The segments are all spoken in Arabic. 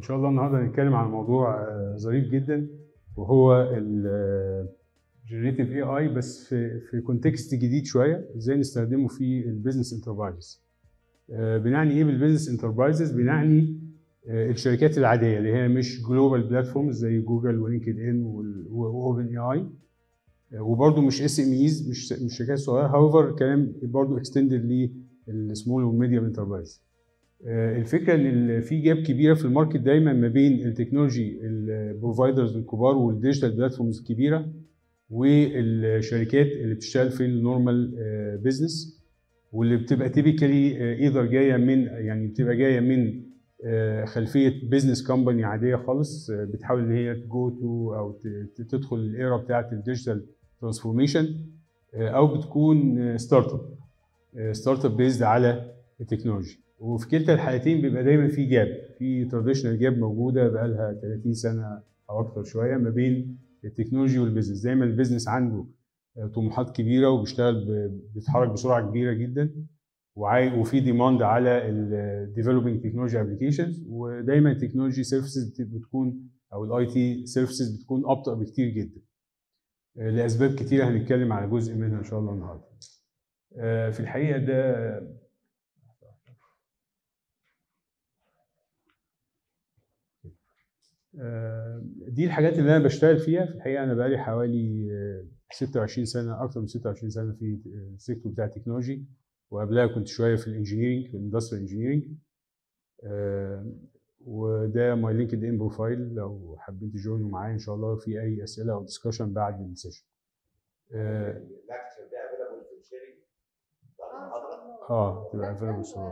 شاء الله النهارده هنتكلم عن موضوع ظريف جدا، وهو ال Generative AI، بس في كونتكست جديد شويه، ازاي نستخدمه في البيزنس انتربرايزز. بنعني ايه بالبيزنس انتربرايزز؟ بنعني الشركات العاديه اللي هي مش جلوبال بلاتفورمز زي جوجل ولينكد ان واوبن اي اي، وبرده مش اس ام ايز، مش شركات صغيره. هاويفر الكلام برده اكستندد للسمول والميديوم انتربرايز. الفكره ان في جاب كبيره في الماركت دايما ما بين التكنولوجي البروفايدرز الكبار والديجيتال بلاتفورمز الكبيره والشركات اللي بتشتغل في النورمال بزنس، واللي بتبقى تيبيكالي ايذر جايه من، يعني بتبقى جايه من خلفيه بزنس كومباني عاديه خالص، بتحاول ان هي تجو تو او تدخل الايرا بتاعه الديجيتال ترانسفورميشن، او بتكون ستارت اب بيزد على التكنولوجي. وفي كلتا الحالتين بيبقى دايما في جاب، في تراديشنال جاب موجوده بقى لها 30 سنه او اكتر شويه ما بين التكنولوجي والبيزنس. دايما البيزنس عنده طموحات كبيره وبيشتغل بيتحرك بسرعه كبيره جدا، وفي ديماند على الديفلوبينج تكنولوجي ابلكيشنز، ودايما التكنولوجي سيرفيسز بتكون او الاي تي سيرفيسز بتكون ابطا بكتير جدا لاسباب كتيره هنتكلم على جزء منها ان شاء الله النهارده. في الحقيقه ده دي الحاجات اللي انا بشتغل فيها. في الحقيقه انا بقالي حوالي 26 سنه، اكثر من 26 سنه في السيكتور بتاع التكنولوجي، وقبلها كنت شويه في الانجينيرنج، في الاندستريال انجينيرنج. وده ماي لينكد ان بروفايل لو حابين تجوينوا معايا ان شاء الله في اي اسئله او ديسكشن بعد السيشن. تبقى افيلبل.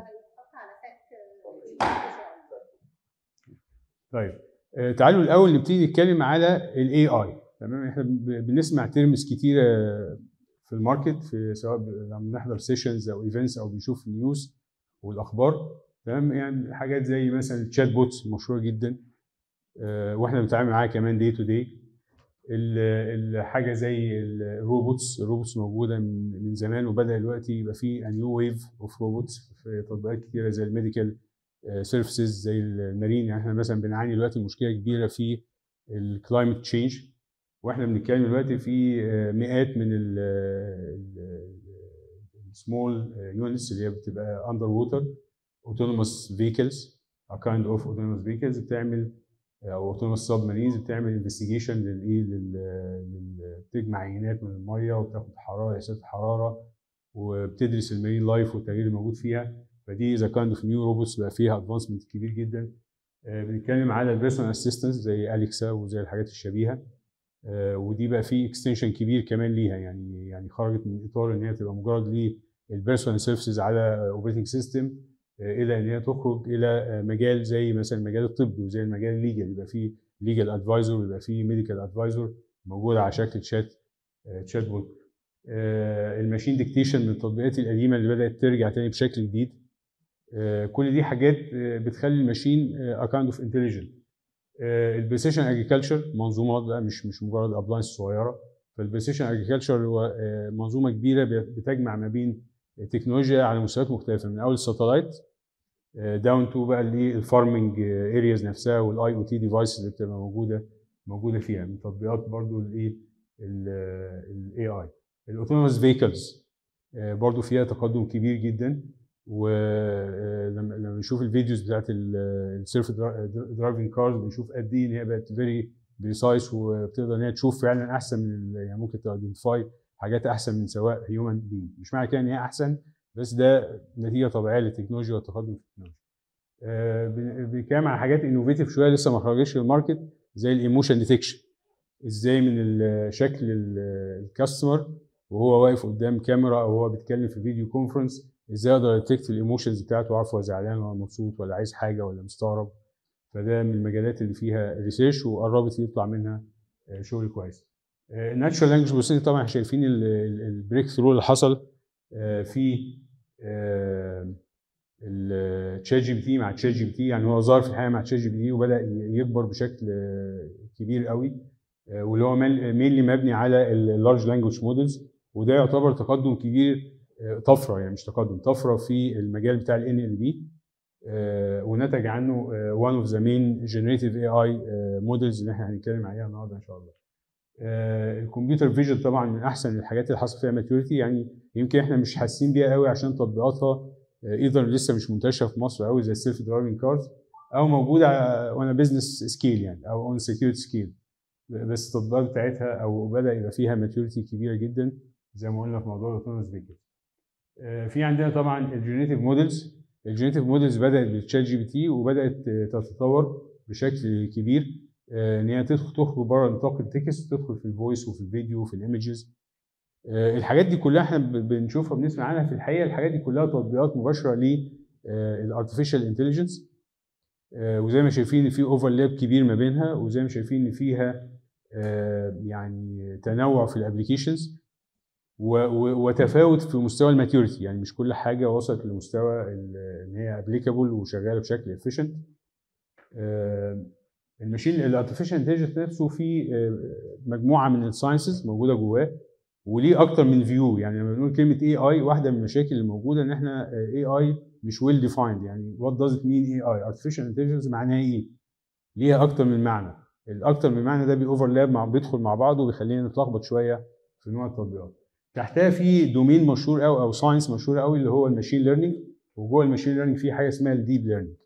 طيب تعالوا الاول نبتدي نتكلم على الاي اي. تمام، احنا بنسمع تيرمز كتيره في الماركت، في سواء لما بنحضر سيشنز او ايفنتس او بنشوف النيوز والاخبار. تمام، يعني حاجات زي مثلا الشات بوتس مشهوره جدا، واحنا بنتعامل معاها كمان دي تو دي. الحاجه زي الروبوتس موجوده من زمان، وبدا دلوقتي يبقى في نيو ويف اوف روبوتس في تطبيقات كتيره زي الميديكال سيرفيسز، زي المارين. يعني احنا مثلا بنعاني دلوقتي مشكله كبيره في الكلايمت تشينج، واحنا بنتكلم دلوقتي في مئات من السمول يونتس اللي هي بتبقى اندر ووتر اوتونوموس فيكلز، كايند اوف اوتونوموس فيكلز بتعمل، او اوتونوموس سب مارينز بتعمل انفستيجيشن بتجمع عينات من الميه وبتاخد حراره، قياسات الحراره، وبتدرس المارين لايف والتغيير الموجود فيها. فدي اذا كايند اوف نيو روبوتس بقى فيها ادفانسمنت كبير جدا. بنتكلم على البيرسونال اسيستنس زي اليكسا وزي الحاجات الشبيهه، ودي بقى في اكستنشن كبير كمان ليها، يعني خرجت من اطار ان هي تبقى مجرد للبيرسونال سيرفيسز على اوبريتنج سيستم، الى ان هي تخرج الى مجال زي مثلا المجال الطبي وزي المجال الليجل، يبقى فيه ليجل ادفايزر ويبقى فيه ميديكال ادفايزر موجود على شكل شات بوت. الماشين ديكتيشن من التطبيقات القديمه اللي بدات ترجع تاني بشكل جديد. كل دي حاجات بتخلي الماشين اكاوند اوف انتليجنت. البريسيشن اجريكلتشر منظومات بقى، مش مجرد ابلاينس صغيره. فالبريسيشن اجريكلتشر هو منظومه كبيره بتجمع ما بين التكنولوجيا على مستويات مختلفه، من اول الساتلايت داون تو بقى الفارمنج ارياز نفسها، والاي او تي ديفايسز اللي بتبقى موجوده فيها، من تطبيقات برضو الاي اي. الاوتونوموس فيكلز برضو فيها تقدم كبير جدا، ولما نشوف الفيديوز بتاعت السيلف درايفنج كارز بنشوف قد ايه ان هي بقت فيري بريسايس، وبتقدر ان هي تشوف فعلا احسن من يعني ممكن تايدنتيفاي حاجات احسن من سواق هيومن بينج. مش معنى كده ان هي احسن، بس ده نتيجه طبيعيه للتكنولوجيا والتقدم في التكنولوجيا. بنتكلم على حاجات انوفيتيف شويه لسه ما خرجتش للماركت، زي الايموشن ديتكشن. ازاي من شكل الكاستمر وهو واقف قدام كاميرا او هو بيتكلم في فيديو كونفرنس، ازاي اقدر اديتكت الايموشنز بتاعته واعرف هو زعلان ولا مبسوط ولا عايز حاجه ولا مستغرب. فده من المجالات اللي فيها ريسيرش وقربت يطلع منها شغل كويس. الناتشورال لانجويج بروسيسنج، طبعا احنا شايفين البريك ثرو اللي حصل في التشات جي بي تي مع تشات جي بي تي. يعني هو ظهر في الحقيقه مع تشات جي بي تي وبدا يكبر بشكل كبير قوي، واللي هو مينلي مبني على اللارج لانجويج مودلز، وده يعتبر تقدم كبير، طفره، يعني مش تقدم، طفره في المجال بتاع الان ال بي. ونتج عنه one of the main generative AI models اللي احنا هنتكلم عليها النهارده ان شاء الله. الكمبيوتر فيجن طبعا من احسن الحاجات اللي حصل فيها ماتيوريتي، يعني يمكن احنا مش حاسين بيها قوي عشان تطبيقاتها ايذر لسه مش منتشره في مصر قوي زي السيلف درايفنج كارز، او موجوده وانا بزنس سكيل يعني او اون سكيورتي سكيل، بس التطبيقات بتاعتها او بدا يبقى فيها ماتيوريتي كبيره جدا زي ما قلنا في موضوع الاوتونوموس فيكل. في عندنا طبعا الجينيتيف موديلز. الجينيتيف موديلز بدات بالتشات جي بي تي وبدات تتطور بشكل كبير، ان هي تخرج بره نطاق التكست، تدخل في الفويس وفي الفيديو وفي الايمجز. الحاجات دي كلها احنا بنشوفها بنسمع عنها، في الحقيقه الحاجات دي كلها تطبيقات مباشره للارتفيشال انتليجنس، وزي ما شايفين في اوفرلاب كبير ما بينها، وزي ما شايفين ان فيها يعني تنوع في الابلكيشنز وتفاوت في مستوى الماتيوريتي، يعني مش كل حاجه وصلت لمستوى ان هي ابليكابل وشغاله بشكل افيشنت. الماشين الارتفيشال انتليجنس نفسه فيه مجموعه من الساينسز موجوده جواه، وليه اكتر من فيو. يعني لما بنقول كلمه اي اي، واحده من المشاكل اللي موجوده ان احنا اي اي مش ويل ديفايند، يعني وات داز ات مين اي اي، ارتفيشال انتليجنس معناها ايه؟ ليها اكتر من معنى، الاكتر من معنى ده بيوفرلاب بيدخل مع بعضه وبيخلينا نتلخبط شويه في نوع التطبيقات. تحتها في دومين مشهور قوي او ساينس مشهور قوي اللي هو الماشين ليرنينج، وجوه الماشين ليرنينج في حاجه اسمها الديب ليرنينج.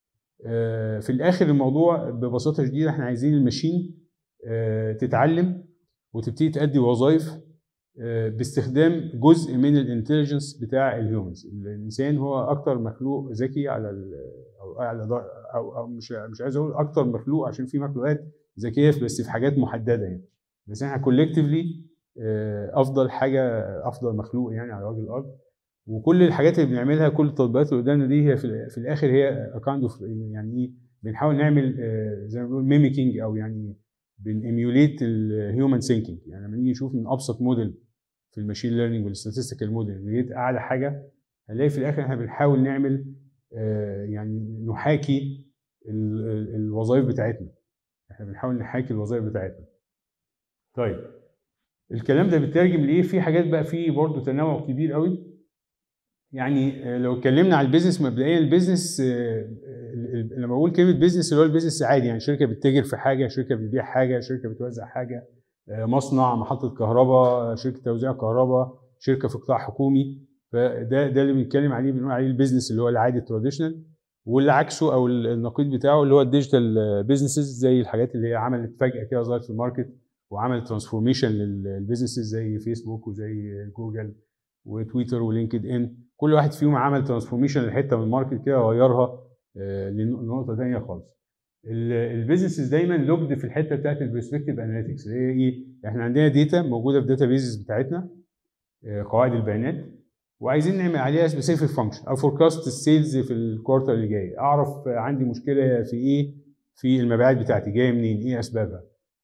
في الاخر الموضوع ببساطه شديده احنا عايزين الماشين تتعلم وتبتدي تأدي وظائف باستخدام جزء من الانتليجنس بتاع الهيومنز. الانسان هو اكتر مخلوق ذكي على او مش عايز اقول اكتر مخلوق عشان في مخلوقات ذكيه بس في حاجات محدده يعني، بس احنا كولكتيفلي افضل حاجه، افضل مخلوق يعني على وجه الارض. وكل الحاجات اللي بنعملها، كل التطبيقات اللي قدامنا دي هي في الاخر هي كايند اوف يعني ايه، بنحاول نعمل زي ما بنقول ميميكينج، او يعني بنيميوليت الهيومن ثينكينج. يعني لما نيجي نشوف من ابسط موديل في الماشين ليرنينج والستاتستيكال موديل لغايه اعلى حاجه، هنلاقي في الاخر احنا بنحاول نعمل يعني نحاكي الوظائف بتاعتنا، احنا بنحاول نحاكي الوظائف بتاعتنا. طيب الكلام ده بيترجم لايه؟ في حاجات بقى فيه برضه تنوع كبير قوي. يعني لو اتكلمنا على البيزنس مبدئيا، البيزنس لما بقول كلمه بيزنس اللي هو البيزنس عادي، يعني شركه بتتاجر في حاجه، شركه بتبيع حاجه، شركه بتوزع حاجه، مصنع، محطه كهرباء، شركه توزيع كهرباء، شركه في قطاع حكومي. فده اللي بنتكلم عليه، بنقول عليه البيزنس اللي هو العادي التراديشنال. واللي عكسه او النقيض بتاعه اللي هو الديجيتال بيزنسز، زي الحاجات اللي هي عملت فجاه كده ظهرت في الماركت وعملت ترانسفورميشن للبيزنسز زي فيسبوك وزي جوجل وتويتر ولينكد ان. كل واحد فيهم عمل ترانسفورميشن لحته من الماركت كده، غيرها لنقطه ثانيه خالص. البيزنسز دايما لوجد في الحته بتاعت البرسبكتيف اناليتكس، اللي هي ايه؟ احنا عندنا داتا موجوده في داتا بيزز بتاعتنا، قواعد البيانات، وعايزين نعمل عليها سبيسيفيك فانكشن او فوركاست السيلز في الكوارتر اللي جاي، اعرف عندي مشكله في ايه في المبيعات بتاعتي، جايه منين، ايه اسبابها.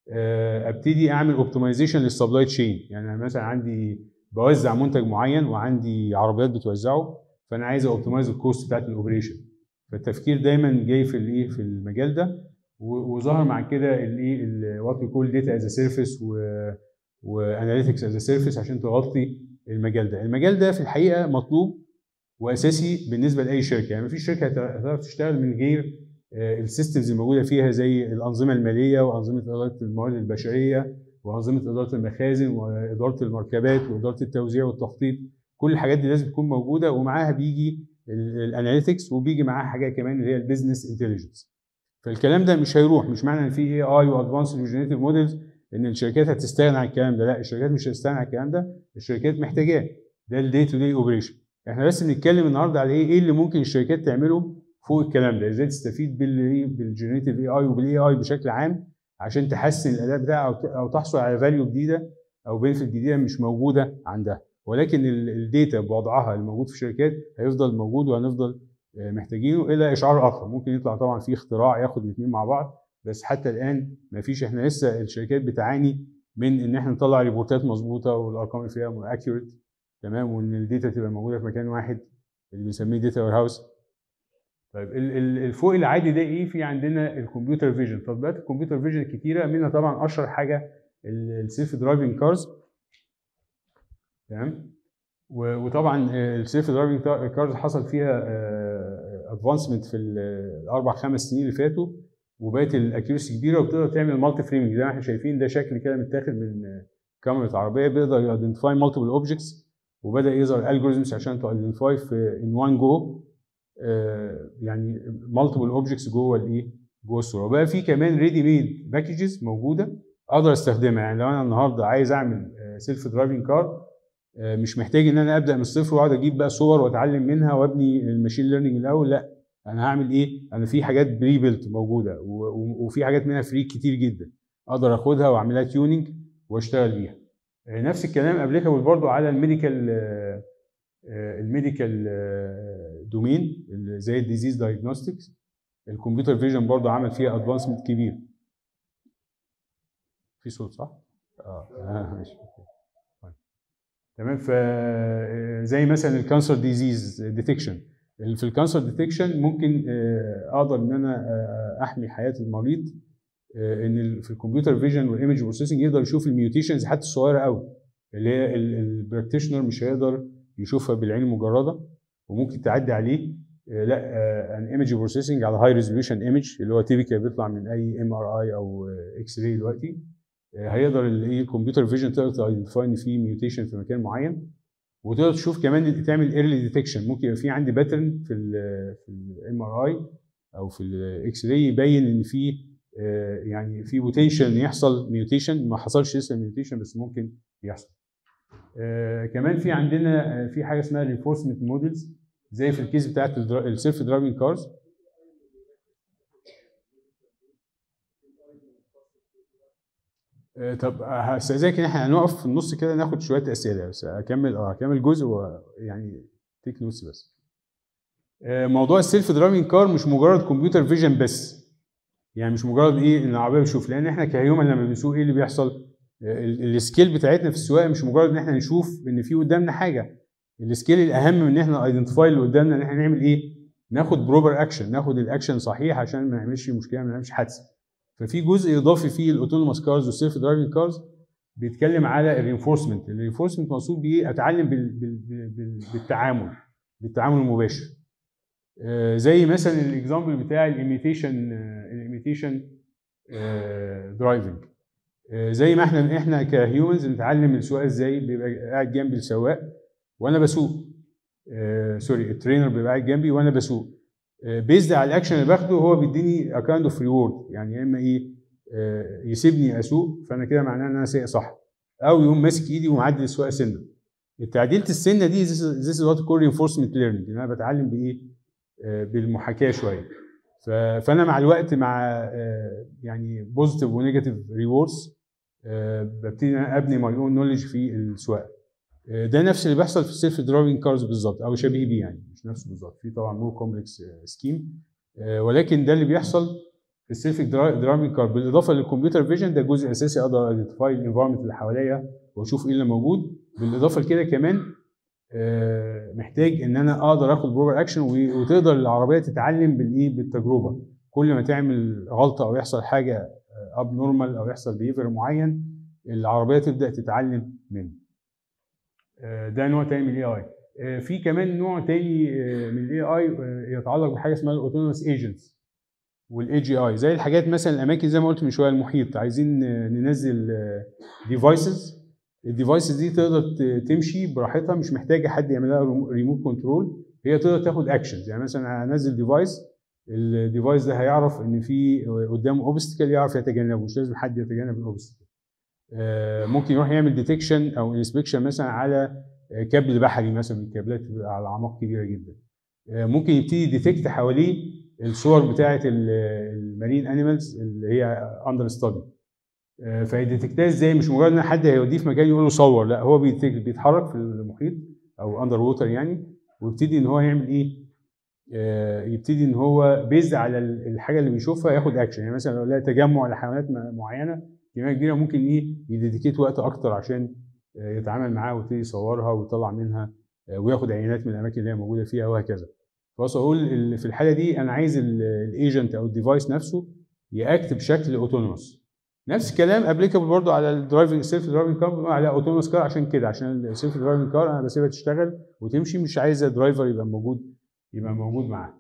ابتدي اعمل اوبتمايزيشن للسبلاي تشين. يعني انا مثلا عندي بوزع منتج معين وعندي عربيات بتوزعه، فانا عايز اوبتمايز الكوست بتاعت الاوبريشن. فالتفكير دايما جاي في الايه، في المجال ده، وظهر مع كده الايه وات وي كول داتا از سيرفيس واناليتكس از سيرفيس عشان تغطي المجال ده. المجال ده في الحقيقه مطلوب واساسي بالنسبه لاي شركه، يعني مفيش شركه هتعرف تشتغل من غير السيستمز الموجوده فيها، زي الانظمه الماليه وانظمه اداره الموارد البشريه وانظمه اداره المخازن واداره المركبات واداره التوزيع والتخطيط. كل الحاجات دي لازم تكون موجوده، ومعاها بيجي الاناليتكس، وبيجي معاها حاجه كمان اللي هي البيزنس انتليجنس. فالكلام ده مش هيروح، مش معنى ان في اي اي وادفانسد وجينيريتيف موديلز ان الشركات هتستغنى عن الكلام ده، لا، الشركات مش هتستغنى عن الكلام ده، الشركات محتاجاه، ده الدي تو دي اوبريشن. احنا بس بنتكلم النهارده على ايه اللي ممكن الشركات تعمله فوق الكلام ده، ازاي تستفيد بالجينيريتيف اي اي وبالاي اي بشكل عام عشان تحسن الاداء بتاعها او تحصل على فاليو جديده او بنفيت جديده مش موجوده عندها. ولكن الداتا بوضعها الموجود في الشركات هيفضل موجود، وهنفضل محتاجينه الى اشعار اخر. ممكن يطلع طبعا في اختراع ياخد الاثنين مع بعض، بس حتى الان ما فيش. احنا لسه الشركات بتعاني من ان احنا نطلع ريبورتات مظبوطه والارقام اللي فيها اكيوريت تمام، وان الداتا تبقى موجوده في مكان واحد اللي بنسميه داتا وير هاوس. طيب الفوق العادي ده ايه؟ في عندنا الكمبيوتر فيجن، تطبيقات الكمبيوتر فيجن كتيره، منها طبعا اشهر حاجه السيلف درايفنج كارز، تمام. وطبعا السيلف درايفنج كارز حصل فيها ادفانسمنت في الاربع خمس سنين اللي فاتوا، وبقت الاكيورسي كبيره، وبتقدر تعمل مالتي فريمنج زي ما احنا شايفين. ده شكل كده متاخد من كاميرا عربيه، بيقدر يايدنتيفاي مالتيبل اوبجكتس، وبدا يظهر الجوريزمز عشان تو ايدنتيفاي في ان وان جو يعني مالتيبل اوبجكتس جوه الايه، جوه الصوره. وبقى في كمان ريدي ميد باكجز موجوده اقدر استخدمها. يعني لو انا النهارده عايز اعمل سيلف درايفنج كار، مش محتاج ان انا ابدا من الصفر واقعد اجيب بقى صور واتعلم منها وابني الماشين ليرنينج من الاول. لا، انا هعمل ايه؟ انا في حاجات بري بيلت موجوده، وفي حاجات منها فري كتير جدا اقدر اخدها واعملها تيوننج واشتغل بيها. نفس الكلام ابليكابل برضو على الميديكال دومين زي الديزيز دايجنوستكس. الكمبيوتر فيجن برضو عمل فيها ادفانسمنت كبير. في صوت صح؟ ماشي. تمام. فزي مثلا الكانسر ديزيز ديتكشن. في الكانسر ديتكشن ممكن اقدر ان انا احمي حياه المريض، ان في الكمبيوتر فيجن والايمج بروسيسنج يقدر يشوف الميوتيشنز حتى الصغيره قوي اللي هي البراكتيشنر مش هيقدر يشوفها بالعين المجرده، وممكن تعدي عليه. لا، ان ايمج بروسيسنج على هاي ريزوليوشن ايمج اللي هو تيبيكال بيطلع من اي ام ار اي او اكس راي دلوقتي، هيقدر الكمبيوتر فيجن تقدر تايدنتيفاي ان في ميوتيشن في مكان معين، وتقدر تشوف كمان تعمل ايرلي ديتكشن. ممكن يبقى في عندي باترن في الام ار اي او في الاكس راي يبين ان في يعني في بوتنشال ان يحصل ميوتيشن، ما حصلش لسه ميوتيشن بس ممكن يحصل. كمان في عندنا في حاجه اسمها رينفورسمنت موديلز زي في الكيس بتاعت السيلف درايفنج كارز. طب هستأذنك ان احنا هنقف في النص كده ناخد شويه اسئله، بس هكمل جزء ويعني تيك نوتس بس. موضوع السيلف درايفنج كار مش مجرد كمبيوتر فيجن بس، يعني مش مجرد ايه ان العربيه بتشوف، لان احنا كهيومن لما بنسوق ايه اللي بيحصل؟ السكيل بتاعتنا في السواقه مش مجرد ان احنا نشوف ان في قدامنا حاجه. السكيل الاهم من ان احنا ايدنتيفاي اللي قدامنا ان احنا نعمل ايه؟ ناخد بروبر اكشن، ناخد الاكشن صحيح عشان ما نعملش مشكله، ما نعملش حادثه. ففي جزء اضافي في الاوتونوموس كارز والسيلف درايفنج كارز بيتكلم على الرينفورسمنت. الرينفورسمنت مقصود بيه اتعلم بالتعامل المباشر. زي مثلا الاكزامبل بتاع الايميتيشن درايفنج. زي ما احنا كهيومنز بنتعلم السواقه ازاي، بيبقى قاعد جنبي السواق وانا بسوق، سوري الترينر بيبقى قاعد جنبي وانا بسوق، بيزد على الاكشن اللي باخده هو بيديني اكاوند اوف ريورد. يعني يا اما ايه يسيبني اسوق فانا كده معناه ان انا سايق صح، او يقوم ماسك ايدي ومعدل السواقه سنه. تعديله السنه دي this is what called reinforcement learning، ان انا بتعلم بايه؟ بالمحاكاه شويه. فانا مع الوقت مع يعني بوزيتيف ونيجاتيف ريوردز ببتدي ابني ماي اون نولج في السواقه. ده نفس اللي بيحصل في السيلف درايفنج كارز بالظبط، او شبيه بيه، يعني مش نفسه بالظبط، في طبعا مور كومبلكس سكيم، ولكن ده اللي بيحصل في السيلف درايفنج كار. بالاضافه للكمبيوتر فيجن، ده جزء اساسي اقدر ايدنتيفاي الانفايرمنت اللي حواليا واشوف ايه اللي موجود. بالاضافه لكده كمان محتاج ان انا اقدر اخد بروبر اكشن، وتقدر العربيه تتعلم بالايه؟ بالتجربه. كل ما تعمل غلطه او يحصل حاجه اب نورمال او يحصل بيهيفير معين، العربيه تبدا تتعلم منه. ده نوع تاني من الاي اي. في كمان نوع تاني من الاي اي يتعلق بحاجه اسمها الاوتونوموس ايجنتس والاي جي اي. زي الحاجات مثلا الاماكن زي ما قلت من شويه، المحيط عايزين ننزل ديفايسز. الديفايسز دي تقدر تمشي براحتها، مش محتاجه حد يعمل لها ريموت كنترول، هي تقدر تاخد اكشنز. يعني مثلا هنزل ديفايس، الديفايس ده هيعرف ان في قدامه اوبستكل يعرف يتجنبه، مش لازم حد يتجنب الاوبستكل. ممكن يروح يعمل ديتكشن او انسبكشن مثلا على كابل بحري مثلا من الكابلات على اعماق كبيره جدا. ممكن يبتدي ديتكت حواليه الصور بتاعه المارين انيمالز اللي هي اندر ستادي. فيديتكتها ازاي؟ مش مجرد ان حد هيوديه في مكان يقول له صور، لا، هو بيتحرك في المحيط او اندر ووتر يعني، ويبتدي ان هو يعمل ايه؟ يبتدي ان هو بيز على الحاجه اللي بيشوفها ياخد اكشن. يعني مثلا لو لقى تجمع لحيوانات معينه كميه كبيره، ممكن ايه؟ يديديكيت وقت اكتر عشان يتعامل معاها ويبتدي يصورها ويطلع منها وياخد عينات من الاماكن اللي هي موجوده فيها وهكذا. فبس اقول في الحاله دي انا عايز الايجنت او الديفايس نفسه ياكت بشكل اوتونوموس. نفس الكلام ابليكابل برضه على الدرايفنج سيلف درايفنج كار، بنقول عليها اوتونوموس كار عشان كده، عشان السيلف درايفنج كار انا بسيبها تشتغل وتمشي، مش عايزه درايفر يبقى موجود معاه.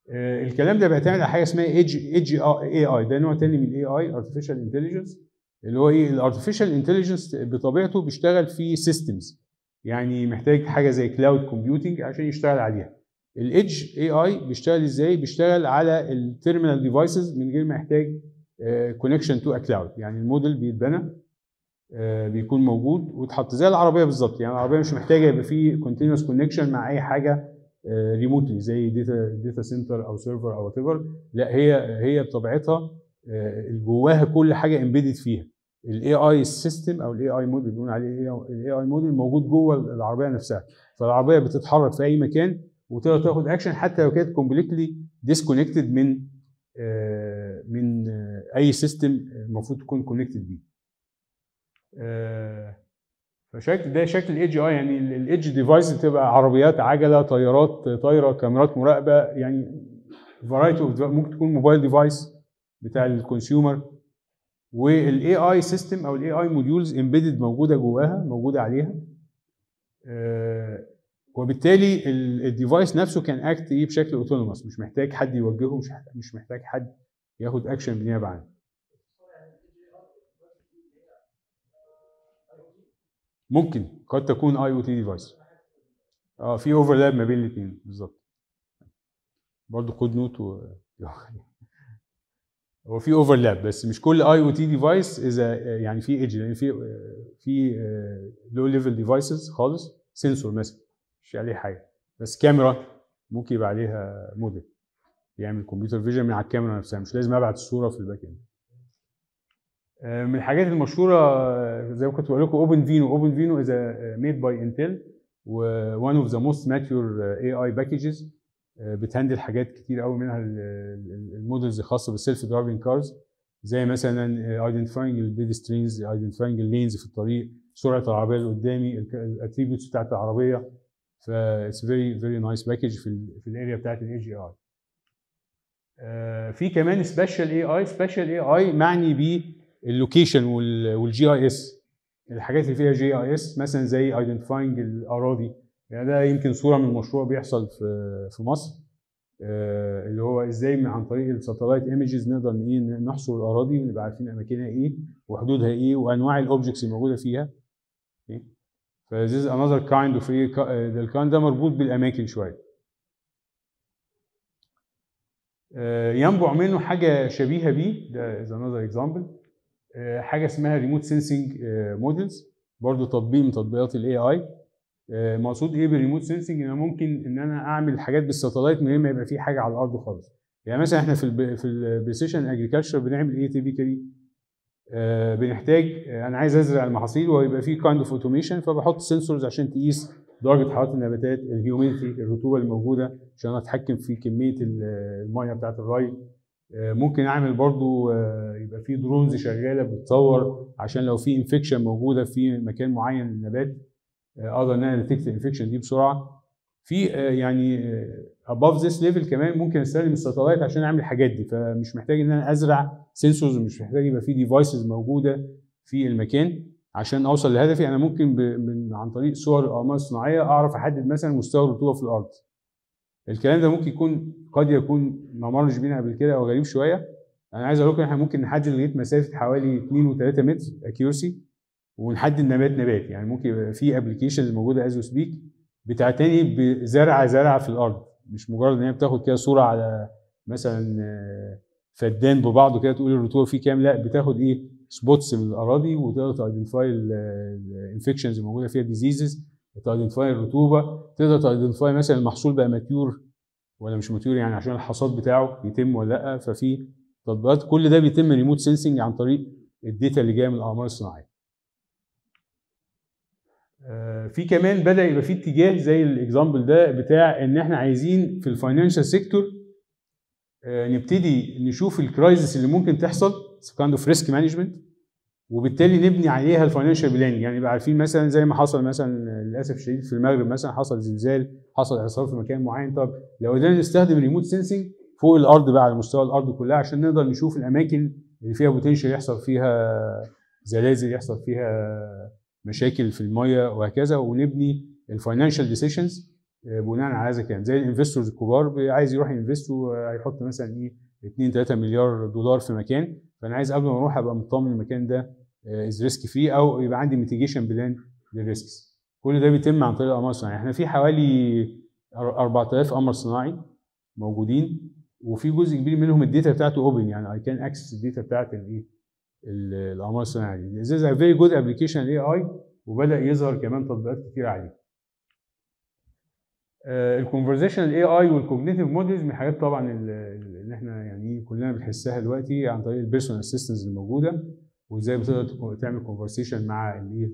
الكلام ده بيعتمد على حاجه اسمها ايدج اي اي. ده نوع تاني من الاي اي، ارتفيشال انتليجنس. اللي هو ايه الارتفيشال انتليجنس؟ بطبيعته بيشتغل في سيستمز، يعني محتاج حاجه زي كلاود كومبيوتنج عشان يشتغل عليها. الايدج اي اي بيشتغل ازاي؟ بيشتغل على التيرمينال ديفايسز من غير ما يحتاج كونكشن تو ا كلاود. يعني الموديل بيتبنى بيكون موجود وتحط زي العربيه بالظبط. يعني العربيه مش محتاجه يبقى فيه كونتينوس كونكشن مع اي حاجه ريموتلي زي داتا سنتر او سيرفر او وات ايفر. لا، هي بطبيعتها جواها كل حاجه امبيدد فيها. الاي اي سيستم او الاي اي موديل بنقول عليه الاي اي موديل موجود جوه العربيه نفسها. فالعربيه بتتحرك في اي مكان وتقدر تاخد اكشن حتى لو كانت كومبليتلي ديسكونكتد من اي سيستم المفروض تكون كونكتد بيه. ده شكل الايدج اي. يعني الايدج ديفايس بتبقى عربيات، عجله، طيارات طايره، كاميرات مراقبه، يعني فرايتي ممكن تكون موبايل ديفايس بتاع الكونسيومر. والاي اي سيستم او الاي اي موديولز امبيدد موجوده جواها، موجوده عليها. وبالتالي الديفايس نفسه كان اكت بشكل اوتونوموس، مش محتاج حد يوجهه، مش محتاج حد ياخد اكشن بالنيابه عنه. ممكن قد تكون اي او تي ديفايس. في اوفرلاب ما بين الاثنين بالظبط. برضه كود نوت هو في اوفرلاب، بس مش كل اي او تي ديفايس اذا يعني في ايدج. يعني في لو ليفل ديفايسز خالص، سنسور مثلا مش عليه حاجه، بس كاميرا ممكن يبقى عليها موديل يعمل كمبيوتر فيجن من على الكاميرا نفسها، مش لازم ابعت الصوره في الباك اند. من الحاجات المشهوره زي ما كنت بقول لكم اوبن فينو از ميد باي انتل، وون اوف ذا موست ماتيور اي اي باكجز. بتهندل حاجات كتير قوي، منها المودلز الخاصه بالسيلف درايفنج كارز، زي مثلا ايدنتيفاينج البيدسترينز، ايدنتيفاينج اللينز في الطريق، سرعه العربيه اللي قدامي، الاتريبيوتس بتاعت العربيه. ف اتس فيري نايس باكج في الاريا بتاعت الاي جي اي. في كمان سبيشال اي اي معني باللوكيشن والجي اي اس. الحاجات اللي فيها جي اي اس مثلا زي ايدنتيفاينج الاراضي. يعني ده يمكن صوره من مشروع بيحصل في مصر، اللي هو ازاي عن طريق الساتلايت ايمجز نقدر نحصر الاراضي ونبقى عارفين اماكنها ايه وحدودها ايه وانواع الاوبجكتس الموجوده فيها. فذيس از انذر كايند اوف الكايند ده مربوط بالاماكن شويه. ينبع منه حاجه شبيهه بيه، ده از انذر اكزامبل، حاجه اسمها ريموت سينسنج موديلز، برضه تطبيق من تطبيقات الاي اي. مقصود ايه بالريموت سينسنج؟ ان ممكن ان انا اعمل حاجات بالساتلايت من غير ما يبقى في حاجه على الارض خالص. يعني مثلا احنا في البريسيشن اجريكلتشر بنعمل ايه تيبيكالي؟ بنحتاج انا عايز ازرع المحاصيل ويبقى في كايند اوف اوتوميشن، فبحط سنسورز عشان تقيس درجه حراره النباتات، الهيوميديتي، الرطوبه الموجوده، عشان اتحكم في كميه الميه بتاعه الري. ممكن اعمل برضو يبقى في درونز شغاله بتصور عشان لو في انفكشن موجوده في مكان معين للنبات اقدر ان انا ديتكت الانفكشن دي بسرعه. في يعني above this level كمان ممكن استخدم الساتلايت عشان اعمل الحاجات دي، فمش محتاج ان انا ازرع سنسورز، ومش محتاج يبقى في ديفايسز موجوده في المكان عشان اوصل لهدفي. انا ممكن عن طريق صور الاقمار الصناعيه اعرف احدد مثلا مستوى الرطوبه في الارض. الكلام ده ممكن قد يكون ما مرش بينا قبل كده او غريب شويه. انا عايز اقول لكم احنا ممكن نحدد لغايه مسافه حوالي 2 و3 متر اكيورسي ونحدد نبات. يعني ممكن يبقى في ابلكيشنز موجوده از سبيك بتعتني بزرعه في الارض، مش مجرد ان هي بتاخد كده صوره على مثلا فدان ببعضه كده تقول الرطوبه فيه كام. لا، بتاخد سبوتس من الاراضي وتقدر تايدنتيفاي الانفكشنز الموجوده فيها، ديزيزز، تايدنتيفاي الرطوبه، تقدر تايدنتيفاي مثلا المحصول بقى ماتيور ولا مش ماتيور، يعني عشان الحصاد بتاعه يتم ولا لا. ففي تطبيقات كل ده بيتم ريموت سينسنج عن طريق الداتا اللي جايه من الاقمار الصناعيه. في كمان بدا يبقى في اتجاه زي الاكزامبل ده بتاع ان احنا عايزين في الفاينانشال سيكتور نبتدي نشوف الكرايزس اللي ممكن تحصل، كايند اوف ريسك مانجمنت، وبالتالي نبني عليها الفاينانشال بلاننج. يعني نبقى عارفين مثلا زي ما حصل مثلا للاسف الشديد في المغرب، مثلا حصل زلزال، حصل اعصار في مكان معين. طب لو قدرنا نستخدم ريموت سينسنج فوق الارض بقى على مستوى الارض كلها عشان نقدر نشوف الاماكن اللي فيها بوتنشال يحصل فيها زلازل، يحصل فيها مشاكل في الميه وهكذا، ونبني الفاينانشال ديسيشنز بناء على هذا الكلام، زي الانفستورز الكبار عايز يروح ينفست وهيحط مثلا ايه 2 3 مليار دولار في مكان، فانا عايز قبل ما اروح ابقى مطمن المكان ده از ريسك فري، او يبقى عندي ميتيجيشن بلان للريسكس. كل ده بيتم عن طريق الاقمار الصناعيه. احنا في حوالي 4000 قمر صناعي موجودين، وفي جزء كبير منهم الداتا بتاعته اوبن، يعني اي كان اكسس الداتا بتاعت الايه الاقمار الصناعيه دي. This is a very good application الاي اي، وبدا يظهر كمان تطبيقات كتير عليه. الكونفرزيشنال اي اي والكوجنيتيف موديلز من الحاجات طبعا اللي احنا يعني كلنا بنحسها دلوقتي عن طريق البيرسونال اسيستنتس الموجوده، وازاي بتقدر تعمل كونفرسيشن مع الايه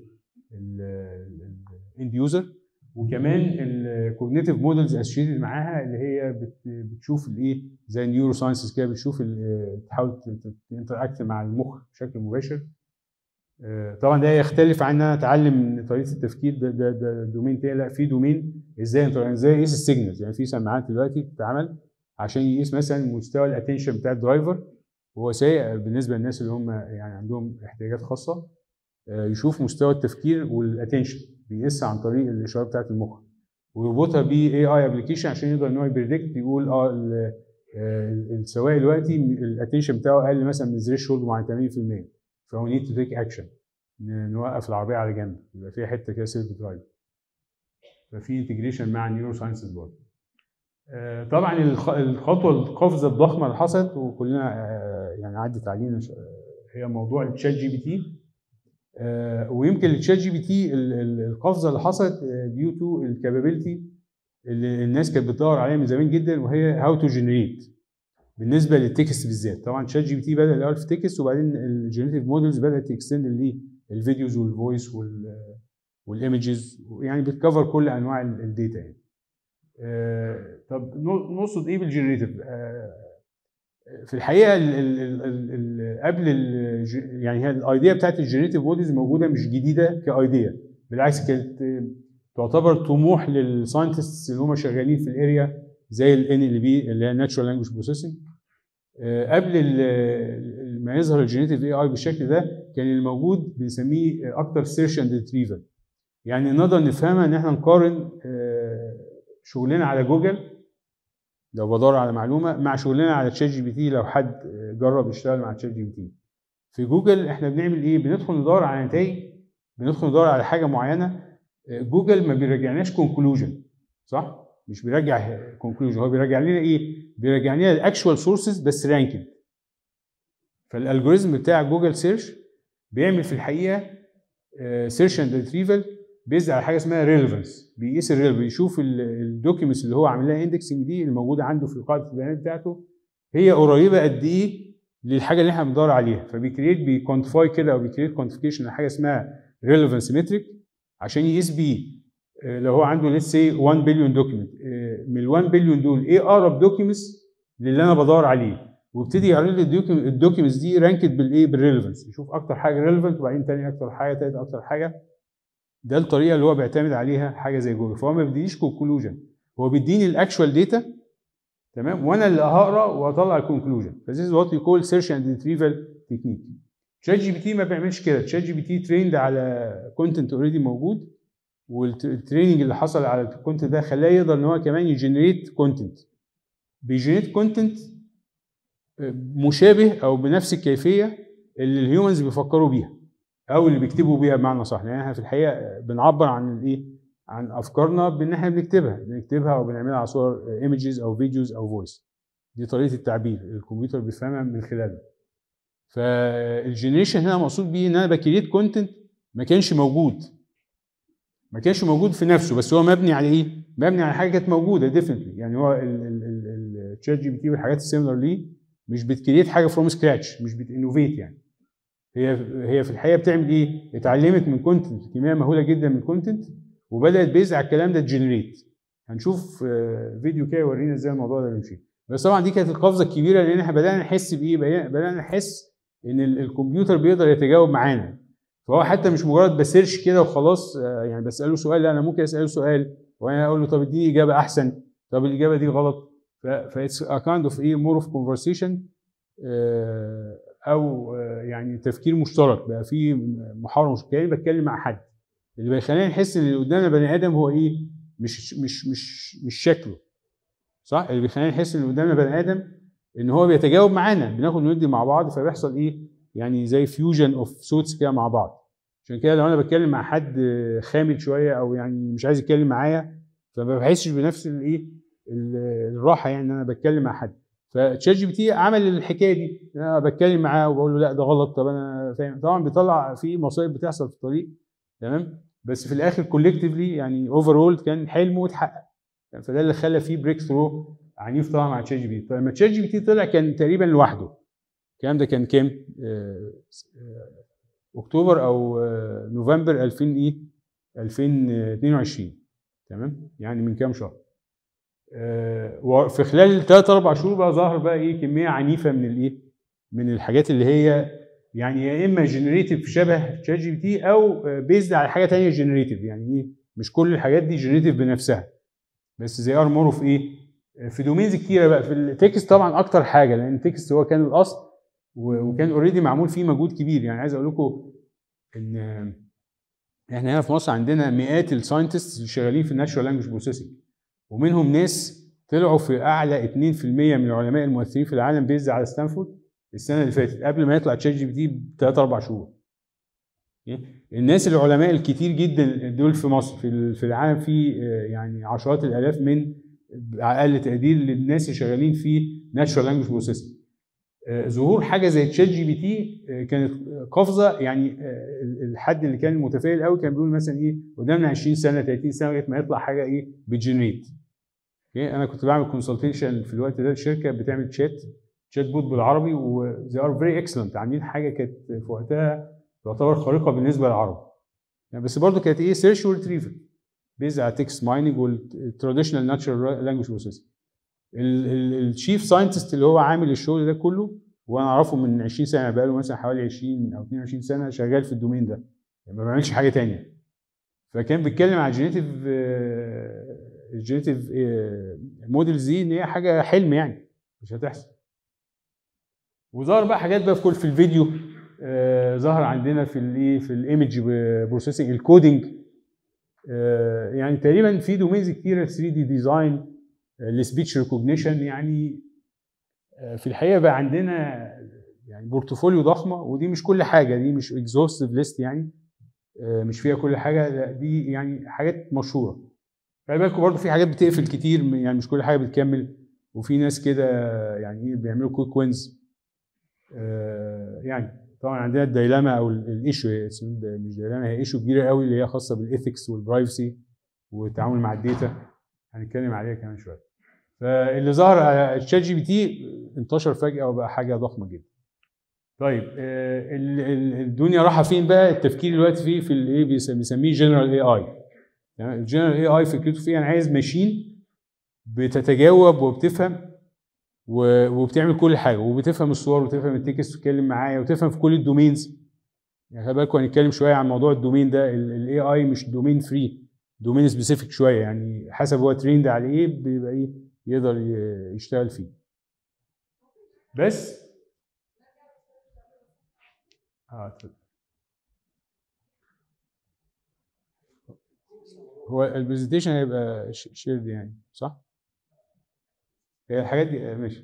الاند يوزر. وكمان الكوجنيتيف موديلز اسوشيتد معاها اللي هي بتشوف الايه زي النيورو ساينسز كده، بتشوف تحاول تنتراكت مع المخ بشكل مباشر. طبعا ده يختلف عن ان انا اتعلم طريقه التفكير، ده دومين تاني. لا، في دومين ازاي يقيس السيجنالز. يعني في سماعات دلوقتي بتتعمل عشان يقيس مثلا مستوى الاتنشن بتاع الدرايفر وهو سايق، بالنسبه للناس اللي هم يعني عندهم احتياجات خاصه، يشوف مستوى التفكير والاتنشن، بيقيسها عن طريق الاشاره بتاعه المخ، ويربطها ب اي اي ابلكيشن عشان يقدر ان هو يبريدكت، يقول السواق دلوقتي الاتنشن بتاعه اقل مثلا من ثريشولد معين 80%، فهو نيد تو تيك اكشن، نوقف العربيه على جنب، يبقى فيها حته كده سيلف درايف. ففي انتجريشن مع النيورو ساينسز برضه. طبعا الخطوه القفزه الضخمه اللي حصلت وكلنا يعني عدت علينا هي موضوع التشات جي بي تي. ويمكن التشات جي بي تي القفزه اللي حصلت ديو تو الكابابيلتي اللي الناس كانت بتدور عليها من زمان جدا، وهي هاو تو جنريت بالنسبه للتكست بالذات. طبعا تشات جي بي تي بدا الاول في تكست، وبعدين الجنريتيف مودلز بدات تكستند للفيديوز والفويس والايمجز، يعني بتكفر كل انواع الداتا يعني. طب نقصد ايه بالجنريتيف؟ في الحقيقه قبل يعني هي الايديا بتاعت الجنريتيف مودلز موجوده، مش جديده كايديا، بالعكس كانت تعتبر طموح للساينتستس اللي هم شغالين في الاريا زي ال NLP اللي هي ناتشورال لانجويج بروسيسنج. قبل ما يظهر الجنريتيف اي اي بالشكل ده، كان الموجود بنسميه اكتر سيرش اند ريتريفل، يعني نقدر نفهمها ان احنا نقارن شغلنا على جوجل لو بدور على معلومه مع شغلنا على تشات جي بي تي. لو حد جرب يشتغل مع تشات جي بي تي في جوجل، احنا بنعمل ايه؟ بندخل ندور على نتائج، بندخل ندور على حاجه معينه. جوجل ما بيرجعناش كونكلوجن، صح؟ مش بيرجع كونكلوجن، هو بيرجع لنا ايه؟ بيرجع لنا الاكشوال سورسز بس رانكد. فالالجوريزم بتاع جوجل سيرش بيعمل في الحقيقه سيرش اند ريتريفل بيز على حاجه اسمها ريليفنس، بيقيس الريليفنس، بيشوف الدوكيومنتس اللي هو عامل لها اندكسنج دي اللي موجوده عنده في قاعده البيانات بتاعته هي قريبه قد ايه للحاجه اللي احنا بندور عليها، فبيكريت بيكونتيفاي كده او بيكريت كونتيفيكيشن لحاجه اسمها ريليفنس متريك عشان يقيس بيه. لو هو عنده ليتس سي 1 بليون دوكيمنت، من ال 1 بليون دول ايه اقرب دوكيومنتس للي انا بدور عليه، وابتدي يعرض لي الدوكيومنتس دي رانكد بالايه؟ بالريليفنس، يشوف اكتر حاجه ريليفنت وبعدين تاني اكتر حاجه، تالت اكتر حاجه. ده الطريقه اللي هو بيعتمد عليها حاجه زي جوجل. فهو ما بيدينيش كونكلوجن، هو بيديني الاكشوال داتا، تمام، وانا اللي هقرا واطلع الكونكلوجن. فذيس از وات وي كول سيرش اند ريتريفال تكنيك. تشات جي بي تي ما بيعملش كده. تشات جي بي تي تريند على كونتنت اوريدي موجود، والتريننج اللي حصل على الكونتنت ده خلاه يقدر ان هو كمان يجنريت كونتنت. بيجنريت كونتنت مشابه او بنفس الكيفيه اللي الهيومنز بيفكروا بيها او اللي بيكتبوا بيها بمعنى صح. لان احنا في الحقيقه بنعبر عن الايه؟ عن افكارنا بان احنا بنكتبها او بنعملها على صور ايمجز او فيديوز او فويس. دي طريقه التعبير الكمبيوتر بيفهمها من خلالها. فالجنريشن هنا مقصود بيه ان انا بكريت كونتنت ما كانش موجود في نفسه، بس هو مبني على ايه؟ مبني على حاجه كانت موجوده ديفنتلي. يعني هو التشات جي بي تي والحاجات السيميلر ليه مش بتكريت حاجه فروم سكراتش، مش بتانوفيت. يعني هي في الحقيقه بتعمل ايه؟ اتعلمت من كونتنت، كميه مهوله جدا من كونتنت، وبدات بيز على الكلام ده تجنريت. هنشوف فيديو كده يورينا ازاي الموضوع ده بيمشي. بس طبعا دي كانت القفزه الكبيره، لان احنا بدانا نحس بايه؟ بدانا نحس ان الكمبيوتر بيقدر يتجاوب معانا. فهو حتى مش مجرد بسيرش كده وخلاص، يعني بساله سؤال. لا، انا ممكن اساله سؤال وانا اقول له طب اديني اجابه احسن، طب الاجابه دي غلط. فايتس ا كايند اوف ايه؟ مور اوف كونفرسيشن، او يعني تفكير مشترك. بقى في محاوره مشتركه، يعني بتكلم مع حد اللي بيخلينا نحس ان اللي قدامنا بني ادم هو ايه؟ مش شكله، صح؟ اللي بيخلينا نحس ان قدامنا بني ادم ان هو بيتجاوب معانا، بناخد وندي مع بعض، فبيحصل ايه؟ يعني زي فيوجن اوف صوتس كده مع بعض. عشان كده لو انا بتكلم مع حد خامل شويه او يعني مش عايز يتكلم معايا، فما بحسش بنفس الايه الراحه، يعني ان انا بتكلم مع حد. فتشات جي بي تي عمل الحكايه دي، انا بتكلم معاه وبقول له لا ده غلط، طب انا فاهم. طبعا بيطلع في مصايب بتحصل في الطريق، تمام، بس في الاخر كولكتيفلي يعني اوفر كان حلمه اتحقق. فده اللي خلى فيه بريك ثرو عنيف طبعا مع تشات جي بي تي. فلما تشات جي بي تي طلع كان تقريبا لوحده. الكلام ده كان كام؟ اكتوبر او نوفمبر 2000 ايه 2022، تمام، يعني من كام شهر. وفي خلال 3 4 شهور بقى ظهر بقى ايه كميه عنيفه من الايه من الحاجات اللي هي يعني يا اما جنريتيف شبه تشات جي بي تي او بيزد على حاجه ثانيه جنريتيف. يعني ايه؟ مش كل الحاجات دي جنريتيف بنفسها، بس زي ار مور في ايه في دومينز كتيره بقى. في التكست طبعا اكتر حاجه، لان التكست هو كان الاصل وكان اوريدي معمول فيه مجهود كبير. يعني عايز اقول لكم ان احنا هنا في مصر عندنا مئات الساينتستس اللي شغالين في الناتشورال لانجويج بروسيسنج، ومنهم ناس طلعوا في اعلى 2% من العلماء المؤثرين في العالم بيز على ستانفورد السنه اللي فاتت، قبل ما يطلع تشات جي بي تي ب 3 4 شهور. الناس العلماء الكتير جدا دول في مصر، في العالم في يعني عشرات الالاف من اقل تقدير للناس اللي شغالين في ناتشورال لانجويج بروسيسنج. ظهور حاجه زي تشات جي بي تي كانت قفزه. يعني الحد اللي كان متفائل قوي كان بيقول مثلا ايه قدامنا 20 سنه 30 سنه لغايه ما يطلع حاجه ايه بتجنريت. انا كنت بعمل كونسلتيشن في الوقت ده لشركه بتعمل شات بوت بالعربي، وزي ار فيري اكسلنت، عاملين حاجه كانت في وقتها تعتبر خارقه بالنسبه للعرب. يعني بس برضو كانت ايه سيرش وريتريفل بيز على تكست مايننج والتراديشنال ناتشورال لانجويج بروسيسنج. الشيف ساينتست اللي هو عامل الشغل ده كله، وانا اعرفه من 20 سنه، بقى له مثلا حوالي 20 او 22 سنه شغال في الدومين ده، يعني ما بيعملش حاجه ثانيه. فكان بيتكلم على الجينيتيف موديلز دي ان هي حاجه حلم، يعني مش هتحصل. وظهر بقى حاجات بقى في الفيديو، ظهر عندنا في الايمج بروسيسنج، الكودينج، يعني تقريبا في دومينز كتيره، 3 دي ديزاين، السبيتش ريكوجنيشن. يعني في الحقيقه بقى عندنا يعني بورتفوليو ضخمه، ودي مش كل حاجه، دي مش اكزوستيف ليست، يعني مش فيها كل حاجه، لا دي يعني حاجات مشهوره. خلي بالكم برضه في حاجات بتقفل كتير، يعني مش كل حاجه بتكمل، وفي ناس كده يعني بيعملوا كويك وينز. يعني طبعا عندنا الدايلاما او الايشو، مش دايلاما، هي ايشو كبيره قوي اللي هي خاصه بالايثكس والبرايفسي والتعامل مع الداتا، هنتكلم عليها كمان شويه. فاللي ظهر على تشات جي بي تي انتشر فجاه وبقى حاجه ضخمه جدا. طيب الدنيا رايحه فين بقى؟ التفكير دلوقتي فيه في الايه بيسميه جنرال اي اي. يعني الجنرال اي اي فكرته فيه انا عايز ماشين بتتجاوب وبتفهم وبتعمل كل حاجه، وبتفهم الصور وتفهم التكست وتتكلم معايا وتفهم في كل الدومينز. يعني خلي بالكم هنتكلم شويه عن موضوع الدومين ده. الاي اي مش دومين فري، دومين سبيسيفيك شويه، يعني حسب هو تريند على ايه بيبقى ايه يقدر يشتغل فيه. بس هو البرزنتيشن هيبقى شيرد، يعني صح؟ هي الحاجات دي ماشي.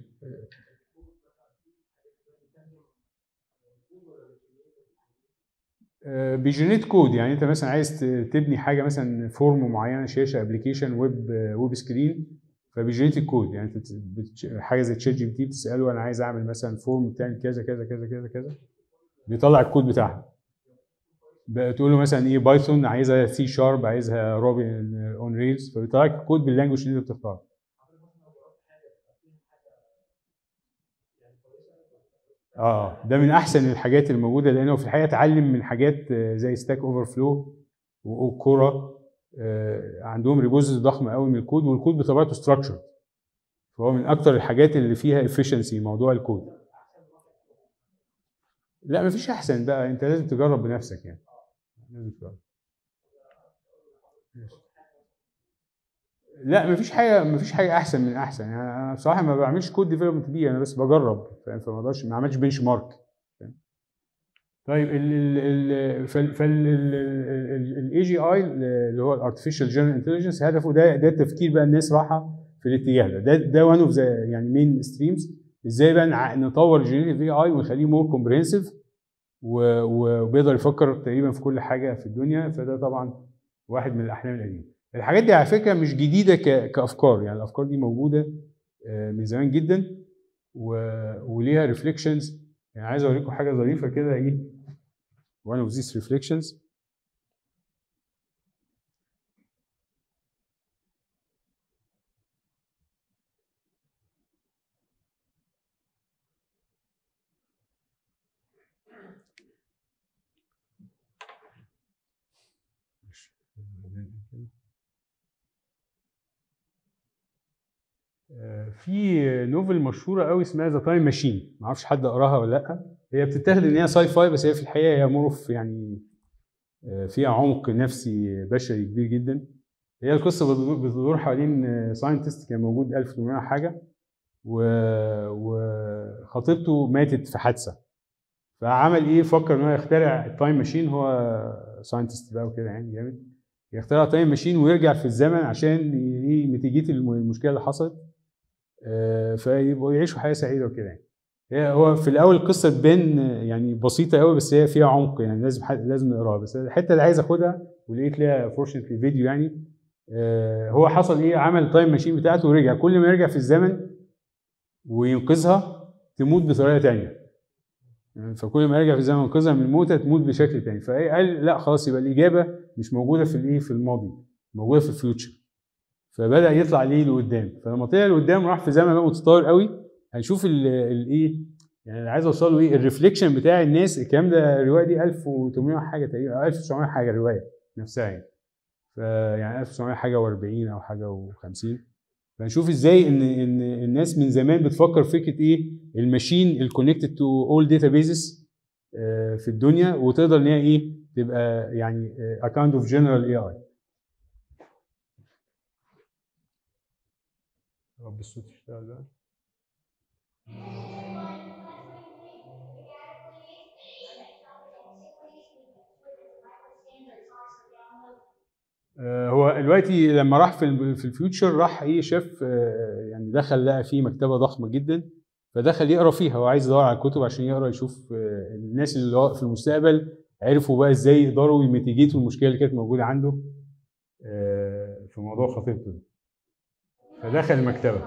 بيجنريت كود. يعني انت مثلا عايز تبني حاجه، مثلا فورم معينه، شاشه، ابلكيشن، ويب سكرين، فبيجنريت الكود. يعني انت حاجه زي تشات جي بي تي بتساله انا عايز اعمل مثلا فورم بتعمل كذا كذا كذا كذا كذا، بيطلع الكود بتاعها. تقول له مثلا ايه بايثون، عايزها سي شارب، عايزها روبن اون ريلز، فبيطلع لك الكود باللانجوج اللي انت بتختاره. ده من احسن الحاجات الموجوده، لانه في الحقيقه اتعلم من حاجات زي ستاك اوفر فلو وكورا، عندهم ريبوزيتوري ضخمه قوي من الكود، والكود بطبيعته ستراكشر، فهو من اكتر الحاجات اللي فيها افشنسي موضوع الكود. لا مفيش احسن بقى، انت لازم تجرب بنفسك، يعني لازم تجرب. لا مفيش حاجه احسن من احسن. يعني انا بصراحه ما بعملش كود ديفلوبمنت بيه، انا بس بجرب، فما اقدرش، ما عملتش بنش مارك. طيب الاي جي اي اللي هو الارتفيشال جنرال انتليجنس هدفه ده التفكير بقى الناس رايحه في الاتجاه ده وان اوف ذا يعني مين ستريمز. ازاي بقى نطور الجينيريتيف اي اي ونخليه مور كومبريهنسيف وبيقدر يفكر تقريبا في كل حاجه في الدنيا. فده طبعا واحد من الاحلام القديمه. الحاجات دي على فكره مش جديده كافكار، يعني الافكار دي موجوده من زمان جدا وليها ريفليكشنز. يعني عايز اوريكم حاجه ظريفه كده، ايه one of these reflections. في نوفل مشهوره قوي اسمها ذا تايم ماشين، ما اعرفش حد قراها ولا لا. هي بتتاخد ان هي ساي فاي، بس هي في الحقيقه هي مورف يعني فيها عمق نفسي بشري كبير جدا. هي القصه بتدور حوالين ساينتست كان موجود 1800 حاجه، وخطيبته ماتت في حادثه. فعمل ايه؟ فكر ان هو يخترع التايم ماشين. هو ساينتست بقى وكده يعني جامد، يخترع تايم ماشين ويرجع في الزمن عشان ايه ميتيجيت المشكله اللي حصلت، فيبقوا يعيشوا حياه سعيده وكده يعني. هو في الاول القصه تبان يعني بسيطه قوي، بس هي فيها عمق يعني لازم نقراها. بس الحته اللي عايز اخدها ولقيت ليها فورشنتلي فيديو يعني، هو حصل ايه؟ عمل التايم ماشين بتاعته ورجع، كل ما يرجع في الزمن وينقذها تموت بطريقه ثانيه. فكل ما يرجع في الزمن ينقذها من الموتة تموت بشكل ثاني. فقال لا خلاص، يبقى الاجابه مش موجوده في الايه في الماضي، موجوده في الفيوتشر. فبدا يطلع ليه لقدام. فلما طلع لقدام راح في زمن بقى متطور قوي. هنشوف الايه يعني اللي عايز اوصل له ايه الريفليكشن بتاع الناس. الكلام ده الروايه دي 1800 حاجه تقريبا، 1900 حاجه الروايه نفسها يعني. فيعني 1900 حاجه و40 او حاجه و50. فنشوف ازاي ان الناس من زمان بتفكر فكره ايه الماشين الكونكتد تو اول داتابيزز في الدنيا، وتقدر ان هي ايه تبقى يعني a kind of general AI. رب الصوت يشتغل بقى. هو دلوقتي لما راح في الفيوتشر راح ايه شاف يعني دخل لقى فيه مكتبه ضخمه جدا، فدخل يقرا فيها. هو عايز يدور على الكتب عشان يقرا يشوف الناس اللي في المستقبل عرفوا بقى ازاي يقدروا يميتيجيتوا المشكله اللي كانت موجوده عنده في موضوع خطيبته ده. فدخل المكتبه.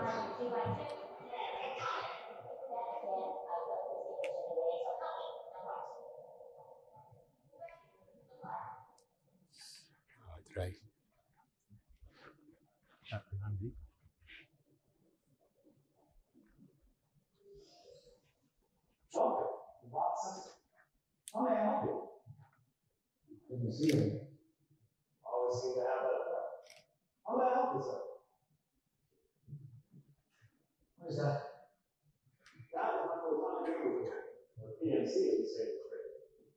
How may I help you? Didn't see him. Always seem to have that effect. How may I help you, sir? What is that? That is my photonic memory, or PMC as we say in the trade.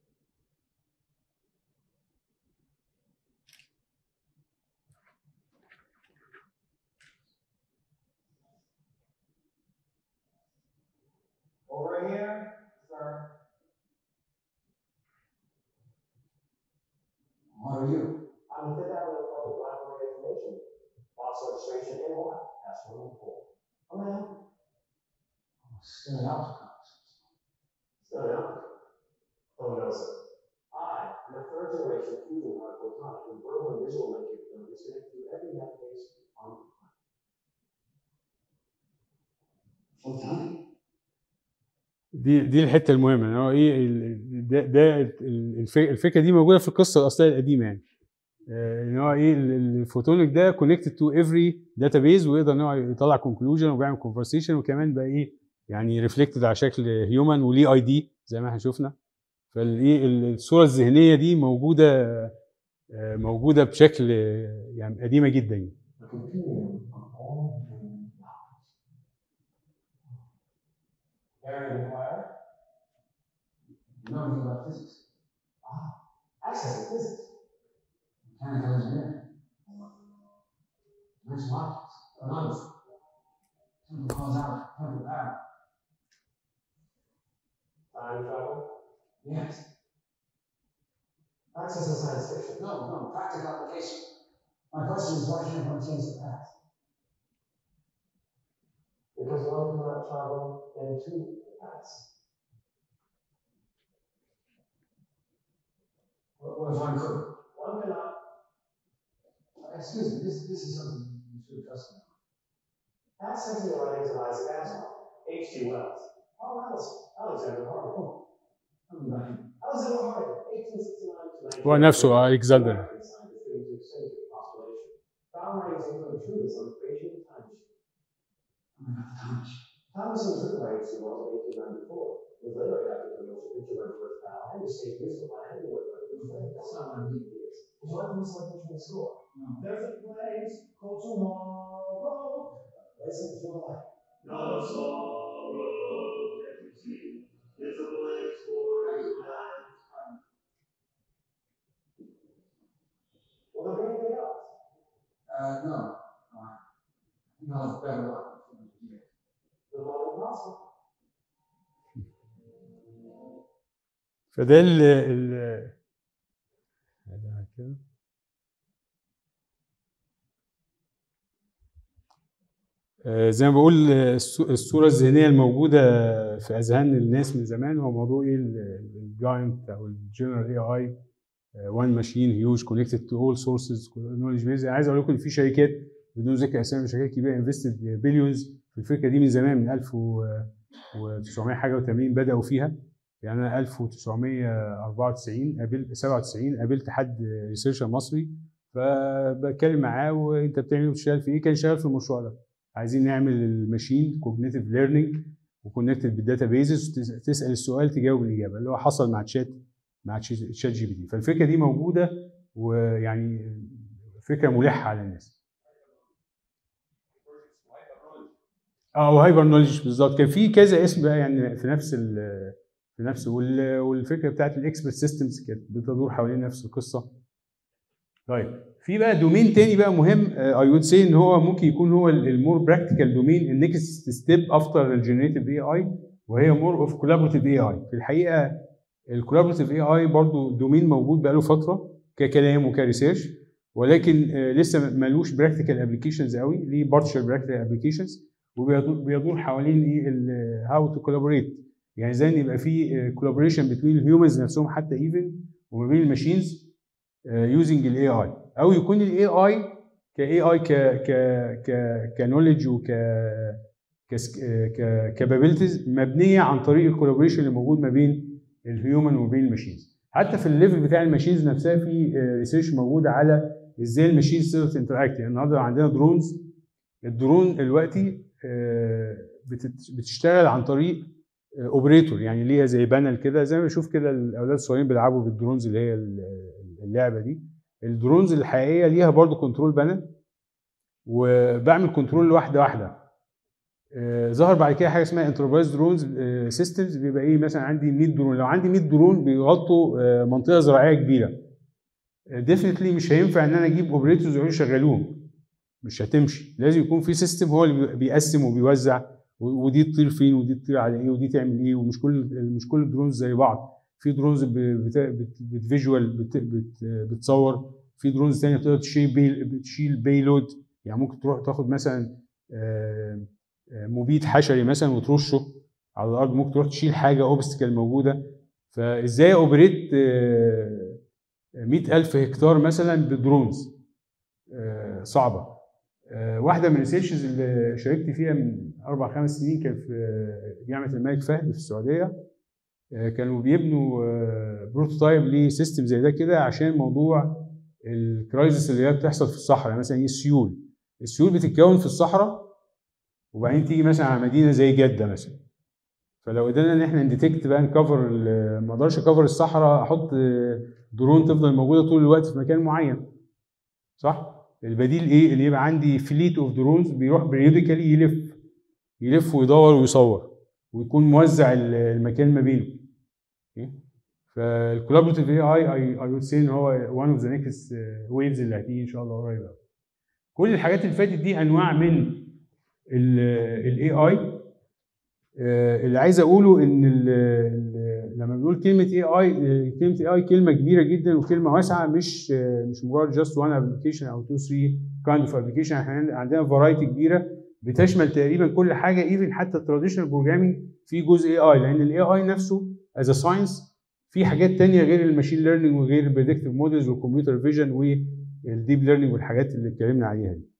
Over here, sir. What are you? I'm the Fifth Avenue Public Library Information. Box registration A1, S114. How may I help you? Still in optics. Still in optics? Oh, no, sir. I am a third generation fusion hard photonic with verbal and visual link capabilities connected to every database on the planet. Photonic? دي الحته المهمه ان هو ايه ده الفكره دي موجوده في القصه الاصليه القديمه يعني. ان هو ايه الفوتونيك ده كونكتد تو افري داتابيز، ويقدر ان هو يطلع كونكلوجن وبيعمل كونفرسيشن، وكمان بقى ايه يعني ريفلكتد على شكل هيومن وليه اي دي زي ما احنا شفنا. فالايه الصوره الذهنيه دي موجوده بشكل يعني قديمه جدا يعني. Knowing about physics. Access to physics. Mechanical engineering. Dimensional optics. Numbers. Chemical causality. Chemical power. Time travel? Yes. Access is science fiction. No, practical application. My question is, why can't one change the past? Because one cannot travel into the past. What if one could? One cannot. Excuse me, this is something you should trust me. Past sexual writings of Isaac Asimov, H.G. Wells, Paul Allison, Alexander Harvey. Alexander Harvey, 1869 to 19. هو نفسه الكسندر. Found writings include treatise on the creation of time machine. Time machine was written by H.G. Wells in 1894. Was later adapted to the motion picture by George Pal and escaped musical by Henry Woodward. That's not what I mean. Would you like me to select which one to score? No. There's a place called tomorrow. Listen to the light. Not a sorrow that you see. It's a place for you life. Will there be anything else? No. No, it's better luck. The more possible. فده زي ما بقول الصورة الذهنية الموجودة في أذهان الناس من زمان هو موضوع ايه الجاينت أو الجنرال اي اي وان ماشين هيوج كونكتد تو اول سورسز نولج بيز. عايز أقول لكم إن في شركات بدون ذكر أسامي شركات كبيرة انفستد بليونز في الفكرة دي من زمان، من 1900 حاجة و80 بدأوا فيها. يعني أنا 1994 قابلت حد ريسيرشر مصري فبتكلم معاه وأنت بتعمل إيه وبتشتغل في إيه؟ كان شغال في المشروع ده. عايزين نعمل الماشين كوجنيتيف ليرنينج وكونكتد بالداتا بيزز، تسال السؤال تجاوب الاجابه، اللي هو حصل مع تشات جي بي تي. فالفكره دي موجوده ويعني فكره ملحه على الناس. وهايبر نولج بالظبط. كان في كذا اسم بقى يعني في نفس والفكره بتاعت الاكسبرت سيستمز كانت بتدور حوالين نفس القصه. طيب في بقى دومين تاني بقى مهم اي وود سي ان هو ممكن يكون هو المور براكتيكال دومين النكست ستيب افتر الجنريتيف اي اي، وهي مور اوف كولابوريتيف اي اي. في الحقيقه الكولابوريتيف اي اي برضو دومين موجود بقى له فتره ككلام وكريسيرش، ولكن لسه مالوش براكتيكال ابلكيشنز قوي، ليه بارشال براكتيكال ابلكيشنز وبيدور حوالين ايه هاو تو كولابوريت، يعني ازاي يبقى في كولابوريشن بين الهيومنز نفسهم حتى ايفن وما بين الماشينز يوزنج الاي اي، او يكون الاي اي كاي اي كنولج وك كابابيلتيز مبنيه عن طريق الكولابوريشن اللي موجود ما بين الهيومن وما بين الماشينز. حتى في الليفل بتاع الماشينز نفسها في ريسيرش موجوده على ازاي الماشينز تقدر تنتراكت. يعني النهارده عندنا درونز، الدرون دلوقتي بتشتغل عن طريق اوبريتور، يعني ليها زي بانل كده، زي ما بشوف كده الاولاد الصغيرين بيلعبوا بالدرونز اللي هي اللعبه دي. الدرونز الحقيقيه ليها برضو كنترول بانل، وبعمل كنترول واحده. ظهر بعد كده حاجه اسمها انتربرايز درونز سيستمز، بيبقى ايه مثلا عندي 100 درون، لو عندي 100 درون بيغطوا منطقه زراعيه كبيره، ديفينتلي مش هينفع ان انا اجيب اوبريتورز يقعدوا يشغلوهم، مش هتمشي. لازم يكون في سيستم هو اللي بيقسم وبيوزع، ودي تطير فين ودي تطير على ايه ودي تعمل ايه. ومش كل الدرونز زي بعض، في درونز بتفيجوال بتصور، في درونز ثانيه بتقدر تشيل بيلود، يعني ممكن تروح تاخد مثلا مبيد حشري مثلا وترشه على الارض، ممكن تروح تشيل حاجه اوبستكل موجوده. فازاي اوبريت 100,000 هكتار مثلا بدرونز؟ صعبه. واحده من الريسيرشز اللي شاركت فيها من 4-5 سنين كان في جامعه الملك فهد في السعوديه، كانوا بيبنوا بروتوتايب لسيستم زي ده كده عشان موضوع الكرايزس اللي هي بتحصل في الصحراء. يعني مثلا السيول بتتكون في الصحراء وبعدين تيجي مثلا على مدينه زي جده مثلا، فلو قدرنا ان احنا نديتكت بقى نكفر، ما اقدرش اكفر الصحراء احط درون تفضل موجوده طول الوقت في مكان معين، صح؟ البديل ايه؟ اللي يبقى عندي فليت اوف درونز بيروح بريوديكالي يلف ويدور ويصور ويكون موزع المكان ما بينه. فالكولابوريتيف اي وود سي ان هو وان اوف ذا نيكست ويفز اللي هتيجي ان شاء الله قريب. كل الحاجات اللي فاتت دي انواع من الاي اي. اللي عايز اقوله ان لما بنقول كلمه اي اي، كلمه اي اي كلمه كبيره جدا وكلمه واسعه، مش مجرد جاست وان ابلكيشن او 2 3 كايند اوف ابلكيشن. احنا عندنا فرايتي كبيره بتشمل تقريبا كل حاجه، ايفن حتى التراديشنال بروجرامينج في جزء اي اي، لان الاي اي نفسه از ساينس في حاجات تانية غير الماشين ليرنينج وغير البريدكتيف مودلز والكمبيوتر فيجن والديب ليرنينج والحاجات اللي اتكلمنا عليها دي.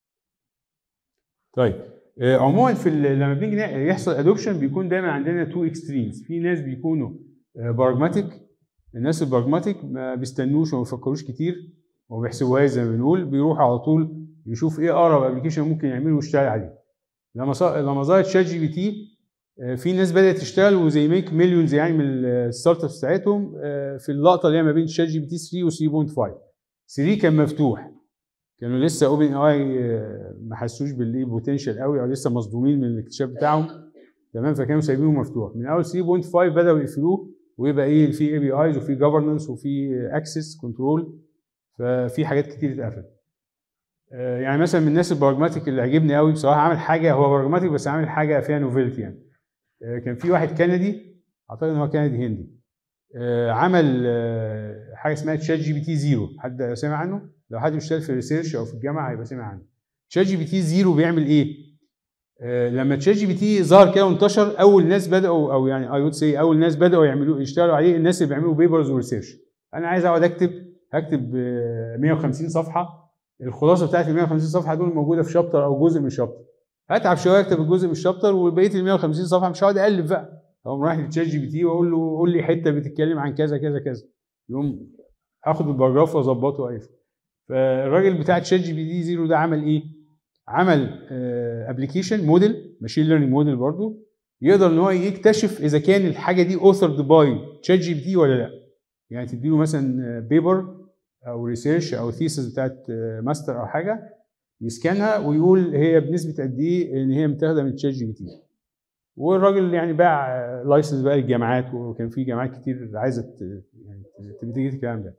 طيب عموما لما بنيجي يحصل ادوبشن بيكون دايما عندنا تو اكستريمز. في ناس بيكونوا براجماتيك، الناس البراجماتيك ما بيستنوش وما بيفكروش كتير وما بيحسبوهاش زي ما بنقول، بيروح على طول يشوف ايه اقرب ابلكيشن ممكن يعمله ويشتغل عليه. لما ظهرت شات جي بي تي في ناس بدات تشتغل وزي ميك مليونز يعني من الستارت ابس بتاعتهم في اللقطه اللي هي ما بين شات جي بي تي 3 و 3.5. 3 كان مفتوح، كانوا لسه اوبن اي ما حسوش بالايه بوتنشال قوي او لسه مصدومين من الاكتشاف بتاعهم، تمام، فكانوا سايبينه مفتوح. من اول 3.5 بداوا يقفلوه ويبقى ايه في اي بي ايز وفي جفرنس وفي اكسس كنترول، ففي حاجات كتير اتقفلت. يعني مثلا من الناس البراجماتيك اللي عجبني قوي بصراحه، عمل حاجه، هو براجماتيك بس عامل حاجه فيها نوفيلتي يعني. كان في واحد كندي، اعتقد ان هو كندي هندي، عمل حاجه اسمها تشات جي بي تي زيرو. حد سمع عنه؟ لو حد بيشتغل في الريسيرش او في الجامعه هيبقى سمع عنه. تشات جي بي تي زيرو بيعمل ايه؟ لما تشات جي بي تي ظهر كده وانتشر، اول ناس بداوا، او يعني اي وود سي اول ناس بداوا يشتغلوا عليه الناس اللي بيعملوا بيبرز وريسيرش. انا عايز اقعد هكتب 150 صفحه، الخلاصه بتاعت ال 150 صفحه دول موجوده في شابتر او جزء من شابتر. هتعب شويه اكتب الجزء من الشابتر وبقيه ال 150 صفحه مش هقعد الف بقى. اقوم رايح لتشات جي بي تي واقول له قول لي حته بتتكلم عن كذا كذا كذا، يقوم هاخد الباراجراف واظبطه واقفل. فالراجل بتاع تشات جي بي تي زيرو ده عمل ايه؟ عمل ابلكيشن موديل ماشين ليرنينج موديل برضه، يقدر ان هو يكتشف اذا كان الحاجه دي اوثرد باي تشات جي بي تي ولا لا. يعني تديله مثلا بيبر او ريسيرش او ثيسس بتاعت ماستر او حاجه، يسكنها ويقول هي بنسبه قد ايه ان هي متاخده من تشات جي بي تي. والراجل يعني باع لايسنس بقى للجامعات، وكان في جامعات كتير عايزه يعني تيجي الكلام ده.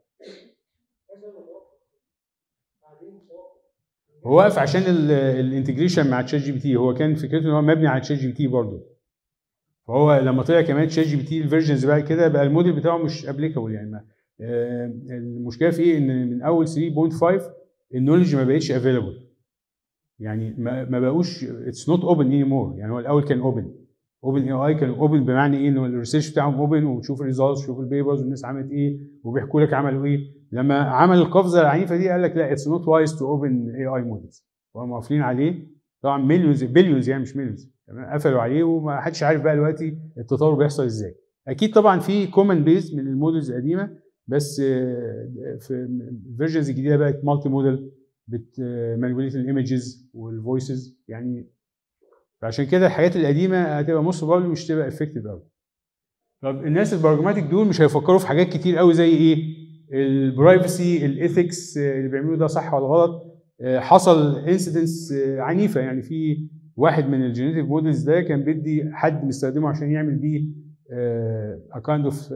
هو واقف عشان الانتجريشن مع تشات جي بي تي، هو كان فكرته ان هو مبني على تشات جي بي تي برضه. فهو لما طلع كمان تشات جي بي تي الفيرجنز بعد كده بقى الموديل بتاعه مش ابليكابل يعني. المشكله في ايه؟ ان من اول 3.5 النولج ما بقتش افيلابل، يعني ما بقوش اتس نوت اوبن اني مور. يعني هو الاول كان اوبن اي اي، كان اوبن بمعنى ايه؟ انه الريسيرش بتاعهم اوبن وتشوف الريزلتس، تشوف البيبرز والناس عملت ايه وبيحكوا لك عملوا ايه. لما عمل القفزه العنيفه دي قال لك لا اتس نوت وايز تو اوبن اي اي مودلز، وهم قافلين عليه طبعا مليونز بليونز يعني مش مليونز، قفلوا عليه وما حدش عارف بقى دلوقتي التطور بيحصل ازاي. اكيد طبعا في كومن بيز من المودلز القديمه، بس في الفيرجنز الجديده بقت مالتي موديل بتمانيبيوليت الايمجز والفويسز يعني. فعشان كده الحاجات القديمه هتبقى موست بروبلي مش هتبقى افكتيف قوي. طب الناس البراجماتيك دول مش هيفكروا في حاجات كتير قوي زي ايه؟ البرايفسي، الايثكس اللي بيعملوه ده صح ولا غلط. حصل انسيدنتس عنيفه، يعني في واحد من الجينيتيف مودلز ده كان بيدي حد مستخدمه عشان يعمل بيه ا كايند اوف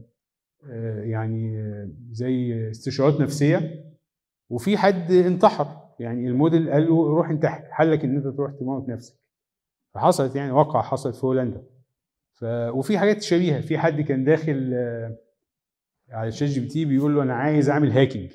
يعني زي استشارات نفسيه، وفي حد انتحر. يعني الموديل قال له روح انتحر، حلك ان انت تروح تموت نفسك. فحصلت يعني واقعه حصلت في هولندا. وفي حاجات شبيهه، في حد كان داخل على شات جي بي تي بيقول له انا عايز اعمل هاكينج،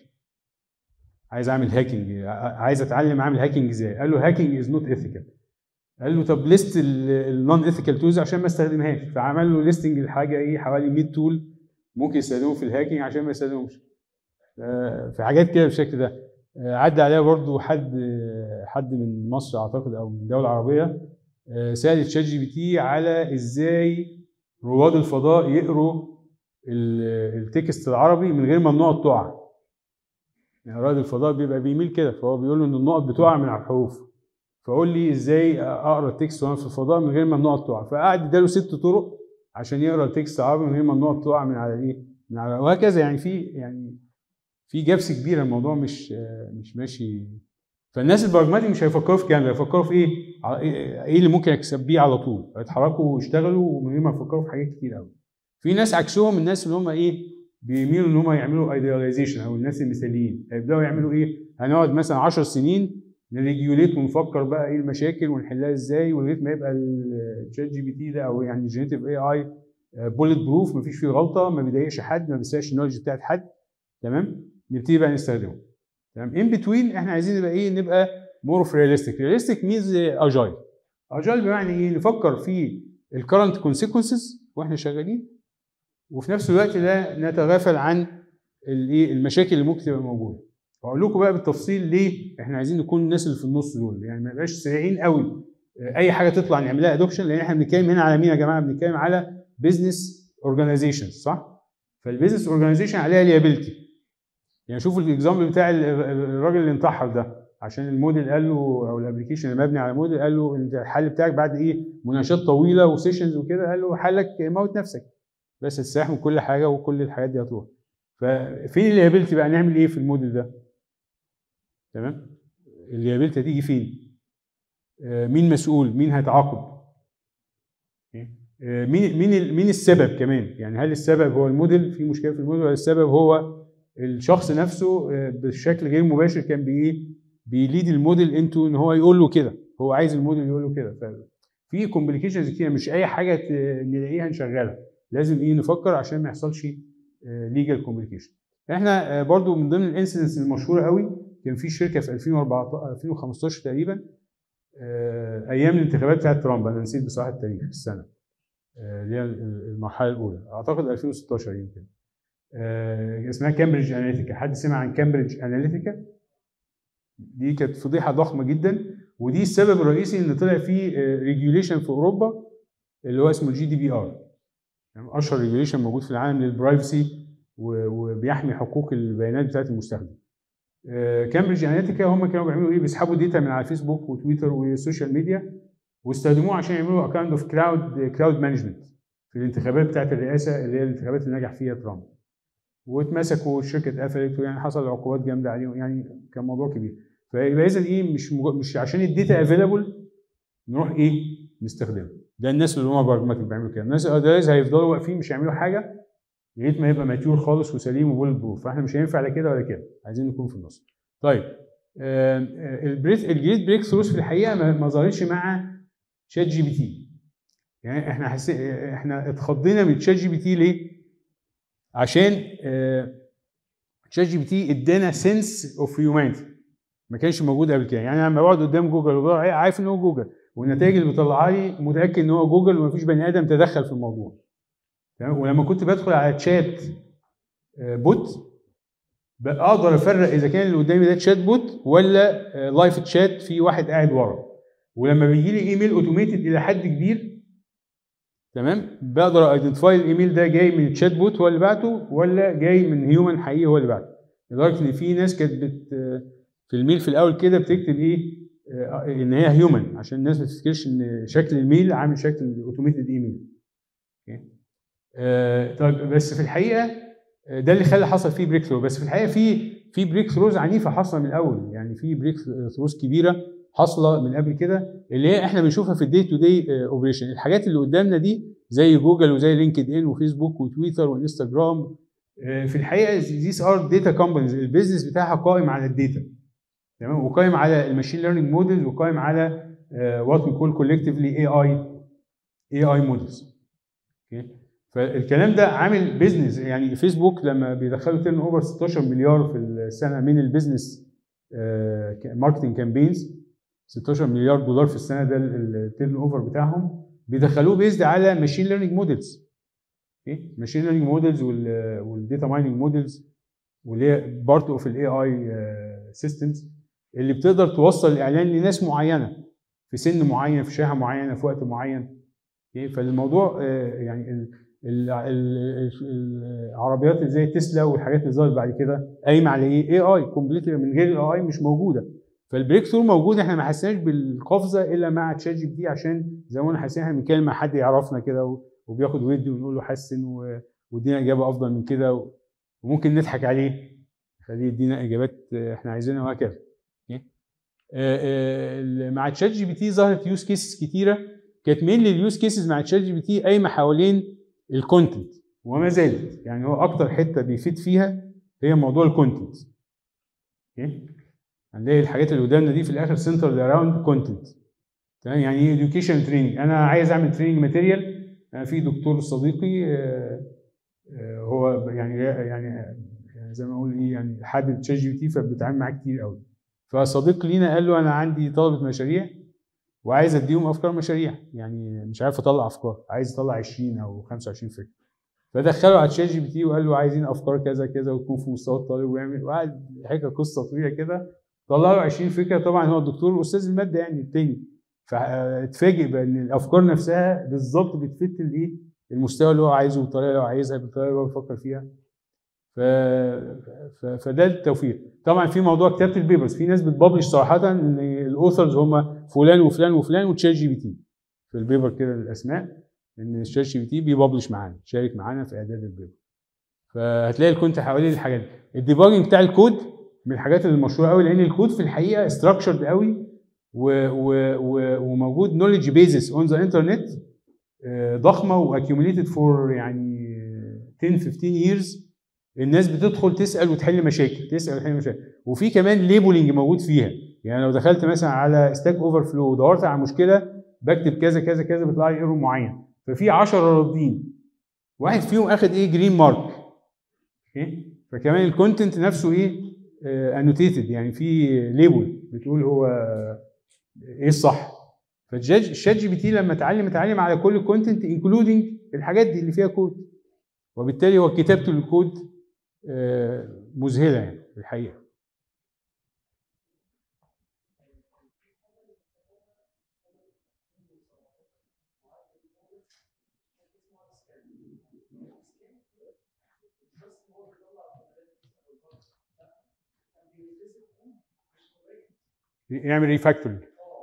عايز اتعلم اعمل هاكينج ازاي. قال له هاكينج از نوت ايثيكال. قال له طب ليست النون ايثيكال تولز عشان ما استخدمهاش. فعمل له ليستنج الحاجه ايه، حوالي 100 تول ممكن يستخدموه في الهاكينج عشان ما يستخدموش. في حاجات كده بالشكل ده. عدى عليها برضو حد من مصر اعتقد او من دوله عربيه، سال تشات جي بي تي على ازاي رواد الفضاء يقروا التكست العربي من غير ما النقط تقع. يعني رائد الفضاء بيبقى بيميل كده، فهو بيقول له ان النقط بتقع من على الحروف، فقول لي ازاي اقرا التكست وانا في الفضاء من غير ما النقط تقع. فقعد اداله 6 طرق عشان يقرا التكست العربي من غير ما النقط تقع من على ايه، من على، وهكذا. يعني في جابس كبيره، الموضوع مش ماشي. فالناس البراجماتيك مش هيفكروا في الكلام ده، هيفكروا في ايه اللي ممكن اكسب بيه على طول، هيتحركوا ويشتغلوا من غير ما يفكروا في حاجات كتير قوي. في ناس عكسهم، الناس اللي هم بيميلوا ان هم يعملوا ايدياليزيشن، او الناس المثاليين هيبداوا يعملوا هنقعد مثلا 10 سنين نريجوليت ونفكر بقى ايه المشاكل ونحلها ازاي، ولغايه ما يبقى الشات جي بي تي ده او يعني جينيتيف اي اي بوليت بروف، مفيش فيه غلطه، ما بيضايقش حد، ما بيسرقش النولج بتاعت حد. تمام، نبتدي بقى نستخدمه. تمام، ان بتوين احنا عايزين نبقى ايه؟ نبقى مور اوف رياليستيك. رياليستيك مينز اجايل. اجايل بمعنى ايه؟ نفكر في الكرنت كونسيكونسز واحنا شغالين، وفي نفس الوقت لا نتغافل عن الايه؟ المشاكل اللي ممكن تبقى موجوده. واقول لكم بقى بالتفصيل ليه احنا عايزين نكون الناس اللي في النص دول، يعني ما نبقاش سريعين قوي اي حاجه تطلع نعملها ادوبشن، لان احنا بنتكلم هنا على مين يا جماعه؟ بنتكلم على بزنس اورجانيزيشنز، صح؟ فالبيزنس اورجانيزيشن عليها ليابيلتي. يعني شوفوا الاكزامبل بتاع الراجل اللي انتحر ده، عشان الموديل قال له، او الابلكيشن اللي مبني على موديل قال له انت الحل بتاعك بعد ايه؟ مناقشات طويله وسيشنز وكده، قال له حلك موت نفسك، بس السلاح من كل حاجه وكل الحاجات دي هتروح. ففين الليابيلتي بقى؟ نعمل ايه في الموديل ده؟ تمام؟ الليابيلتي هتيجي فين؟ مين مسؤول؟ مين هيتعاقب؟ مين السبب كمان؟ يعني هل السبب هو الموديل، في مشكله في الموديل، ولا السبب هو الشخص نفسه بشكل غير مباشر كان بيليد الموديل انتو ان هو يقول له كده، هو عايز الموديل يقول له كده. ففي كومبليكيشنز كتير، مش اي حاجه نلاقيها نشغلها، لازم ايه؟ نفكر عشان ما يحصلش ليجال كومبليكيشن. احنا برضو من ضمن الانسيدنتس المشهوره قوي، كان في شركه في 2015 تقريبا، ايام الانتخابات بتاعت ترامب، انا نسيت بصراحه التاريخ السنه، اللي هي المرحله الاولى، اعتقد 2016 يمكن، اسمها كامبريدج اناليتيكا. حد سمع عن كامبريدج اناليتيكا؟ دي كانت فضيحه ضخمه جدا، ودي السبب الرئيسي ان طلع فيه ريجوليشن في اوروبا اللي هو اسمه الجي دي بي ار، يعني اشهر ريجوليشن موجود في العالم للبرايفسي وبيحمي حقوق البيانات بتاعت المستخدم. كامبريدج اناليتيكا هم كانوا بيعملوا ايه؟ بيسحبوا داتا من على فيسبوك وتويتر والسوشيال ميديا، واستخدموه عشان يعملوا اكاونت اوف كلاود مانجمنت في الانتخابات بتاعت الرئاسه، اللي هي الانتخابات اللي نجح فيها ترامب. واتمسكوا، والشركه اتقفلت، ويعني حصل عقوبات جامده عليهم، يعني كان موضوع كبير. فيبقى اذا ايه؟ مش عشان الداتا افيلابل نروح ايه؟ نستخدمها. ده الناس اللي هم براجماتيك بيعملوا كده، الناس اذروايز هيفضلوا واقفين مش هيعملوا حاجه لغايه ما يبقى ماتيور خالص وسليم وبولت بروف. فاحنا مش هينفع لا كده ولا كده، عايزين نكون في النص. طيب الجريت بريك ثروز في الحقيقه ما ظهرتش مع شات جي بي تي. يعني احنا اتخضينا من شات جي بي تي ليه؟ عشان شات جي بي تي ادانا سنس اوف هيومانيتي ما كانش موجود قبل كده. يعني انا لما بقعد قدام جوجل وبقعد عارف ان هو جوجل، والنتائج اللي بيطلعها لي متاكد ان هو جوجل ومفيش بني ادم تدخل في الموضوع. تمام؟ ولما كنت بدخل على تشات بوت اقدر افرق اذا كان اللي قدامي ده تشات بوت ولا لايف تشات في واحد قاعد ورا. ولما بيجي لي ايميل اوتوميتد الى حد كبير، تمام، بقدر ايدنتيفاي الايميل ده جاي من الشات بوت هو اللي بعته ولا جاي من هيومن حقيقي هو اللي بعته. لدرجه ان في ناس كانت في الميل في الاول كده بتكتب ايه؟ ان هي هيومن، عشان الناس ما تفتكرش ان شكل الميل عامل شكل اوتوميتد ايميل. طيب بس في الحقيقه ده اللي خلى حصل فيه بريك ثرو. بس في الحقيقه في بريك ثروز عنيفه حاصله من الاول، يعني في بريك ثروز كبيره حاصله من قبل كده، اللي هي احنا بنشوفها في الدي تو دي اوبريشن. الحاجات اللي قدامنا دي زي جوجل وزي لينكد ان وفيسبوك وتويتر وانستجرام، في الحقيقه these are data companies، البيزنس بتاعها قائم على الداتا، تمام، وقائم على الماشين ليرنينج موديلز، وقائم على وات وي كول كولكتيفلي اي اي موديلز. فالكلام ده عامل بيزنس. يعني فيسبوك لما بيدخلوا تيرن اوفر 16 مليار في السنه من البيزنس ماركتنج كامبينز، 16 مليار دولار في السنه، ده التيرن اوفر بتاعهم، بيدخلوه بيزد على ماشين ليرنينج موديلز. ماشين ليرنينج موديلز والداتا مايننج موديلز، واللي هي بارت اوف الاي اي سيستمز، اللي بتقدر توصل الاعلان لناس معينه في سن معين، في شريحه معينه، في وقت معين. فالموضوع يعني العربيات اللي زي تسلا والحاجات اللي ظهرت بعد كده قايمه على ايه؟ اي اي كومبليتلي، من غير الاي اي مش موجوده. فالبريك ثرو موجود، احنا ما حسيناش بالقفزه الا مع تشات جي بي تي، عشان زي ما احنا حاسين احنا بنتكلم مع حد يعرفنا كده وبياخد ودي ونقول له حسن وادينا اجابه افضل من كده، وممكن نضحك عليه خليه يدينا اجابات احنا عايزينها وهكذا. مع تشات جي بي تي ظهرت يوز كيسز كتيره، كانت مين اليوز كيسز مع تشات جي بي تي قايمه حوالين الكونتنت، وما زالت. يعني هو اكتر حته بيفيد فيها هي موضوع الكونتنت. هنلاقي الحاجات اللي قدامنا دي في الاخر سنتر اراوند كونتنت. تمام؟ يعني ايه اديوكيشن تريننج؟ انا عايز اعمل تريننج ماتيريال انا في دكتور صديقي هو يعني زي ما اقول ايه يعني حابب تشات جي بي تي فبيتعامل معاه كتير قوي. فصديق لينا قال له انا عندي طلبه مشاريع وعايز اديهم افكار مشاريع، يعني مش عارف اطلع افكار، عايز اطلع 20 او 25 فكره. فدخله على تشات جي بي تي وقال له عايزين افكار كذا كذا وتكون في مستوى الطالب، ويعمل وقعد يحكي قصه طويله كده، طلع له 20 فكره. طبعا هو الدكتور استاذ الماده يعني التاني، فاتفاجئ بان الافكار نفسها بالظبط بتفت الايه المستوى اللي هو عايزه بالطريقه اللي هو عايزها بالطريقه اللي هو بيفكر فيها. فده التوفيق. طبعا في موضوع كتابه البيبرز، في ناس بتبلش صراحه ان الاوثرز هم فلان وفلان وفلان وتشات جي بي تي في البيبر كده الاسماء، ان الشات جي بي تي بيبلش معانا، شارك معانا في اعداد البيبر. فهتلاقي الكونت حوالين الحاجات دي. الديباجنج بتاع الكود من الحاجات المشهوره قوي، لان الكود في الحقيقه ستراكشرد قوي وموجود نوليدج بيزس اون ذا انترنت ضخمه واكيوميليتد فور يعني 10 15 years. الناس بتدخل تسال وتحل مشاكل، تسال وتحل مشاكل، وفي كمان ليبلنج موجود فيها. يعني لو دخلت مثلا على ستاك اوفر فلو ودورت على مشكله بكتب كذا كذا كذا بيطلع لي ايرور معين، ففي 10 راضين، واحد فيهم اخد ايه جرين مارك. اوكي، فكمان الكونتنت نفسه ايه انوتيتد، يعني في ليبل بتقول هو ايه الصح. فالشات جي بي تي لما اتعلم على كل الكونتنت انكلودنج الحاجات دي اللي فيها كود، وبالتالي هو كتابته للكود مذهله يعني في الحقيقه. يعمل ريفاكتورنج.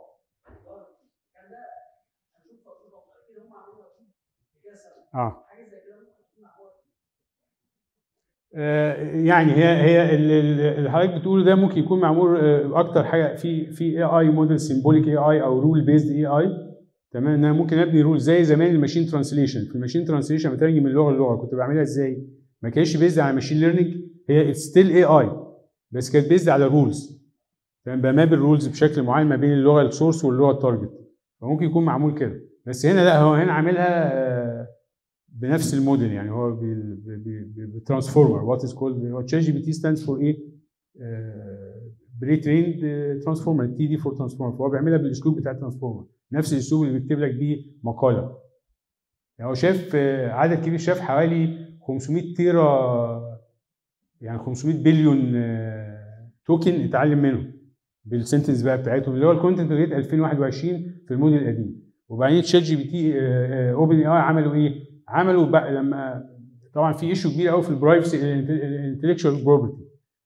يعني هي اللي حضرتك بتقوله ده ممكن يكون معمول اكتر حاجه في اي اي موديل سيمبوليك اي اي او رول بيزد اي اي. تمام، ان انا ممكن ابني رول زي زمان الماشين ترانسليشن. في الماشين ترانسليشن بترجم من لغه للغه، كنت بعملها ازاي؟ ما كانش بيزد على ماشين ليرنينج، هي ستيل اي اي بس كانت بيزد على رولز. تمام، بمابل رولز بشكل معين ما بين اللغه السورس واللغه التارجت، فممكن يكون معمول كده. بس هنا لا، هو هنا عاملها بنفس الموديل، يعني هو بترانسفورمر. وات از كولد هو تشات جي بي تي ستاندز فور ايه؟ بري تريند ترانسفورمر، تي دي فور ترانسفورمر، فهو بيعملها بالاسلوب بتاع الترانسفورمر، نفس الاسلوب اللي بيكتب لك بيه مقاله. يعني هو شاف عدد كبير، شاف حوالي 500 تيرا، يعني 500 بليون توكن اتعلم منهم بالسنتنس بقى بتاعتهم، اللي هو الكونتنت لغايه 2021 في الموديل القديم. وبعدين تشات جي بي تي اوبن اي عملوا ايه؟ عملوا بقى لما طبعا في ايشو كبير قوي في البرايفسي الانتلكشوال بروبرتي،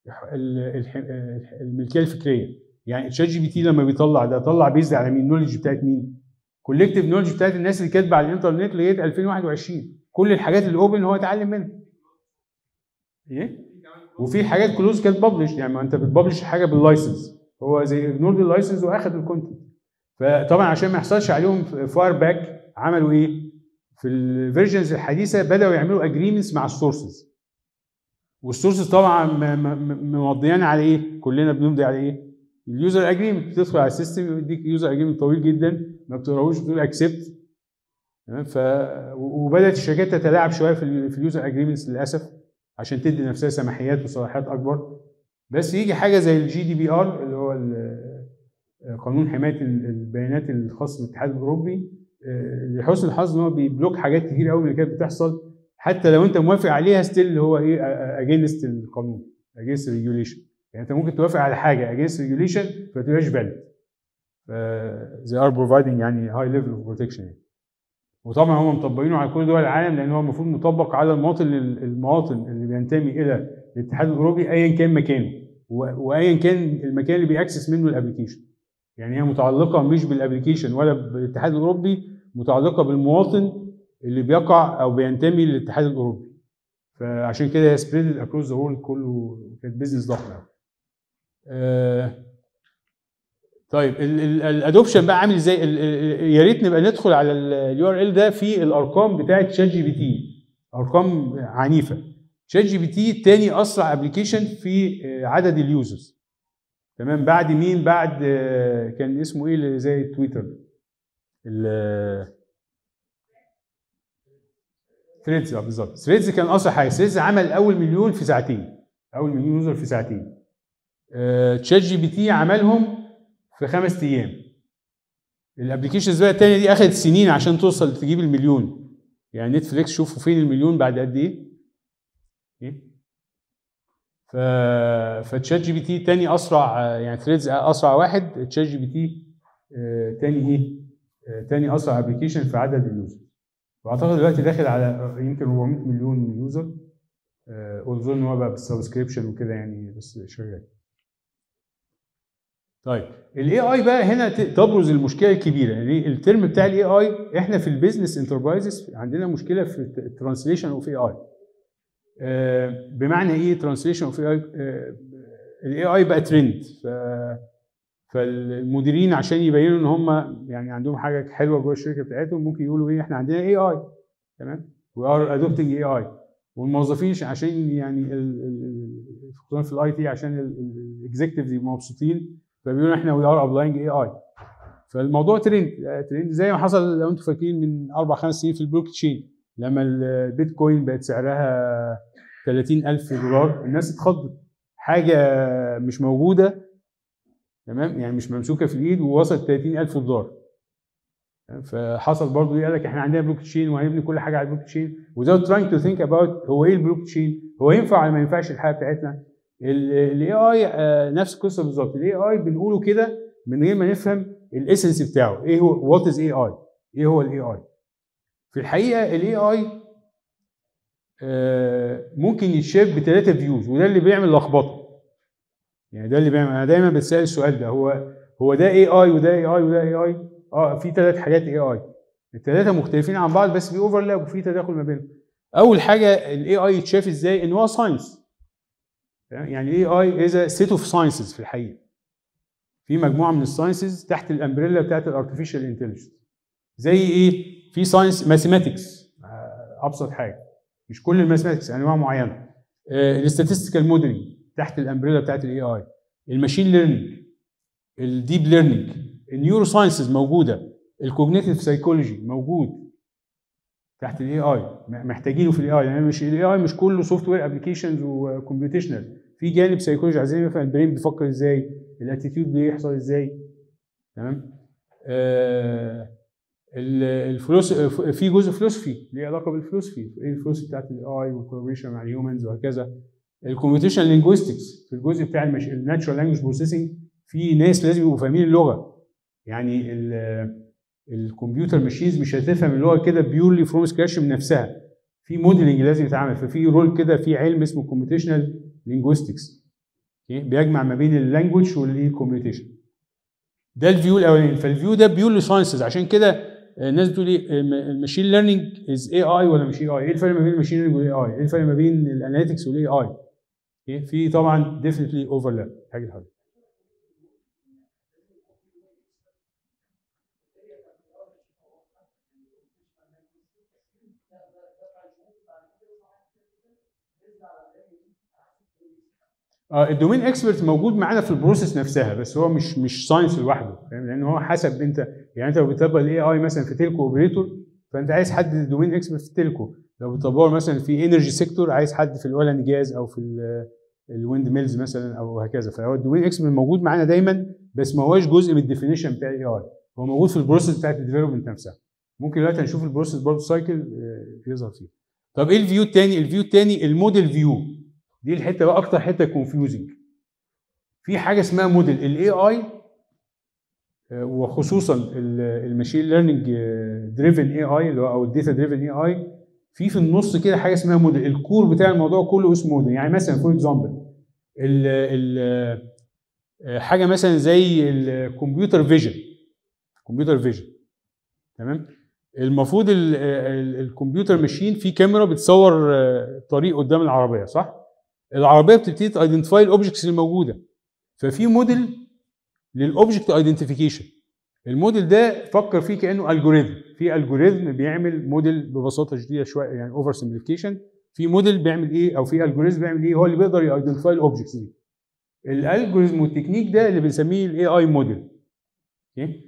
الملكيه الفكريه. يعني تشات جي بي تي لما بيطلع ده طلع بيزد على مين؟ النولج بتاعت مين؟ كولكتيف نولج بتاعت الناس اللي كاتبه على الانترنت لغايه 2021، كل الحاجات الاوبن هو اتعلم منها. ايه؟ وفي حاجات كلوز كانت ببلش، يعني ما انت بتبلش حاجه باللايسنس، هو زي اجنورد اللايسنس واخد الكونتنت. فطبعا عشان ما يحصلش عليهم فاير باك عملوا ايه؟ في الفيرجنز الحديثه بداوا يعملوا اجريمنتس مع السورسز، والسورسز طبعا ممضيان على ايه؟ كلنا بنمضي على ايه؟ اليوزر اجريمنت. تدخل على السيستم يديك يوزر اجريمنت طويل جدا ما بتقراهوش، بتقول اكسبت. تمام، وبدات الشركات تتلاعب شويه في اليوزر اجريمنتس للاسف عشان تدي نفسها سماحيات وصلاحيات اكبر. بس يجي حاجه زي الجي دي بي ار اللي هو قانون حمايه البيانات الخاص بالاتحاد الاوروبي، لحسن الحظ ان هو بيبلوك حاجات كتير قوي من اللي كانت بتحصل، حتى لو انت موافق عليها ستيل اللي هو ايه اجينست القانون، اجينست ريجوليشن. يعني انت ممكن توافق على حاجه اجينست ريجوليشن فما تبقاش فاليد. they are providing يعني high level of protection يعني. وطبعا هم مطبقينه على كل دول العالم، لان هو المفروض مطبق على المواطن اللي بينتمي الى الاتحاد الاوروبي ايا كان مكانه، وايا كان المكان اللي بيأكسس منه الابلكيشن. يعني هي متعلقه مش بالابلكيشن ولا بالاتحاد الاوروبي، متعلقه بالمواطن اللي بيقع او بينتمي للاتحاد الاوروبي. فعشان كده هي سبريد اكروس ذا وورلد كله، كانت بيزنس ضخمه. طيب الادوبشن بقى عامل ازاي؟ يا ريت نبقى ندخل على اليو ار ال ده في الارقام بتاعه شات جي بي تي، ارقام عنيفه. شات جي بي تي تاني اسرع ابلكيشن في عدد اليوزرز. تمام، بعد مين؟ بعد كان اسمه ايه اللي زي تويتر، ثريدز بالظبط. ثريدز كان اسرع حاجه. ثريدز عمل اول مليون في ساعتين، اول مليون يوزر في ساعتين. تشات جي بي تي عملهم في 5 ايام. الابلكيشنز بقى الثانيه دي اخذت سنين عشان توصل تجيب المليون. يعني نتفليكس شوفوا فين المليون بعد قد ايه. فتشات جي بي تي تاني اسرع، يعني ثريدز اسرع واحد، تشات جي بي تي تاني ايه؟ تاني اسرع ابلكيشن في عدد اليوزر. واعتقد دلوقتي داخل على يمكن 400 مليون يوزر. اظن هو بقى بالسبسكريبشن وكده يعني، بس شغال. طيب الاي اي بقى هنا تبرز المشكله الكبيره. يعني الترم بتاع الاي اي، احنا في البيزنس انتربرايزز عندنا مشكله في الترانسليشن اوف اي اي. بمعنى ايه ترانسليشن اوف اي اي؟ الاي اي بقى ترند، فالمديرين عشان يبينوا ان هم يعني عندهم حاجه حلوه جوه الشركه بتاعتهم ممكن يقولوا ايه، احنا عندنا اي اي، تمام، وي ار ادوبتنج اي اي. والموظفين عشان يعني خصوصا في الاي تي عشان الاكزيكتيفز يبقوا مبسوطين فبيقولوا احنا وي ار ابلاينج اي اي. فالموضوع ترند زي ما حصل لو انتم فاكرين من 4-5 سنين في البلوك تشين، لما البيتكوين بقت سعرها $30,000 الناس اتخضت، حاجه مش موجوده، تمام، يعني مش ممسوكه في الايد ووصلت $30,000. فحصل برضه قال لك احنا عندنا بلوك تشين وهنبني كل حاجه على البلوك تشين without trying to think about هو ايه البلوك تشين، هو ينفع ولا ما ينفعش الحياه بتاعتنا. الاي اي نفس القصه بالظبط. الاي اي بنقوله كده من غير ما نفهم الاسنس بتاعه ايه هو، وات از اي اي، ايه هو الاي اي. في الحقيقه الاي اي ممكن يتشاف ب3 فيوز، وده اللي بيعمل لخبطه. يعني ده اللي بيعمل، انا دايما بتسال السؤال ده، هو ده اي اي وده اي اي وده اي اي؟ في 3 حاجات اي اي، ال3 مختلفين عن بعض بس في اوفرلاب وفي تداخل ما بينهم. اول حاجه الاي اي يتشاف ازاي؟ ان هو ساينس. يعني الاي اي از سيت اوف ساينسز. في الحقيقه في مجموعه من الساينسز تحت الامبريلا بتاعت الارتفيشال انتليجنس. زي ايه؟ في ساينس ماثيماتكس، ابسط حاجه، مش كل الماثيماتكس، انواع معينه. الاستاتستيكال موديلنج تحت الامبريلا بتاعت الاي اي. الماشين ليرنينج، الديب ليرنينج، النيورو ساينسز موجوده، الكوجنيتيف سايكولوجي موجود تحت الاي اي، محتاجينه في الاي اي. يعني مش الاي اي مش كله سوفت وير ابلكيشنز وكمبيوتيشنال، في جانب سايكولوجي عايزين نفهم البرين بيفكر ازاي، الاتيتيود بيحصل ازاي، تمام. في جزء فلسفي ليه علاقه بالفلسفي، ايه الفلسفه بتاعت الاي اي والكولابريشن مع الهيومنز وهكذا. الكمبيوتيشن لينجويستكس في الجزء بتاع الناتشورال لانجويج بروسيسنج، في ناس لازم يبقوا فاهمين اللغه. يعني الكمبيوتر ماشينز مش هتفهم اللغه كده بيورلي فروم سكراتش من نفسها، في موديلنج لازم يتعمل. ففي رول كده في علم اسمه كومبيوتيشنال لينجويستكس بيجمع ما بين اللانجوج والكمبيوتيشن. ده الفيو الاولاني. فالفيو ده بيورلي ساينسز. عشان كده الناس بتقول ايه الماشين ليرنينج از اي اي ولا مش اي اي؟ ايه الفرق ما بين الماشين ليرنينج والاي اي؟ ايه الفرق ما بين الاناليتكس والاي اي؟ في طبعا ديفنتلي اوفرلاب. حاجه حاجه الدومين اكسبرت موجود معانا في البروسيس نفسها، بس هو مش ساينس لوحده، فاهم؟ لان هو حسب انت، يعني انت لو بتطبق الاي اي مثلا في تيلكو اوبريتور فانت عايز حد دومين اكسبرت في التيلكو، لو بتطبقه مثلا في انرجي سيكتور عايز حد في الاويل اند جاز او في الويند ميلز مثلا او هكذا. فهو الدومين اكسبرت موجود معانا دايما، بس ما هوش جزء من الديفينيشن بتاع الاي اي، هو موجود في البروسيس بتاعت الديفلوبمنت نفسها. ممكن دلوقتي هنشوف البروسيس برضه سايكل يظهر فيه. طب ايه الفيو الثاني؟ الفيو الثاني الموديل فيو، دي الحته بقى اكتر حته كونفيوزنج. في حاجه اسمها موديل الاي اي، وخصوصا الماشين ليرنينج دريفن اي اي اللي هو او الداتا دريفن اي اي، في النص كده حاجه اسمها موديل. الكور بتاع الموضوع كله اسمه موديل. يعني مثلا فور اكزامبل حاجه مثلا زي الكمبيوتر فيجن. كمبيوتر فيجن، تمام. المفروض الكمبيوتر ماشين فيه كاميرا بتصور طريق قدام العربيه، صح؟ العربيه بتبتدي تايدنتيفاي الاوبجكتس الموجوده، ففي موديل للاوبجكت ايدنتيفيكيشن. الموديل ده فكر فيه كانه الجوريزم، في الجوريزم بيعمل موديل ببساطه شديده شويه، يعني اوفر سمبليفيكيشن. في موديل بيعمل ايه، او في الجوريزم بيعمل ايه، هو اللي بيقدر يايدنتيفاي الاوبجكتس دي. الالجوريزم والتكنيك ده اللي بنسميه الاي اي موديل.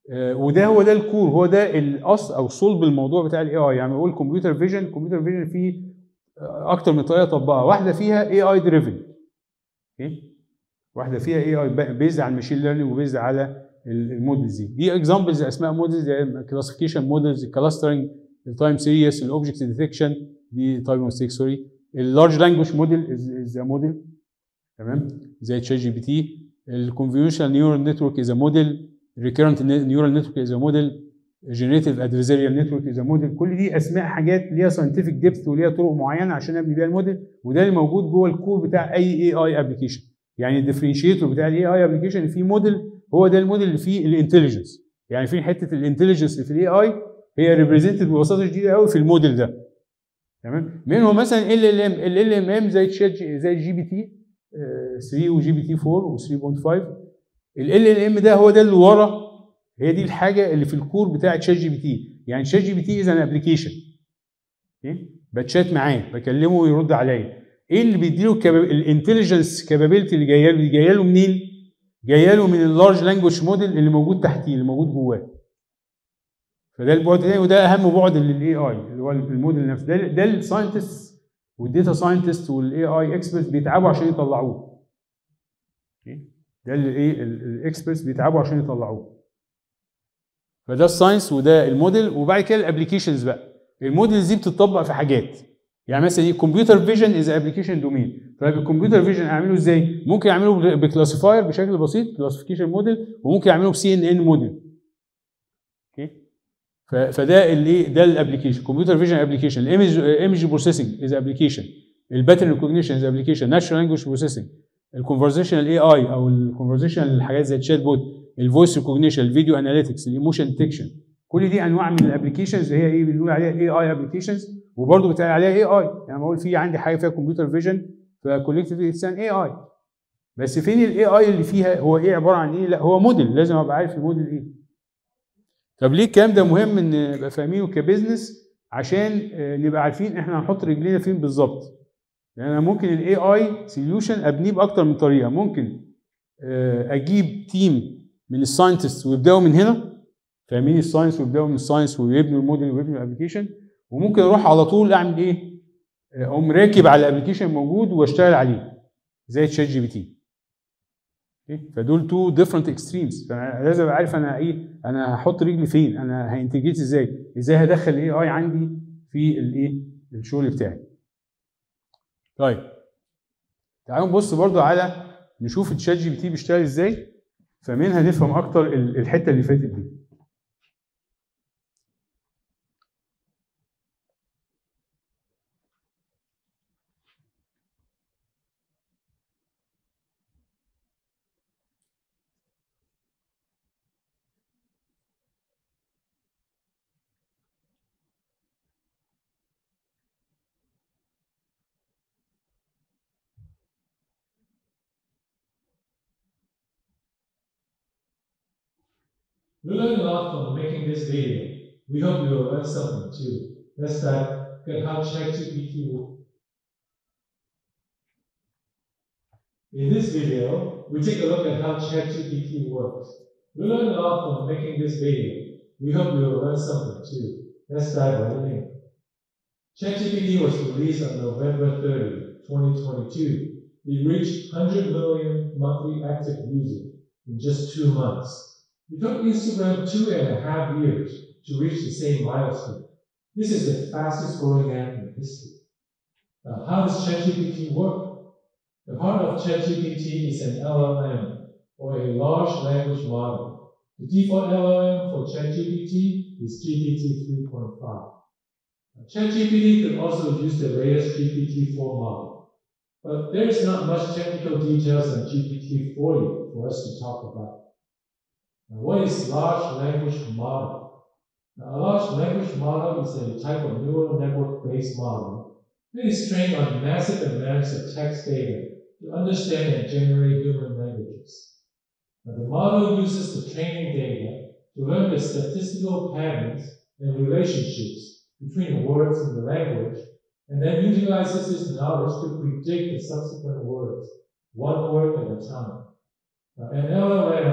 وده هو ده الكور، هو ده الاصل او صلب الموضوع بتاع الاي اي. يعني بقول كمبيوتر فيجن، الكمبيوتر فيجن فيه اكتر من طريقه اطبقها، واحده فيها اي اي دريفن، واحده فيها اي اي بيزد على الماشين ليرنينج وبيزد على المودلز دي اكزامبلز اسماء مودلز زي كلاسيفيكيشن مودلز، الكلاسترنج، التايم سيريس، الاوبجكت ديتكشن دي تايب ميستيك سوري، اللارج لانجويج موديل از موديل، تمام، زي تشات جي بي تي، الكونفوليوشنال نيورال نتورك از موديل، ريكيرنت نيورال نتورك از موديل، جنريتيف ادفيرساريال نتورك از موديل. كل دي اسماء حاجات ليها ساينتفك ديبث وليها طرق معينه عشان ابني بيها الموديل، وده اللي موجود جوه الكور بتاع اي اي ابلكيشن. يعني الديفرنشيتور بتاع الاي اي ابلكيشن في موديل، هو ده الموديل اللي فيه الانتليجنس. يعني في حته الانتليجنس اللي في الاي اي هي ريبريزنتد ببساطه شديده قوي في الموديل ده، تمام. منهم مثلا ال ام ام زي زي جي بي تي 3 وجي بي تي 4 و3.5. ال ام ده هو ده اللي ورا، هي دي الحاجه اللي في الكور بتاع شات جي بي تي. يعني شات جي بي تي از ان ابلكيشن، بتشات معاه، بكلمه ويرد عليا. ايه اللي بيديله الانتليجنس كابابيلتي اللي جايه له؟ جايه له منين؟ جايه له من اللارج لانجويج موديل اللي موجود تحتيه، اللي موجود جواه. فده البعد الثاني، وده اهم بعد للاي اي اللي هو الموديل نفسه. ده الساينتست والديتا ساينتست والاي اي اكسبرت بيتعبوا عشان يطلعوه. ده اللي ايه الاكسبرتس بيتعبوا عشان يطلعوه. فده الساينس وده الموديل. وبعد كده الابلكيشنز بقى، الموديلز دي بتطبق في حاجات. يعني مثلا ايه، كمبيوتر فيجن از ابلكيشن دومين. طيب الكمبيوتر فيجن اعمله ازاي؟ ممكن اعمله بكلاسيفاير بشكل بسيط، كلاسيفيكيشن موديل، وممكن اعمله بسي ان ان موديل. فده اللي ده الابلكيشن، كمبيوتر فيجن ابلكيشن. الايمج بروسيسنج از ابلكيشن، الباترن ريكوجنيشن از ابلكيشن، ناتشورال لانجويج بروسيسنج، الكونفرزيشنال اي اي او الكونفرزيشنال الحاجات زي الشات بوت، الفويس ريكوجنيشن، الفيديو اناليتكس، الايموشن ديتكشن. كل دي انواع من الابلكيشنز هي ايه بنقول عليها اي اي ابلكيشنز، وبرده بتقال عليها اي اي. يعني بقول في عندي حاجه فيها كمبيوتر فيجن فكولكتيفلي اتس ان اي اي. بس فين الاي اي اللي فيها؟ هو ايه عباره عن ايه؟ لا هو موديل، لازم ابقى عارف الموديل ايه. طب ليه الكلام ده مهم ان نبقى فاهمينه كبزنس؟ عشان نبقى عارفين احنا هنحط رجلينا فين بالظبط. لان انا ممكن الاي اي سوليوشن ابنيه باكتر من طريقه. ممكن اجيب تيم من الساينتست ويبداوا من هنا، فاهمين الساينس، ويبداوا من الساينس ويبنوا الموديل ويبنوا الابلكيشن. وممكن اروح على طول اعمل ايه؟ اقوم راكب على الابلكيشن موجود واشتغل عليه زي تشات جي بي تي. فدول تو ديفرنت اكستريمز. فانا لازم ابقى عارف انا ايه، انا هحط رجلي فين، انا هانتجريت ازاي هدخل الاي اي عندي في الايه الشغل بتاعي. طيب تعالوا نبص برضو على نشوف الشات جي بي تي بيشتغل ازاي، فمنها نفهم اكتر الحته اللي فاتت دي. We learned a lot from making this video. We hope you will learn something too. Let's look at how ChatGPT works. In this video, we take a look at how ChatGPT works. We learned a lot from making this video. We hope you will learn something too. Let's dive right in. ChatGPT was released on November 30, 2022. It reached 100 million monthly active users in just 2 months. It took Instagram 2.5 years to reach the same milestone. This is the fastest growing app in history. Now, how does ChatGPT work? The heart of ChatGPT is an LLM, or a large language model. The default LLM for ChatGPT is GPT 3.5. ChatGPT could also use the latest GPT-4 model, but there is not much technical details on GPT-4 for us to talk about. Now, what is large language model? Now, a large language model is a type of neural network-based model that is trained on massive amounts of text data to understand and generate human languages. Now, the model uses the training data to learn the statistical patterns and relationships between words in the language, and then utilizes this knowledge to predict the subsequent words, one word at a time. Now, an LLM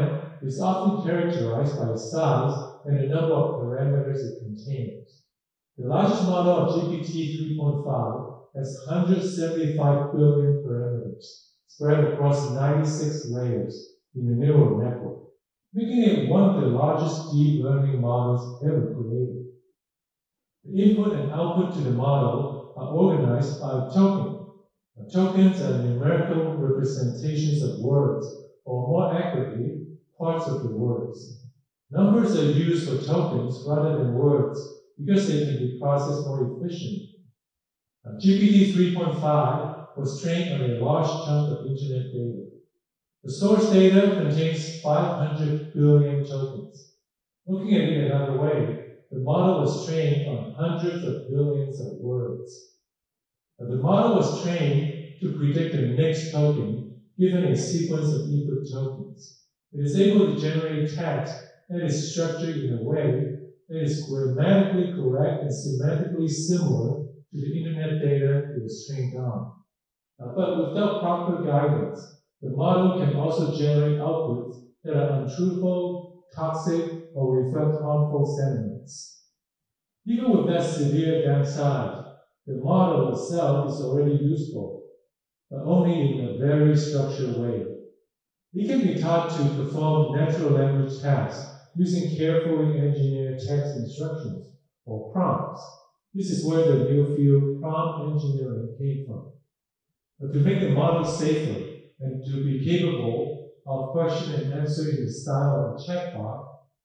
is often characterized by its size and the number of parameters it contains. The largest model of GPT 3.5 has 175 billion parameters spread across 96 layers in the neural network, making it one of the largest deep learning models ever created. The input and output to the model are organized by a token. Tokens are numerical representations of words, or more accurately, parts of the words. Numbers are used for tokens rather than words because they can be processed more efficiently. GPT 3.5 was trained on a large chunk of internet data. The source data contains 500 billion tokens. Looking at it another way, the model was trained on hundreds of billions of words. The model was trained to predict the next token given a sequence of input tokens. It is able to generate text that is structured in a way that is grammatically correct and semantically similar to the internet data it was trained on. But without proper guidance, the model can also generate outputs that are untruthful, toxic, or reflect harmful sentiments. Even with that severe downside, the model itself is already useful, but only in a very structured way. It can be taught to perform natural language tasks using carefully engineered text instructions, or prompts. This is where the new field prompt engineering came from. But to make the model safer and to be capable of question and answer in the style of a chatbot,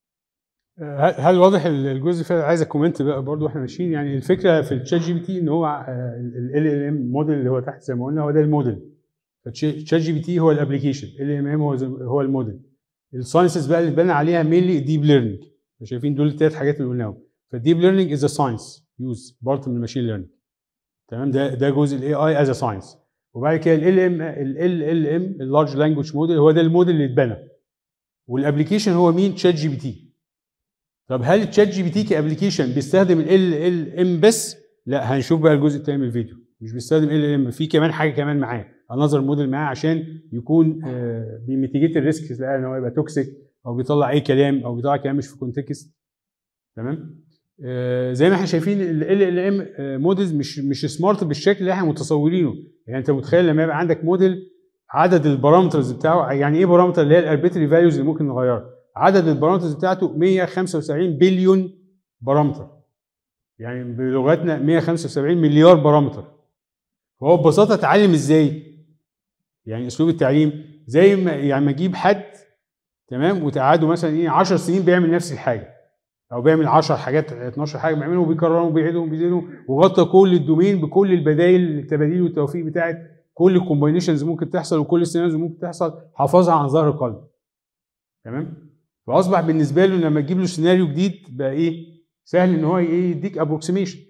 هل واضح الجزء فعلا؟ عايز اكومنت بقى برضو واحنا ماشيين. يعني الفكره في الشات جي بي تي ان هو ال ال ام موديل اللي هو تحت زي ما قلنا هو ده الموديل. فالشات جي بي تي هو الابلكيشن، ال ام ام هو الموديل. الساينسز بقى اللي اتبنى عليها مينلي ديب ليرنينج. شايفين دول الثلاث حاجات اللي قلناهم. فالديب ليرنينج از ا ساينس يوز بارت من الماشين ليرنينج. تمام، ده جزء الاي اي از ا ساينس. وبعد كده ال ام اللارج لانجوج موديل هو ده الموديل اللي اتبنى. والابلكيشن هو مين؟ شات جي بي تي. طب هل الشات جي بي تي كابلكيشن بيستخدم ال ام بس؟ لا، هنشوف بقى الجزء الثاني من الفيديو. مش بيستخدم ال ام، في كمان حاجه كمان معاه، انذر موديل معاه عشان يكون بيميتيجيت الريسك ان هو يبقى توكسيك او بيطلع اي كلام او بيطلع كلام مش في كونتكست. تمام. زي ما احنا شايفين ال ام موديلز مش سمارت بالشكل اللي احنا متصورينه. يعني انت متخيل لما يبقى عندك موديل عدد البارامترز بتاعه، يعني ايه بارامتر؟ اللي هي الاربيتري فاليوز اللي ممكن نغيرها. عدد البارامترز بتاعته 175 بليون بارامتر، يعني بلغتنا 175 مليار بارامتر. فهو ببساطه اتعلم ازاي؟ يعني اسلوب التعليم زي ما يعني ما اجيب حد تمام وتقعده مثلا ايه 10 سنين بيعمل نفس الحاجه، او بيعمل 10 حاجات 12 حاجه بيعملهم وبيكررهم وبيعيدهم وبيزيدهم وغطى كل الدومين بكل البدائل التباديل والتوفيق بتاعت كل الكومباينيشنز ممكن تحصل وكل السيناريوز ممكن تحصل، حافظها عن ظهر قلب. تمام. فاصبح بالنسبه له لما تجيب له سيناريو جديد بقى ايه؟ سهل ان هو ايه يديك ابروكسيميشن.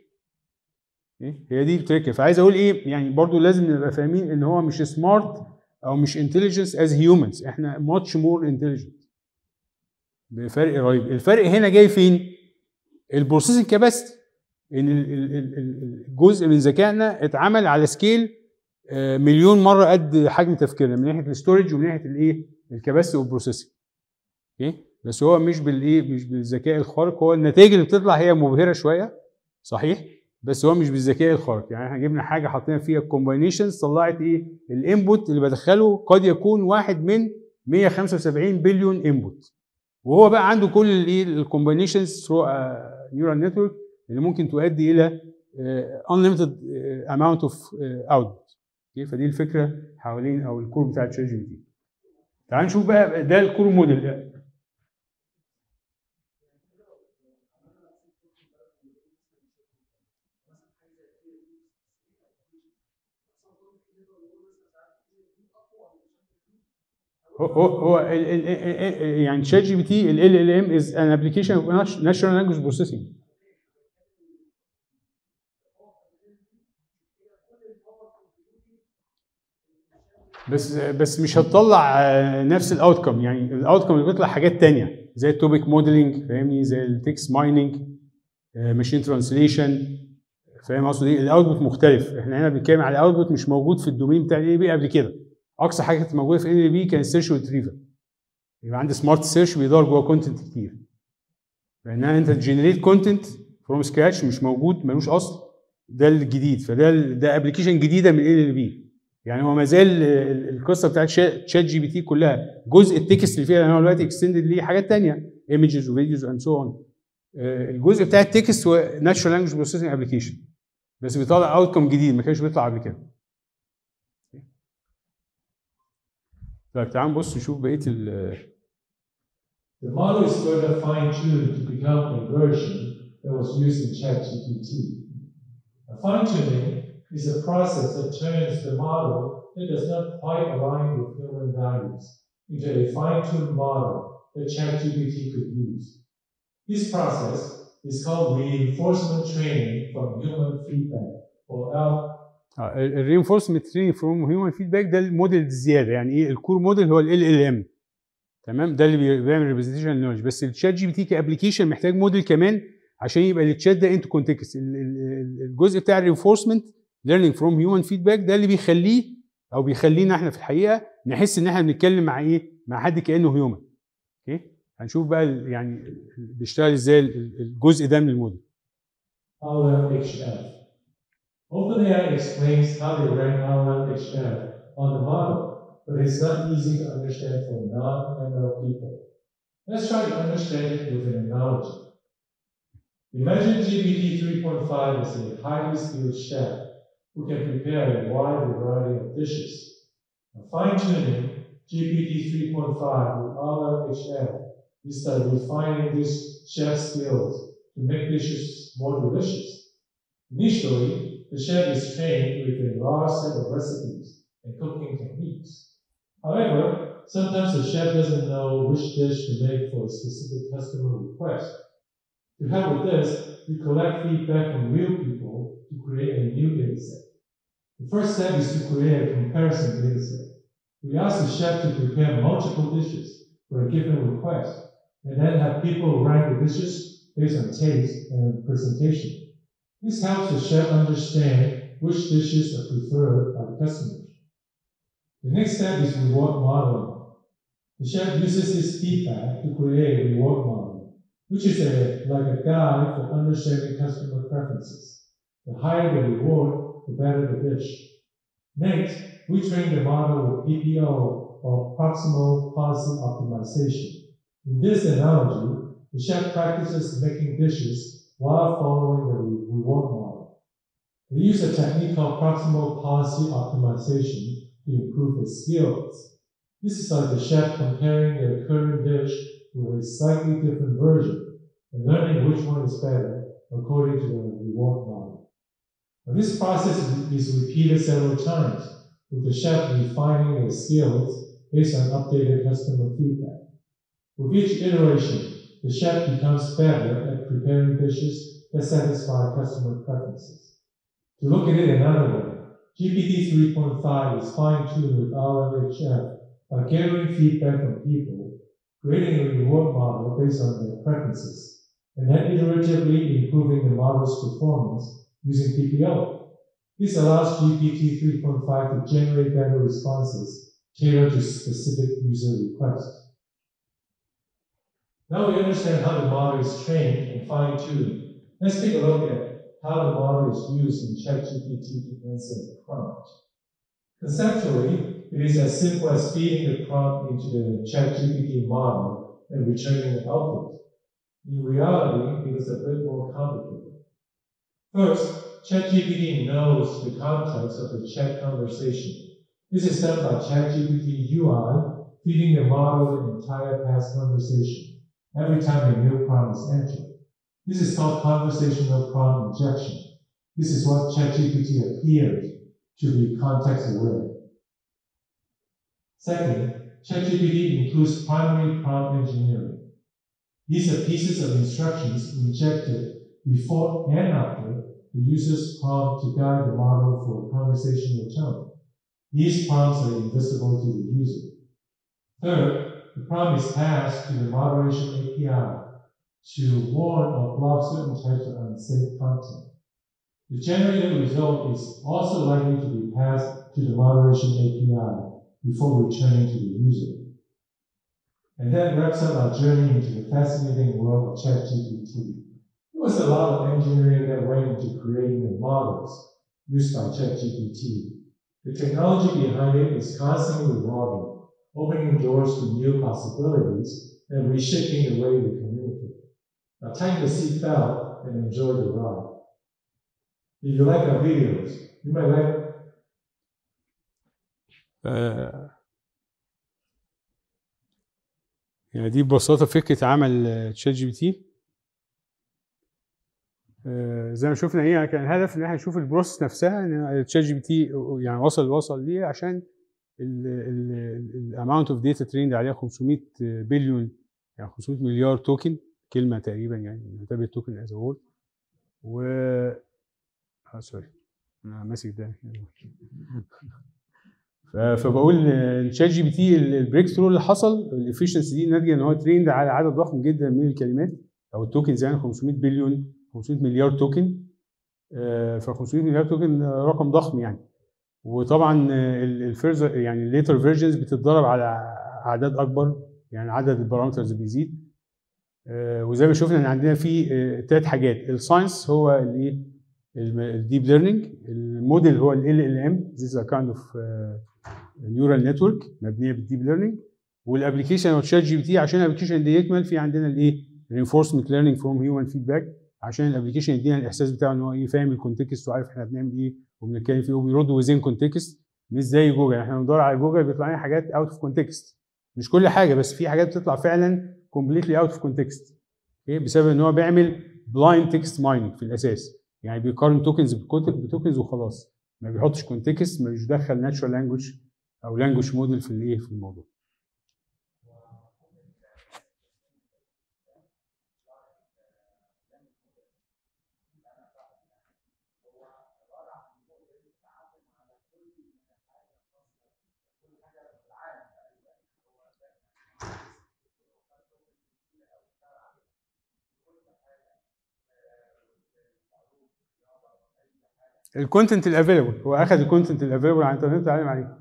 هي دي التركه. فعايز اقول ايه؟ يعني برضو لازم نبقى فاهمين ان هو مش سمارت او مش انتليجنس از هيومنز، احنا ماتش مور انتليجنت بفرق رهيب. الفرق هنا جاي فين؟ البروسيسنج كاباسيتي. ان الجزء من ذكائنا اتعمل على سكيل مليون مره قد حجم تفكيرنا من ناحيه الاستورج ومن ناحيه الايه؟ الكاباسيتي والبروسيسنج. بس هو مش بالذكاء الخارق. هو النتائج اللي بتطلع هي مبهره شويه صحيح، بس هو مش بالذكاء الخارق. يعني احنا جبنا حاجه حطينا فيها كومباينيشنز طلعت ايه؟ الانبوت اللي بدخله قد يكون واحد من 175 بليون انبوت، وهو بقى عنده كل الايه الكومباينيشنز ثرو نيورال نتورك اللي ممكن تؤدي الى unlimited amount of output. فدي الفكره حوالين او الكور بتاع شات جي بي تي. تعال نشوف بقى ده الكور موديل ده. هو يعني شات جي بي تي ال ال ام از ان ابلكيشن اوف ناتشورال لانجويج بروسيسنج. بس مش هتطلع نفس الاوتكم. يعني الاوتكم اللي بيطلع حاجات تانية زي التوبيك موديلنج، فاهمني؟ زي التكست مايننج، ماشين ترانسليشن. فاهم قصدي ايه؟ الاوتبوت مختلف. احنا هنا بنتكلم على اوتبوت مش موجود في الدومين بتاع ال بي قبل كده. اقصى حاجه كانت موجوده في ال بي كان سيرش ريتريفل. يبقى عندي سمارت سيرش بيدور جوه كونتنت كتير. لان انت تجنريت كونتنت فروم سكراتش مش موجود ملوش اصل، ده الجديد. ده ابلكيشن جديده من ال بي. يعني هو ما زال القصه بتاعت شات جي بي تي كلها جزء التكست اللي فيها، لان هو دلوقتي اكستندد ليه حاجات ثانيه ايمجز وفيديوز اند سو اون. الجزء بتاع التكست هو ناتشورال لانجوج بروسيسنج ابلكيشن، بس بيطلع اوتكم جديد ما كانش بيطلع قبل كده. طيب تعالوا نبص نشوف بقيه The model is further fine-tuned to become a version that was used in ChatGPT. Fine-tuning is a process that turns the model that does not quite align with human values into a fine-tuned model that ChatGPT could use. This process is called reinforcement training from human feedback, or الرينفورسمنت تريننج فروم هيومن فيدباك. ده الموديل الزياده. يعني ايه الكور موديل؟ هو ال ام، تمام، ده اللي بيعمل ريبريزنتيشن للنولج. بس الشات جي بي تي كابلكيشن محتاج موديل كمان عشان يبقى التشات ده انتو كونتكست. الجزء بتاع الرينفورسمنت ليرنينج فروم هيومن فيدباك ده اللي بيخليه او بيخلينا احنا في الحقيقه نحس ان احنا بنتكلم مع ايه؟ مع حد كانه هيومن. اوكي، هنشوف بقى يعني بيشتغل ازاي الجزء ده من الموديل. LLHF. OpenAI explains how they ran LLHF on the model, but it's not easy to understand for non-ML people. Let's try to understand it with an analogy. Imagine GPT 3.5 is a highly skilled chef who can prepare a wide variety of dishes. Fine-tuning GPT 3.5 with LLHF is like refining this chef's skills to make dishes more delicious. Initially, the chef is trained with a large set of recipes and cooking techniques. However, sometimes the chef doesn't know which dish to make for a specific customer request. To help with this, we collect feedback from real people to create a new dataset. The first step is to create a comparison dataset. We ask the chef to prepare multiple dishes for a given request, and then have people rank the dishes based on taste and presentation. This helps the chef understand which dishes are preferred by the customers. The next step is reward modeling. The chef uses this feedback to create a reward model, which is like a guide for understanding customer preferences. The higher the reward, the better the dish. Next, we train the model with PPO, or proximal policy optimization. In this analogy, the chef practices making dishes while following the reward model. They use a technique called proximal policy optimization to improve his skills. This is like the chef comparing their current dish with a slightly different version and learning which one is better according to the reward model. Now, this process is repeated several times, with the chef refining their skills based on updated customer feedback. With each iteration, the chef becomes better at preparing dishes that satisfy customer preferences. To look at it another way, GPT 3.5 is fine-tuned with LLHF by gathering feedback from people, creating a reward model based on their preferences, and then iteratively improving the model's performance using PPO. This allows GPT 3.5 to generate better responses tailored to specific user requests. Now we understand how the model is trained and fine-tuned. Let's take a look at how the model is used in ChatGPT to answer the prompt. Conceptually, it is as simple as feeding the prompt into the ChatGPT model and returning the output. In reality, it is a bit more complicated. First, ChatGPT knows the context of the chat conversation. This is done by ChatGPT UI feeding the model the entire past conversation every time a new prompt is entered. This is called conversational prompt injection. This is what ChatGPT appears to be context-aware. Second, ChatGPT includes primary prompt engineering. These are pieces of instructions injected before and after the user's prompt to guide the model for conversational tone. These prompts are invisible to the user. Third, the prompt is passed to the moderation API to warn or block certain types of unsafe content. The generated result is also likely to be passed to the moderation API before returning to the user. and that wraps up our journey into the fascinating world of ChatGPT. There was a lot of engineering that went into creating the models used by ChatGPT. The technology behind it is constantly evolving, opening doors to new possibilities and reshaping the way we communicate. Now tighten the seatbelt and enjoy the ride. If you like our videos, you might like يعني دي ببساطة فكرة عمل تشات جي بي تي. زي ما شفنا ايه، كان الهدف ان احنا نشوف البروسيس نفسها، ان التشات جي بي تي يعني وصل ليه عشان الاماونت اوف داتا تريند عليها 500 بليون، يعني 500 مليار توكن كلمة تقريبا، يعني نعتبر التوكن از وورد. و سوري انا ماسك ده. فبقول الشات جي بي تي البريك ثرو اللي حصل الافشنسي دي ناتجه ان هو تريند على عدد ضخم جدا من الكلمات او التوكنز، يعني 500 بليون 500 مليار توكن. ف 500 مليار توكن رقم ضخم يعني. وطبعا الفيرزر يعني الليتر فيرجنز بتتضرب على اعداد اكبر، يعني عدد البارامترز بيزيد. وزي ما شفنا ان عندنا في 3 حاجات. الساينس هو الايه، الديب ليرنينج. الموديل هو ال ام، this is a kind of neural network مبنيه بالديب ليرنينج. والابلكيشن هو تشات جي بي تي. عشان الابلكيشن دي يكمل في عندنا الايه، reinforcement learning from human feedback، عشان الابلكيشن يدينا الاحساس بتاعه ان هو ايه، فاهم الكونتكست وعارف احنا بنعمل ايه وبنتكلم فيه وبيرد وزين كونتكست. مش زي جوجل، احنا بندور على جوجل بيطلع لنا حاجات اوت اوف كونتكست، مش كل حاجه بس في حاجات بتطلع فعلا كومبليتلي اوت اوف كونتكست. ايه بسبب ان هو بيعمل بلايند تكست مايننج في الاساس، يعني بيقارن توكنز بتوكنز وخلاص، ما بيحطش كونتكست، ما بيدخل ناتشورال لانجوج او لانجوج موديل في الايه في الموضوع. الكونتنت الافيلبل، هو اخذ الكونتنت الافيلبل على الانترنت وتعلم عليه.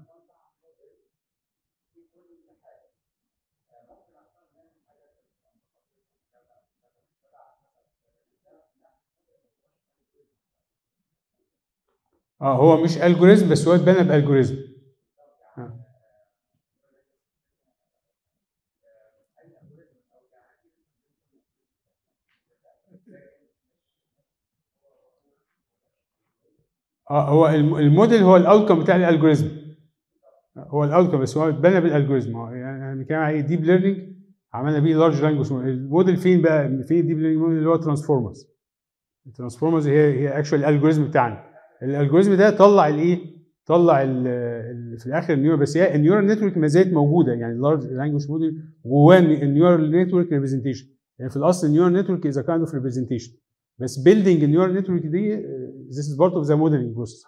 هو مش الجوريزم بس هو اتبنى بالجوريزم. هو الموديل هو الاوتكم بتاع الالجوريزم، هو الاوتكم بس هو اتبنى بالالجوريزم. يعني بنتكلم على ديب ليرنينج عملنا بيه لارج لانجوج الموديل. فين بقى فين الديب ليرنينج موديل؟ اللي هو ترانسفورمرز. الترانسفورمرز هي اكشوال الالجوريزم بتاعنا. الالجوريزم ده طلع الايه، طلع في الاخر النيورال. بس هي النيورال نتورك ما زالت موجوده، يعني اللارج لانجوج موديل جواه النيورال نتورك ريبريزنتيشن. يعني في الاصل النيورال نتورك از ا كايند اوف ريبريزنتيشن، بس بيلدينج النيورال نتورك دي this is part of the modeling process.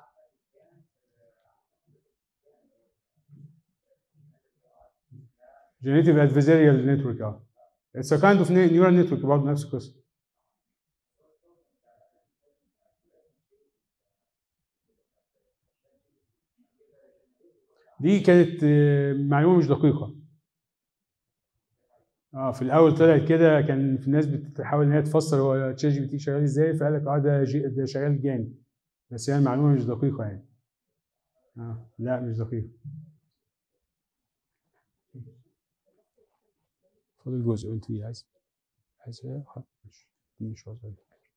Generative adversarial network. It's a kind of neural network برضه نفس القصه. دي كانت معلومه مش دقيقه. في الاول طلعت كده، كان في ناس بتحاول ان هي تفسر هو تشات جي بي تي شغال ازاي، فقال لك ده شغال جامد، بس هي المعلومه مش دقيقه يعني. لا مش دقيقه. فاضل جزء انت عايز ايه؟ مش واصل.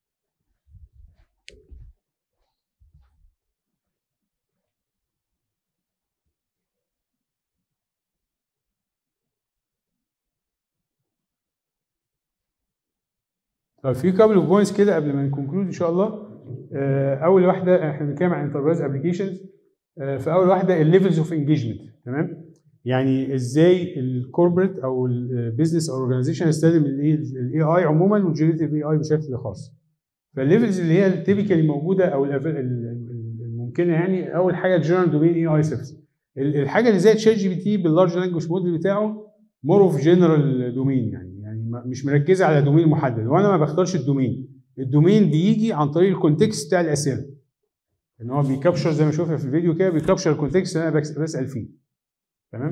طيب في كابل اوف بوينتس كده قبل ما نكونكلود ان شاء الله. اول واحده احنا بنتكلم عن انتربرايز ابلكيشنز. فاول واحده الليفلز اوف انجيجمنت، تمام؟ يعني ازاي الكوربريت او البيزنس او الاورجنايزيشن يستخدم الاي اي عموما والجنريتيف اي اي بشكل خاص. فالليفلز اللي هي التيبيكالي موجوده او الممكنه، يعني اول حاجه الجنرال دومين اي اي سيرفيس. الحاجه اللي زي تشات جي بي تي باللارج لانجوج موديل بتاعه مور اوف جنرال دومين، يعني مش مركزه على دومين محدد، وانا ما بختارش الدومين بيجي عن طريق الكونتكست بتاع الاسئله، ان هو بيكابشر زي ما شفنا في الفيديو كده، بيكابشر الكونتكست اللي انا بسال فيه، تمام؟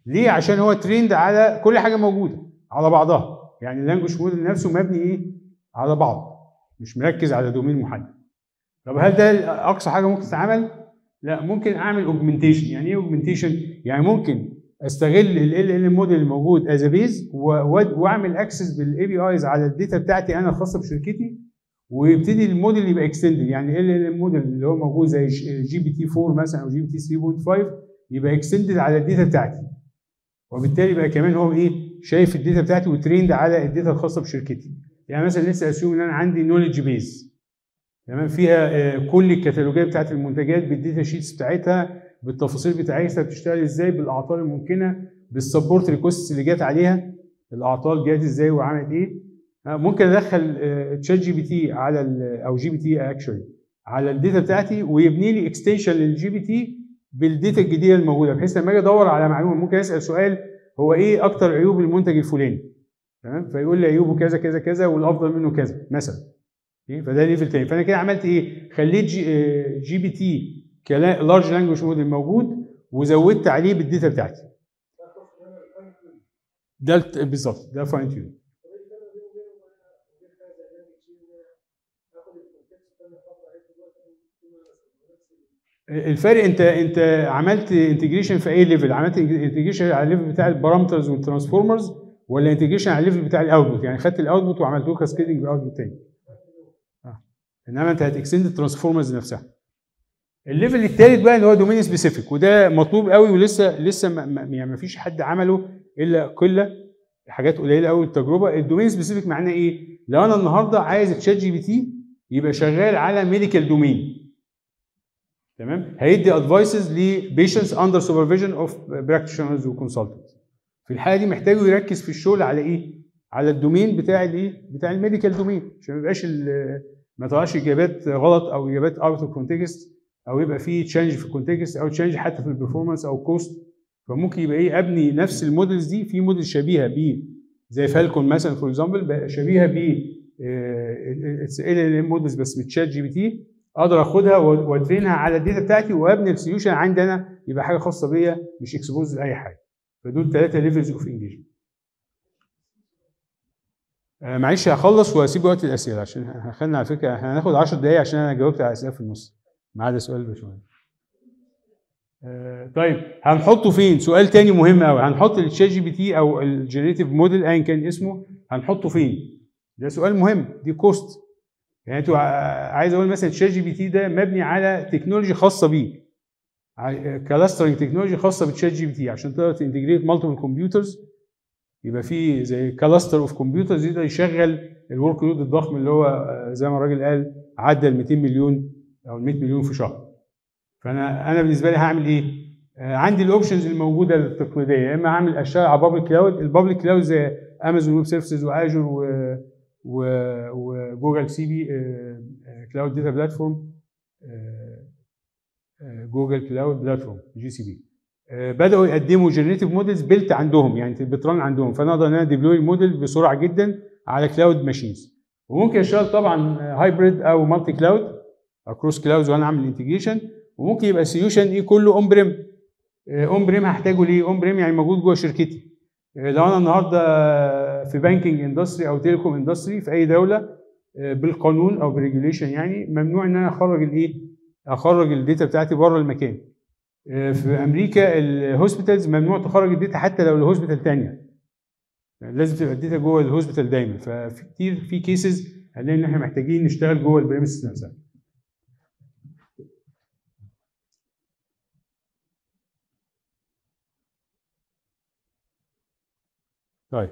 ليه؟ عشان هو تريند على كل حاجه موجوده على بعضها، يعني اللانجوج موديل نفسه مبني ايه؟ على بعض، مش مركز على دومين محدد. طب هل ده اقصى حاجه ممكن تتعمل؟ لا، ممكن اعمل اوجمنتيشن. يعني ايه اوجمنتيشن؟ يعني ممكن استغل ال موديل الموجود از بيز واعمل اكسس بالاي بي ايز على الداتا بتاعتي انا الخاصه بشركتي، ويبتدي الموديل يبقى اكستندد. يعني ال موديل اللي هو موجود زي جي بي تي 4 مثلا او جي بي تي 3.5 يبقى اكستندد على الداتا بتاعتي، وبالتالي بقى كمان هو ايه؟ شايف الداتا بتاعتي وتريند على الداتا الخاصه بشركتي. يعني مثلا لسه اسيوم ان انا عندي نولج بيز تمام فيها كل الكتالوجات بتاعت المنتجات بالداتا شيتس بتاعتها بالتفاصيل بتاعتها بتشتغل ازاي بالاعطال الممكنه بالسبورت ريكوست اللي جت عليها، الاعطال جت ازاي وعملت ايه. ممكن ادخل تشات جي بي تي على او جي بي تي اكشولي على الداتا بتاعتي ويبني لي اكستنشن للجي بي تي بالداتا الجديده الموجوده، بحيث لما اجي ادور على معلومه ممكن اسال سؤال هو ايه اكتر عيوب المنتج الفلاني، تمام؟ فيقول لي عيوبه كذا كذا كذا والافضل منه كذا مثلا. فده ليفل تاني. فانا كده عملت ايه؟ خليت جي بي تي كلارج لانجوج موديل موجود وزودت عليه بالداتا بتاعتي. ده بالظبط ده فاين تيون. الفرق انت عملت انتجريشن في اي ليفل؟ عملت انتجريشن على الليفل بتاع البارامترز والترانسفورمرز ولا انتجريشن على الليفل بتاع الاوتبوت؟ يعني خدت الاوتبوت وعملت له كاسكيدنج باوتبوت تاني. انما انت هتكستند الترانسفورمرز نفسها. الليفل الثالث بقى اللي هو دومين سبيسيفيك، وده مطلوب قوي ولسه يعني ما فيش حد عمله الا قله، حاجات قليله قوي التجربه. الدومين سبيسيفيك معناه ايه؟ لو انا النهارده عايز تشات جي بي تي يبقى شغال على ميديكال دومين، تمام؟ هيدي ادفايسز لبيشنتس اندر سوبرفيجن اوف براكتيشنرز وكونسلتنتس. في الحاله دي محتاجه يركز في الشغل على ايه؟ على الدومين بتاع الايه؟ بتاع الميديكال دومين، عشان ما يبقاش ما طلعش اجابات غلط او اجابات اوت اوف كونتكست، او يبقى في تشينج في الكونتكست او تشينج حتى في البرفورمانس او كوست. فممكن يبقى ايه؟ ابني نفس المودلز دي في موديل شبيهه بيه زي فالكون مثلا فور اكزامبل، شبيهه ب ال مودلز بس بتشات جي بي تي، اقدر اخدها وادرينها على الداتا بتاعتي وابني السوليوشن عندي انا يبقى حاجه خاصه بيا مش اكسبوز لاي حاجه. فدول 3 ليفلز اوف انجيجمنت. معلش هخلص واسيب وقت الاسئله عشان هخلينا على فكره هناخد 10 دقائق عشان انا جاوبت على اسئله في النص ما عدا سؤال باشمهندس. طيب هنحطه فين؟ سؤال تاني مهم قوي، هنحط الشات جي بي تي او الجنريتيف موديل ايا كان اسمه هنحطه فين؟ ده سؤال مهم، دي كوست. يعني انتوا عايز اقول مثلا الشات جي بي تي ده مبني على تكنولوجي خاصه بيه، كلاسترنج تكنولوجي خاصه بالشات جي بي تي عشان تقدر تنتجريت مالتيبل كمبيوترز، يبقى في زي كلاستر اوف كمبيوترز يقدر يشغل الورك لود الضخم اللي هو زي ما الراجل قال عدى ال 200 مليون او ال 100 مليون في شهر. فانا بالنسبه لي هعمل ايه؟ عندي الاوبشنز الموجوده التقليديه، يا اما اعمل اشتغل على بابليك كلاود، البابليك كلاود زي امازون ويب سيرفيسز واجور وجوجل سي بي كلاود داتا بلاتفورم، جوجل كلاود بلاتفورم جي سي بي، بداوا يقدموا جنريتيف موديلز بيلت عندهم، يعني بترن عندهم، فانا اقدر ان انا ديبلوي الموديل بسرعه جدا على كلاود ماشينز. وممكن اشتغل طبعا هايبريد او مالتي كلاود اكروس كلاودز وانا اعمل انتجريشن، وممكن يبقى سوليوشن ايه كله اون بريم. اون بريم هحتاجه ليه؟ اون بريم يعني موجود جوه شركتي. لو انا النهارده في بانكينج اندستري او تيليكوم اندستري في اي دوله بالقانون او بريجوليشن يعني ممنوع ان انا اخرج الداتا بتاعتي بره المكان. في امريكا الهوسبيتالز ممنوع تخرج الداتا حتى لو الهوسبيتال ثانيه، لازم تبقى الداتا جوه الهوسبيتال دايما. ففي كتير في كيسز هنلاقي ان احنا محتاجين نشتغل جوه البريمسز نفسها. طيب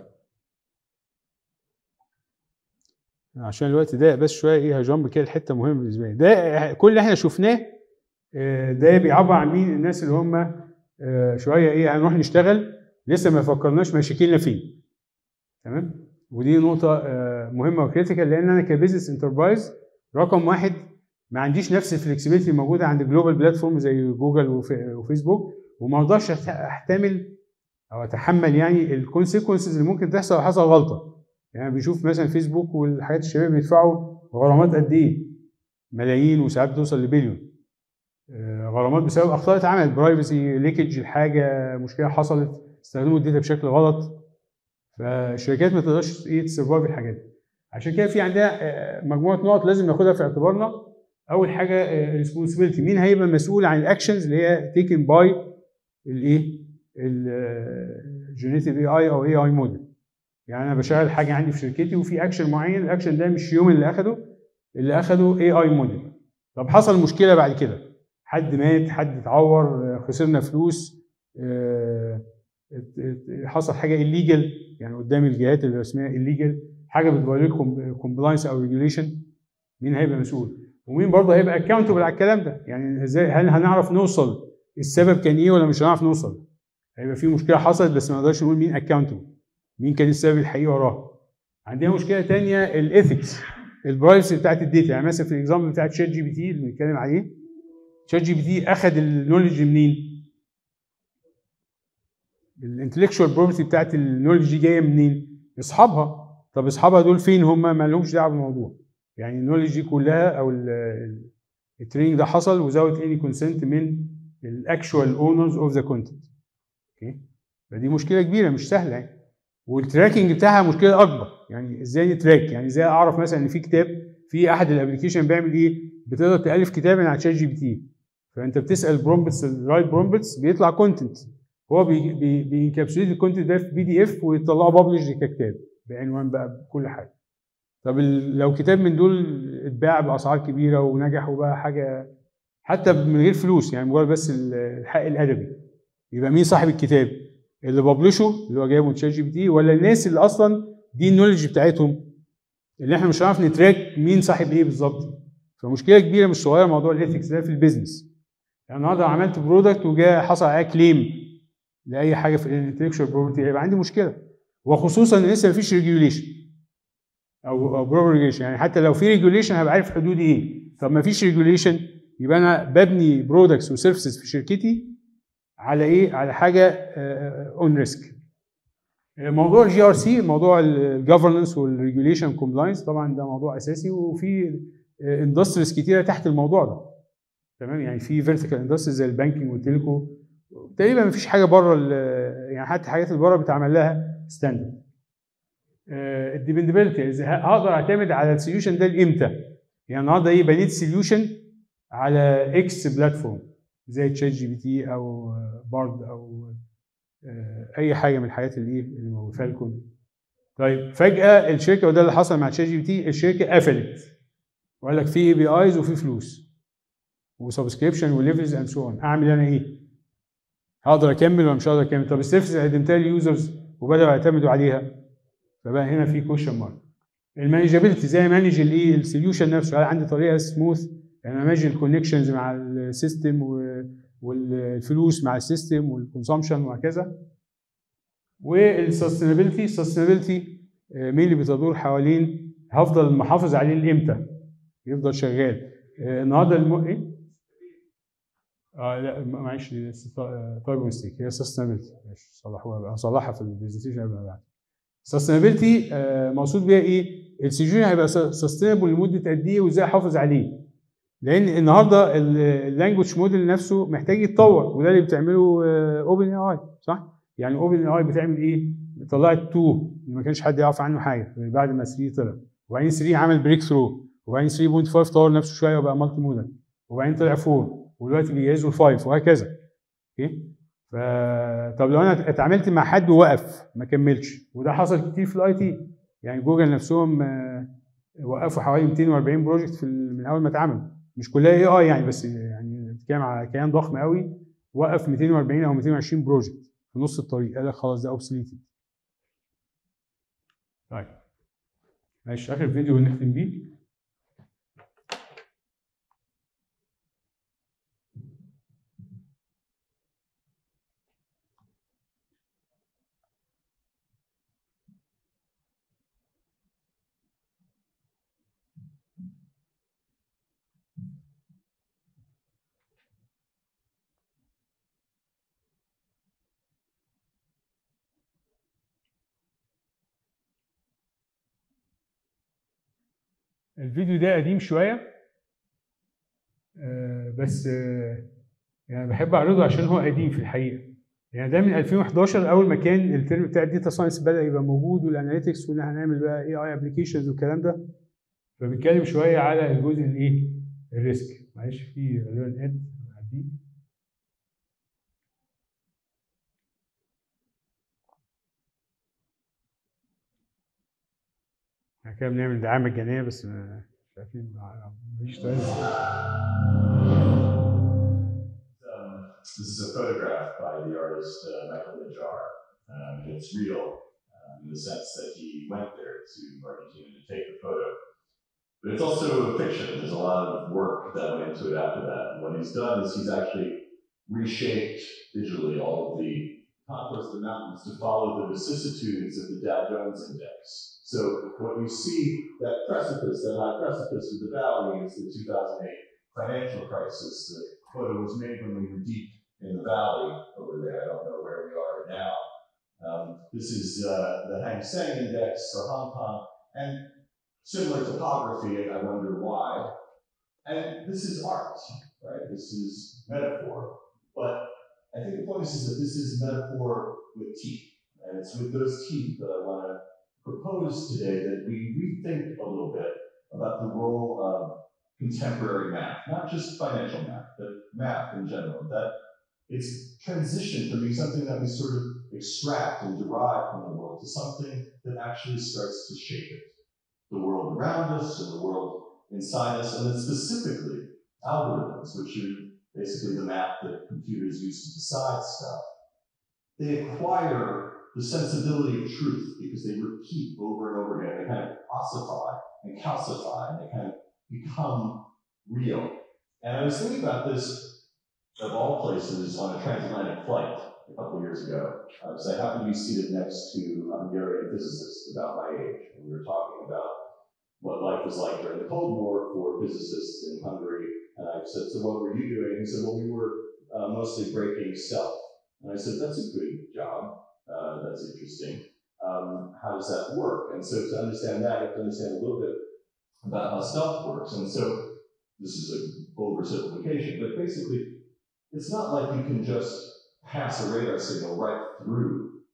عشان الوقت ضيق بس شويه ايه هجامب كده الحته مهمه بالنسبه لي. ده كل اللي احنا شفناه ده بيعبر عن مين؟ الناس اللي هم شويه ايه هنروح نشتغل لسه ما فكرناش مشاكلنا فين، تمام؟ ودي نقطه مهمه وكريتيكال، لان انا كبزنس انتربرايز رقم واحد ما عنديش نفس الفلكسبيتي الموجوده عند جلوبال بلاتفورم زي جوجل وفيسبوك، وما اقدرش احتمل او اتحمل يعني الكونسيكونسز اللي ممكن تحصل لو حصل غلطه. يعني بنشوف مثلا فيسبوك والحاجات الشباب بيدفعوا غرامات قد ايه؟ ملايين وساعات بتوصل لبليون غرامات بسبب اخطاء اتعملت، برايفسي ليكج، الحاجه مشكله حصلت استخدموا الداتا بشكل غلط، فالشركات ما تقدرش تسرفايف الحاجات دي. عشان كده في عندنا مجموعه نقط لازم ناخدها في اعتبارنا. اول حاجه ريسبونسبيلتي، مين هيبقى مسؤول عن الاكشنز اللي هي تيكن باي الايه الجينيتيف اي اي او اي اي موديل. يعني انا بشغل حاجه عندي في شركتي وفي اكشن معين، الاكشن ده مش هيومن اللي اخده اي اي موديل. طب حصل مشكله بعد كده، حد مات، حد اتعور، خسرنا فلوس، حصل حاجه الليجل يعني قدام الجهات الرسميه الليجل، حاجه بتفايوليت كومبلاينس او ريجوليشن، مين هيبقى مسؤول؟ ومين برضه هيبقى اكاونتبل على الكلام ده؟ يعني ازاي، هل هنعرف نوصل السبب كان ايه ولا مش هنعرف نوصل؟ هيبقى في مشكله حصلت بس ما نقدرش نقول مين اكاونتبل، مين كان السبب الحقيقي وراها. عندنا مشكله ثانيه الايثكس، البرايفسي بتاعت الداتا. يعني مثلا في الاكزامبل بتاعت شات جي بي تي اللي بنتكلم عليه، شات جي بي تي اخذ النولج منين؟ الانتلكشوال بروبرتي بتاعت النولج دي جايه منين؟ اصحابها. طب اصحابها دول فين هم؟ ما لهمش دعوه بالموضوع. يعني النولج دي كلها او التريننج ده حصل وزاوت اني كونسنت من الاكشوال اونرز اوف ذا كونتنت. اوكي، فدي مشكله كبيره مش سهله يعني. والتراكنج بتاعها مشكله اكبر. يعني ازاي نتراك؟ يعني ازاي اعرف مثلا ان في كتاب في احد الابلكيشن بيعمل ايه؟ بتقدر تالف كتاب من على شات جي بي تي، فانت بتسال برومبتس الرايت برومبتس بيطلع كونتنت، هو بينكابسوليت الكونتنت ده في بي دي اف ويطلعه ببلش ككتاب بعنوان بقى بكل حاجه. طب لو كتاب من دول اتباع باسعار كبيره ونجح وبقى حاجه حتى من غير فلوس، يعني مجرد بس الحق الادبي، يبقى مين صاحب الكتاب؟ اللي ببلشه اللي هو جايبه من شات جي بي تي، ولا الناس اللي اصلا دي النولج بتاعتهم اللي احنا مش هنعرف نتراك مين صاحب ايه بالظبط؟ فمشكله كبيره مش صغيره موضوع الايثكس ده في البيزنس. يعني النهارده عملت برودكت وجاء حصل عليه كليم لاي حاجه في الانتلكشوال بروبرتي، هيبقى عندي مشكله، وخصوصا ان لسه مفيش ريجوليشن او بروبر ريجوليشن. يعني حتى لو في ريجوليشن هبقى عارف حدودي ايه. طب ما فيش ريجوليشن يبقى انا ببني برودكتس وسيرفيسز في شركتي على ايه؟ على حاجه اون ريسك. موضوع الجي ار سي، موضوع الجفرنس والريجوليشن كومبلاينس، طبعا ده موضوع اساسي، وفي اندستريز كتيره تحت الموضوع ده. تمام، يعني في فيرتيكال اندستريز زي البانكينج والتليكو، تقريبا ما فيش حاجه بره، يعني حتى الحاجات اللي بره بتعمل لها ستاندرد. الديبندبيلتي، هقدر اعتمد على السوليوشن ده امتى؟ يعني النهارده ايه؟ بنيت سوليوشن على اكس بلاتفورم زي تشات جي بي تي او بارد او اي حاجه من الحاجات اللي موجوده فالكون. طيب فجاه الشركه، وده اللي حصل مع تشات جي بي تي، الشركه قفلت وقال لك في اي بي ايز وفي فلوس وسبسكريبشن وليفلز اند سو اون. اعمل انا ايه؟ هقدر اكمل ولا مش هقدر اكمل؟ طب السيرفيس اللي قدمتها لليوزرز وبداوا يعتمدوا عليها، فبقى هنا في كويشن مارك. المانجابيلتي، زي مانج الايه السوليوشن نفسه، هل عندي طريقه سموث يعني امانج الكونكشنز مع السيستم والفلوس مع السيستم والكونسومشن وهكذا. والسستينابيلتي، مين اللي بتدور حوالين هفضل محافظ عليه لامتى؟ يفضل شغال. النهارده ايه؟ لا معلش، طيب ميستيك، هي سستينابيلتي، ماشي صلحوها، هصلحها في البرزنتيشن قبل ما بعد. سستينابيلتي مقصود بيها ايه؟ السوليوشن هيبقى سستينابل لمده قد ايه وازاي احافظ عليه؟ لان النهارده اللانجوج موديل نفسه محتاج يتطور، وده اللي بتعمله اوبن اي اي، صح؟ يعني اوبن اي اي بتعمل ايه؟ طلعت 2 اللي ما كانش حد يعرف عنه حاجه بعد ما 3 طلع، وبعدين 3 عمل بريك ثرو، وبعدين 3.5 طور نفسه شويه وبقى مالتي موديل، وبعدين طلع 4 ودلوقتي بيجهزوا 5 وهكذا. اوكي؟ طب لو انا اتعاملت مع حد ووقف ما كملش، وده حصل كتير في الاي تي، يعني جوجل نفسهم وقفوا حوالي 240 بروجكت من اول ما اتعملوا، مش كلها اي اي يعني، بس يعني بتتكلم على كيان ضخم قوي وقف 240 او 220 بروجكت في نص الطريق، قال لك خلاص ده اوبسليتد. طيب ماشي، اخر فيديو نختم بيه. الفيديو ده قديم شويه، بس يعني بحب اعرضه عشان هو قديم في الحقيقه. يعني ده من 2011 اول ما كان الترم بتاع الداتا ساينس بدا يبقى موجود والاناليتكس وان احنا هنعمل بقى اي اي ابلكيشنز والكلام ده. فبنتكلم شويه على الجزء الايه؟ الريسك. معلش في غالبا اد عديه. احنا كده بنعمل دعايه مجانيه بس مش عارفين مفيش سؤال. This is a photograph by the artist Michael Najar. It's real in the sense that he went there to Argentina to take the photo. But it's also a fiction. There's a lot of work that went into it after that. And what he's done is he's actually reshaped digitally all of the contours of the mountains to follow the vicissitudes of the Dow Jones Index. So what you see, that precipice, that high precipice of the valley is the 2008 financial crisis. The photo was made when we were deep in the valley over there. I don't know where we are now. This is the Hang Seng Index for Hong Kong, and similar topography, I wonder why. And this is art, right? This is metaphor. But I think the point is that this is metaphor with teeth. And it's with those teeth that I want to propose today that we rethink a little bit about the role of contemporary math, not just financial math, but math in general. That it's transitioned from being something that we sort of extract and derive from the world to something that actually starts to shape it. The world around us and the world inside us, and then specifically algorithms, which are basically the math that computers use to decide stuff. They acquire the sensibility of truth because they repeat over and over again. They kind of ossify and calcify, and they kind of become real. And I was thinking about this, of all places, on a transatlantic flight a couple of years ago. So I happened to be seated next to a Hungarian physicist about my age, and we were talking about what life was like during the Cold War for physicists in Hungary. And I said, so what were you doing? He said, well, we were mostly breaking stealth. And I said, that's a good job. That's interesting. How does that work? And so to understand that, you have to understand a little bit about how stealth works. And so this is an oversimplification, but basically, it's not like you can just pass a radar signal right through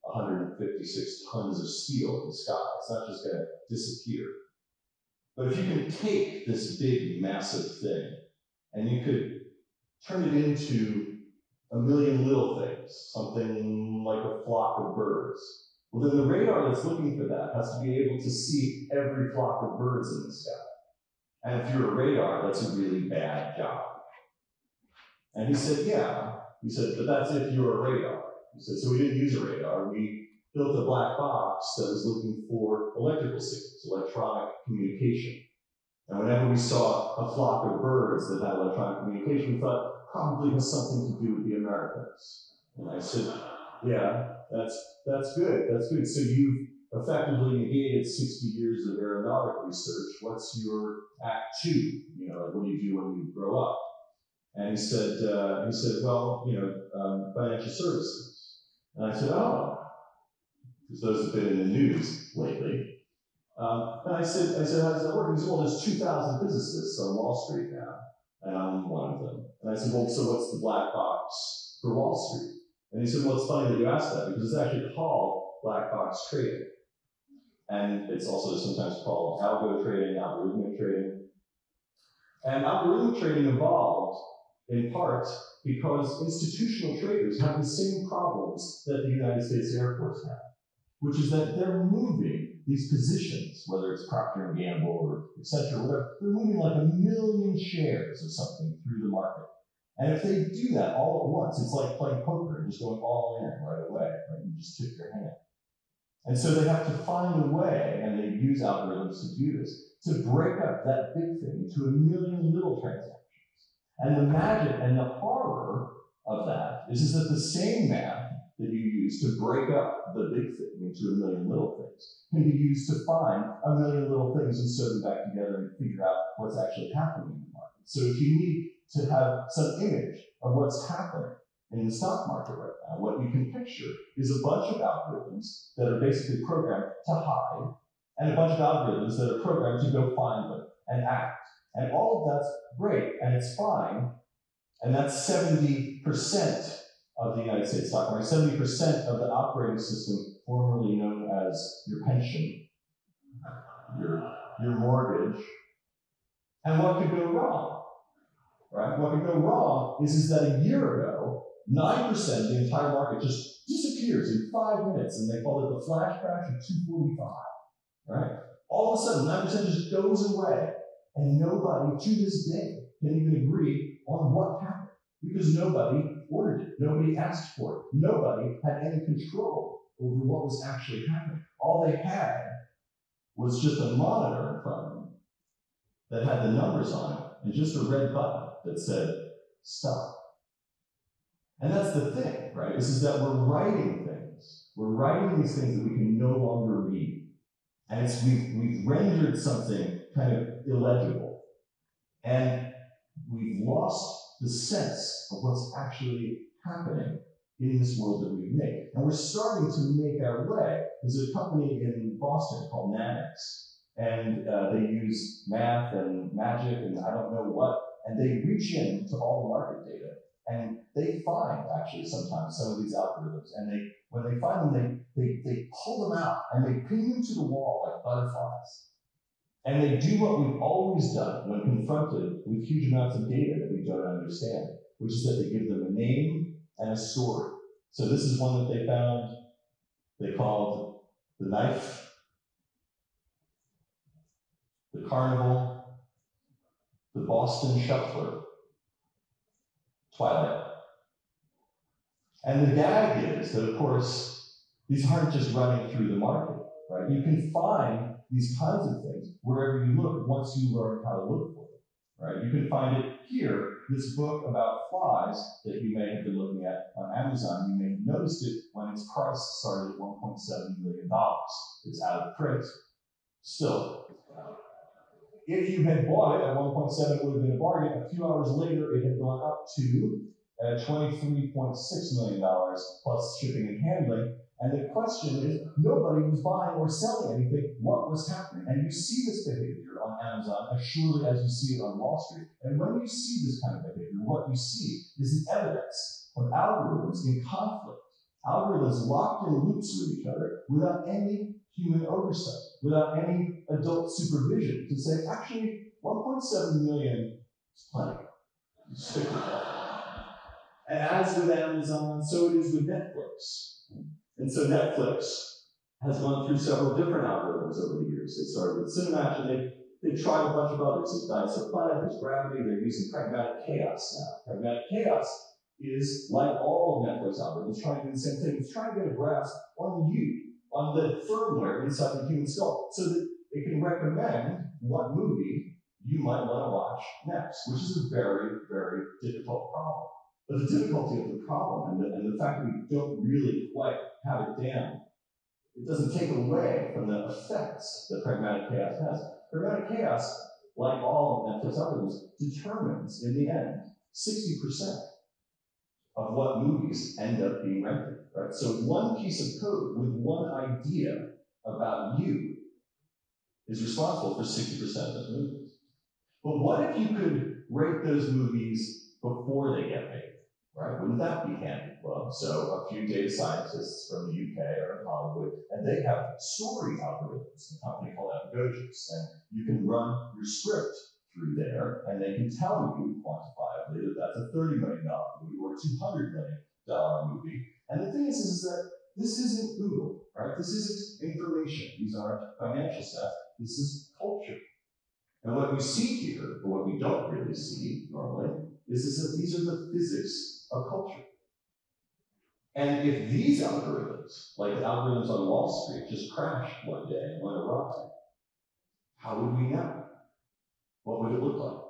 156 tons of steel in the sky. It's not just going to disappear. But if you can take this big, massive thing, and you could turn it into a million little things, something like a flock of birds, well, then the radar that's looking for that has to be able to see every flock of birds in the sky. And if you're a radar, that's a really bad job. And he said, yeah. He said, but that's if you're a radar. He said, so we didn't use a radar. We built a black box that was looking for electrical signals, electronic communication. And whenever we saw a flock of birds that had electronic communication, we thought probably has something to do with the Americans. And I said, yeah, that's good. That's good. So you've effectively negated 60 years of aeronautic research. What's your act two? You know, like what do you do when you grow up? And he said, well, you know, financial services. And I said, oh, because those have been in the news lately. And I said, how does that work? He said, well, there's 2,000 physicists on Wall Street now, and I'm one of them. And I said, well, so what's the black box for Wall Street? And he said, well, it's funny that you asked that because it's actually called black box trading. And it's also sometimes called algo trading, algorithmic trading. And algorithmic trading evolved in part because institutional traders have the same problems that the United States Air Force have, which is that they're moving these positions, whether it's Procter & Gamble or et cetera, whatever, they're moving like 1 million shares of something through the market. And if they do that all at once, it's like playing poker and just going all in right away, right? You just tip your hand. And so they have to find a way, and they use algorithms to do this, to break up that big thing into 1 million little transactions. And the magic and the horror of that is that the same math that you use to break up the big thing into 1 million little things can be used to find 1 million little things and sew them back together and figure out what's actually happening in the market. So if you need to have some image of what's happening in the stock market right now, what you can picture is a bunch of algorithms that are basically programmed to hide, and a bunch of algorithms that are programmed to go find them and act. And all of that's great, and it's fine, and that's 70% of the United States stock market, 70% of the operating system formerly known as your pension, your mortgage. And what could go wrong? Right? What could go wrong is that a year ago, 9% of the entire market just disappears in 5 minutes, and they call it the flash crash of 245. Right? All of a sudden, 9% just goes away, and nobody to this day can even agree on what happened because nobody ordered it, nobody asked for it, nobody had any control over what was actually happening. All they had was just a monitor in front of them that had the numbers on it and just a red button that said, stop. And that's the thing, right? This is that we're writing things. We're writing these things that we can no longer read. And we've rendered something kind of illegible. And we've lost the sense of what's actually happening in this world that we've made. And we're starting to make our way. There's a company in Boston called Nanex, and they use math and magic and I don't know what, and they reach into all the market data, and they find actually sometimes some of these algorithms, and when they find them, they pull them out and they pin them to the wall like butterflies. And they do what we've always done when confronted with huge amounts of data that we don't understand, which is that they give them a name and a story. So this is one that they found. They called the knife, the carnival, the Boston shuffler, Twilight. And the gag is that, of course, these aren't just running through the market, right? You can find these kinds of things wherever you look once you learn how to look for them, right? You can find it here, this book about flies that you may have been looking at on Amazon. You may have noticed it when its price started at $1.7 million. It's out of print. Still, if you had bought it at 1.7, it would have been a bargain. A few hours later, it had gone up to $23.6 million plus shipping and handling. And the question is, nobody was buying or selling anything. What was happening? And you see this behavior on Amazon as surely as you see it on Wall Street. And when you see this kind of behavior, what you see is the evidence of algorithms in conflict. Algorithms locked in loops with each other without any human oversight, without any adult supervision to say, actually, 1.7 million is plenty. Stick with that. And as with Amazon, so it is with Netflix. And so Netflix has gone through several different algorithms over the years. They started with Cinemax, and they've tried a bunch of others. There's Dinosaur Planet, there's Gravity, they're using Pragmatic Chaos now. Pragmatic Chaos is, like all of Netflix algorithms, trying to do the same thing. It's trying to get a grasp on you, on the firmware inside the human skull, so that it can recommend what movie you might want to watch next, which is a very, very difficult problem. But the difficulty of the problem and the fact that we don't really quite have it down, it doesn't take away from the effects that Pragmatic Chaos has. Pragmatic Chaos, like all of Netflix algorithms, determines, in the end, 60% of what movies end up being rented. Right? So one piece of code with one idea about you is responsible for 60% of those movies. But what if you could rate those movies before they get made? Right? Wouldn't that be handy? Well, so a few data scientists from the UK are in Hollywood, and they have story algorithms, a company called Epagogix, and you can run your script through there, and they can tell you quantifiably that that's a $30 million movie or a $200 million movie. And the thing is that this isn't Google, right? This isn't information. These aren't financial stats. This is culture. And what we see here, or what we don't really see normally, is that these are the physics of culture. And if these algorithms, like the algorithms on Wall Street, just crashed one day and went awry, how would we know? What would it look like?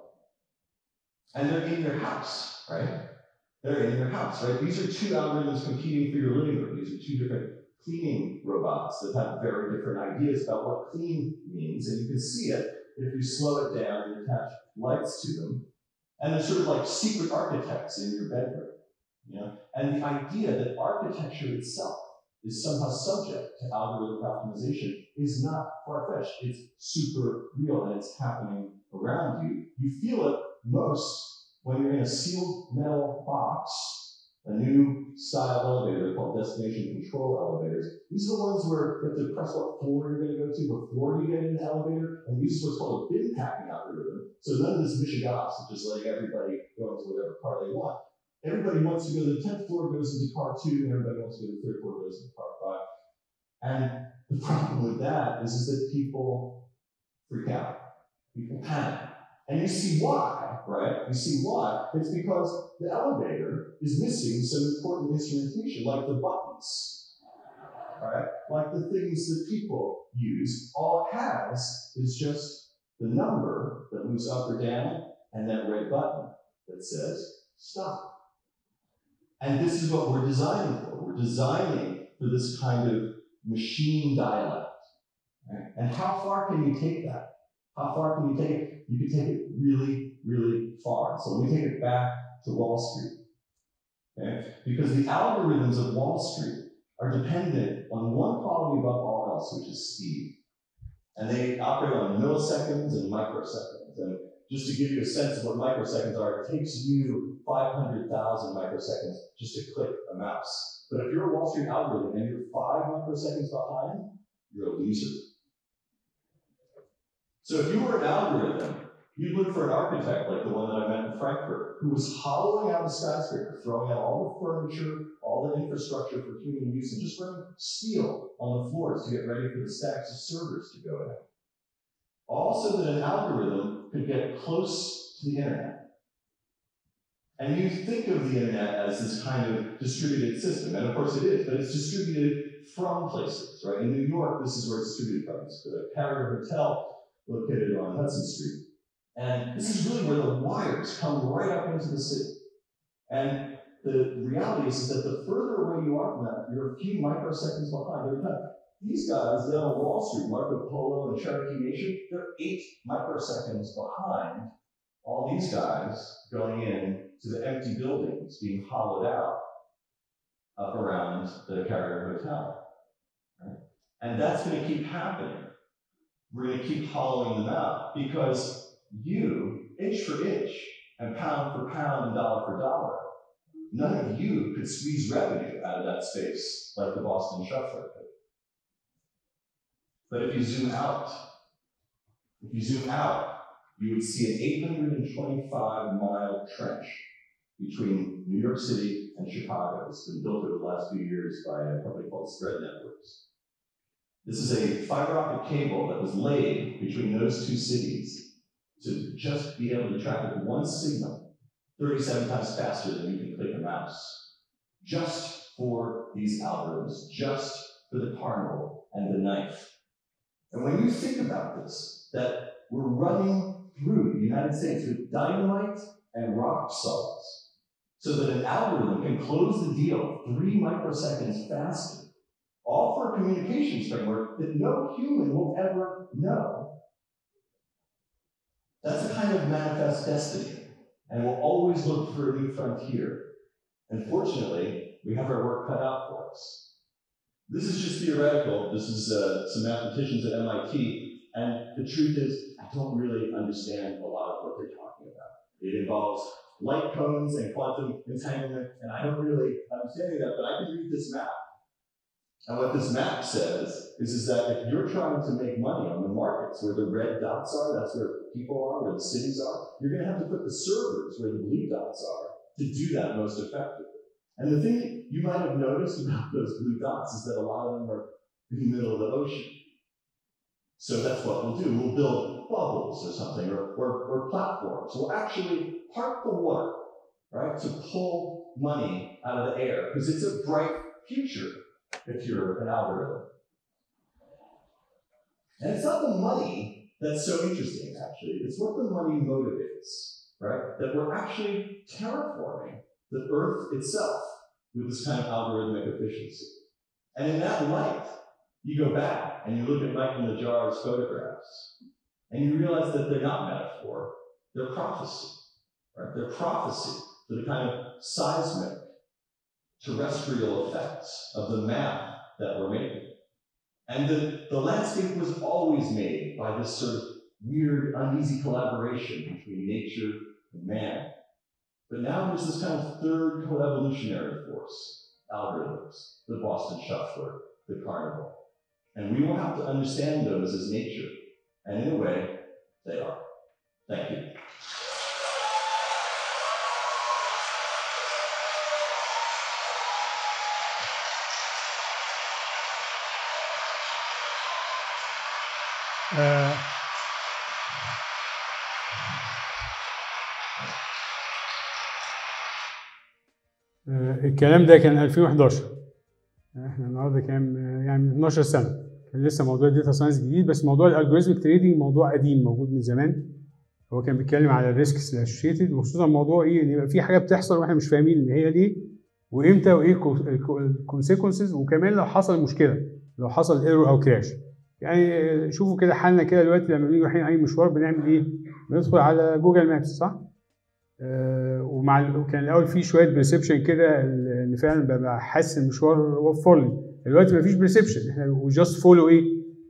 And they're in your house, right? They're in your house, right? These are two algorithms competing for your living room. These are two different cleaning robots that have very different ideas about what clean means. And you can see it if you slow it down and attach lights to them. And they're sort of like secret architects in your bedroom. You know? And the idea that architecture itself is somehow subject to algorithmic optimization is not far-fetched. It's super real, and it's happening around you. You feel it most when you're in a sealed metal box, a new style elevator. They're called destination control elevators. These are the ones where you have to press what floor you're going to go to before you get in the elevator, and use what's called a bin packing algorithm. So none of this mishigas of just letting everybody go into whatever car they want. Everybody wants to go to the 10th floor, goes into car 2, and everybody wants to go to the 3rd floor, goes into car 5. And the problem with that is that people freak out. People panic. And you see why, right? You see why. It's because the elevator is missing some important instrumentation, like the buttons, right? Like the things that people use. All it has is just the number that moves up or down, and that red button that says stop. And this is what we're designing for. We're designing for this kind of machine dialect. Right? And how far can you take that? How far can you take it? You can take it really, really far. So let me take it back to Wall Street. Okay? Because the algorithms of Wall Street are dependent on one quality above all else, which is speed. And they operate on milliseconds and microseconds. And just to give you a sense of what microseconds are, it takes you 500,000 microseconds just to click a mouse. But if you're a Wall Street algorithm and you're 5 microseconds behind, you're a loser. So if you were an algorithm, you'd look for an architect like the one that I met in Frankfurt, who was hollowing out a skyscraper, throwing out all the furniture, all the infrastructure for human use, and just running steel on the floors to get ready for the stacks of servers to go in. Also that an algorithm could get close to the internet. And you think of the internet as this kind of distributed system, and of course it is, but it's distributed from places, right? In New York, this is where it's distributed from. It's the Carrier Hotel located on Hudson Street. And this is really where the wires come right up into the city. And the reality is that the further away you are from that, you're a few microseconds behind every time. These guys down on Wall Street, Marco Polo and Cherokee Nation, they're 8 microseconds behind all these guys going in to the empty buildings being hollowed out up around the Carrier Hotel. Right? And that's going to keep happening. We're going to keep hollowing them out because you, inch for inch, and pound for pound, and dollar for dollar, none of you could squeeze revenue out of that space like the Boston Shuffler could. But if you zoom out, you would see an 825-mile trench between New York City and Chicago. It's been built over the last few years by a company called Spread Networks. This is a fiber optic cable that was laid between those two cities to just be able to traffic one signal 37 times faster than you can click a mouse. Just for these algorithms, just for the carnival and the knife. And when you think about this, that we're running through the United States with dynamite and rock saws, so that an algorithm can close the deal 3 microseconds faster, all for a communications framework that no human will ever know. That's a kind of manifest destiny, and we'll always look for a new frontier. Unfortunately, we have our work cut out for us. This is just theoretical. This is some mathematicians at MIT, and the truth is, I don't really understand a lot of what they're talking about. It involves light cones and quantum entanglement, and I don't really understand that, but I can read this map. And what this map says is that if you're trying to make money on the markets where the red dots are, that's where people are, where the cities are, you're going to have to put the servers where the blue dots are to do that most effectively. And the thing you might have noticed about those blue dots is that a lot of them are in the middle of the ocean. So that's what we'll do. We'll build bubbles or something, or platforms. We'll actually park the water, right, to pull money out of the air, because it's a bright future if you're an algorithm. And it's not the money that's so interesting, actually. It's what the money motivates, right? That we're actually terraforming the Earth itself with this kind of algorithmic efficiency. And in that light, you go back and you look at Michael Najjar's photographs, and you realize that they're not metaphor, they're prophecy, right? They're prophecy for the kind of seismic terrestrial effects of the map that we're making. And the landscape was always made by this sort of weird, uneasy collaboration between nature and man. But now there's this kind of third co-evolutionary force, algorithms, the Boston Shuffler, the carnival. And we will have to understand those as nature. And in a way, they are. Thank you. الكلام ده كان 2011. احنا النهارده كام؟ يعني من 12 سنه. كان لسه موضوع الداتا ساينس جديد، بس موضوع الالجوريزمك تريدنج موضوع قديم موجود من زمان. هو كان بيتكلم على الريسكس الاسوشيتد، وخصوصا موضوع ايه؟ ان يبقى في حاجه بتحصل واحنا مش فاهمين ان هي ليه وامتى وايه الكونسيكونسز، وكمان لو حصل مشكله، لو حصل ايرور او كراش. يعني شوفوا كده حالنا كده دلوقتي لما بنيجي رايحين اي مشوار بنعمل ايه؟ بندخل على جوجل مابس، صح؟ وكان الاول في شويه بريسبشن كده ان فعلا ببقى حاسس المشوار وفر لي. دلوقتي مفيش بريسبشن، احنا وي جاست فولو ايه؟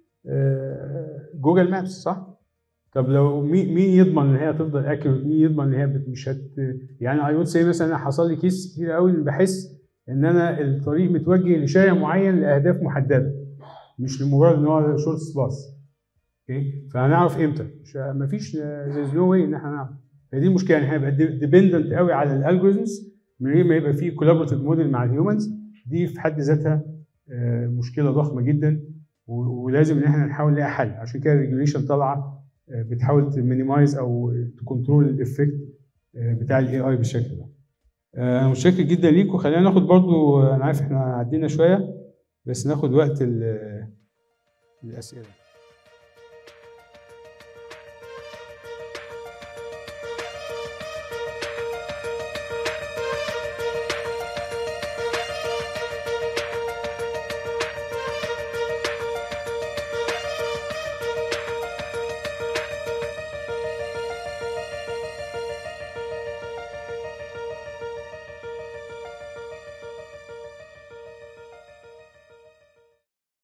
جوجل مابس، صح؟ طب لو مين يضمن ان هي تفضل اكيوريت؟ مين يضمن ان هي مش يعني اي وود سي مثلا انا حصل لي كيس كتير قوي اللي بحس ان انا الطريق متوجه لشارع معين لاهداف محدده، مش لمجرد ان هو شورت باص. اوكي، فهنعرف امتى؟ مفيش نو واي ان احنا نعرف. فدي المشكله، ان احنا نبقى ديبندنت قوي على الالجوريزمز من غير ما يبقى في كولابوريتيف موديل مع الهيومنز. دي في حد ذاتها مشكله ضخمه جدا، ولازم ان احنا نحاول نلاقي حل. عشان كده الريجوليشن طالعه بتحاول تمينيمايز او تكنترول الافكت بتاع الاي اي بالشكل ده. انا متشكر جدا ليكم. خلينا ناخد برضو، انا عارف احنا عدينا شويه، بس ناخد وقت الاسئله.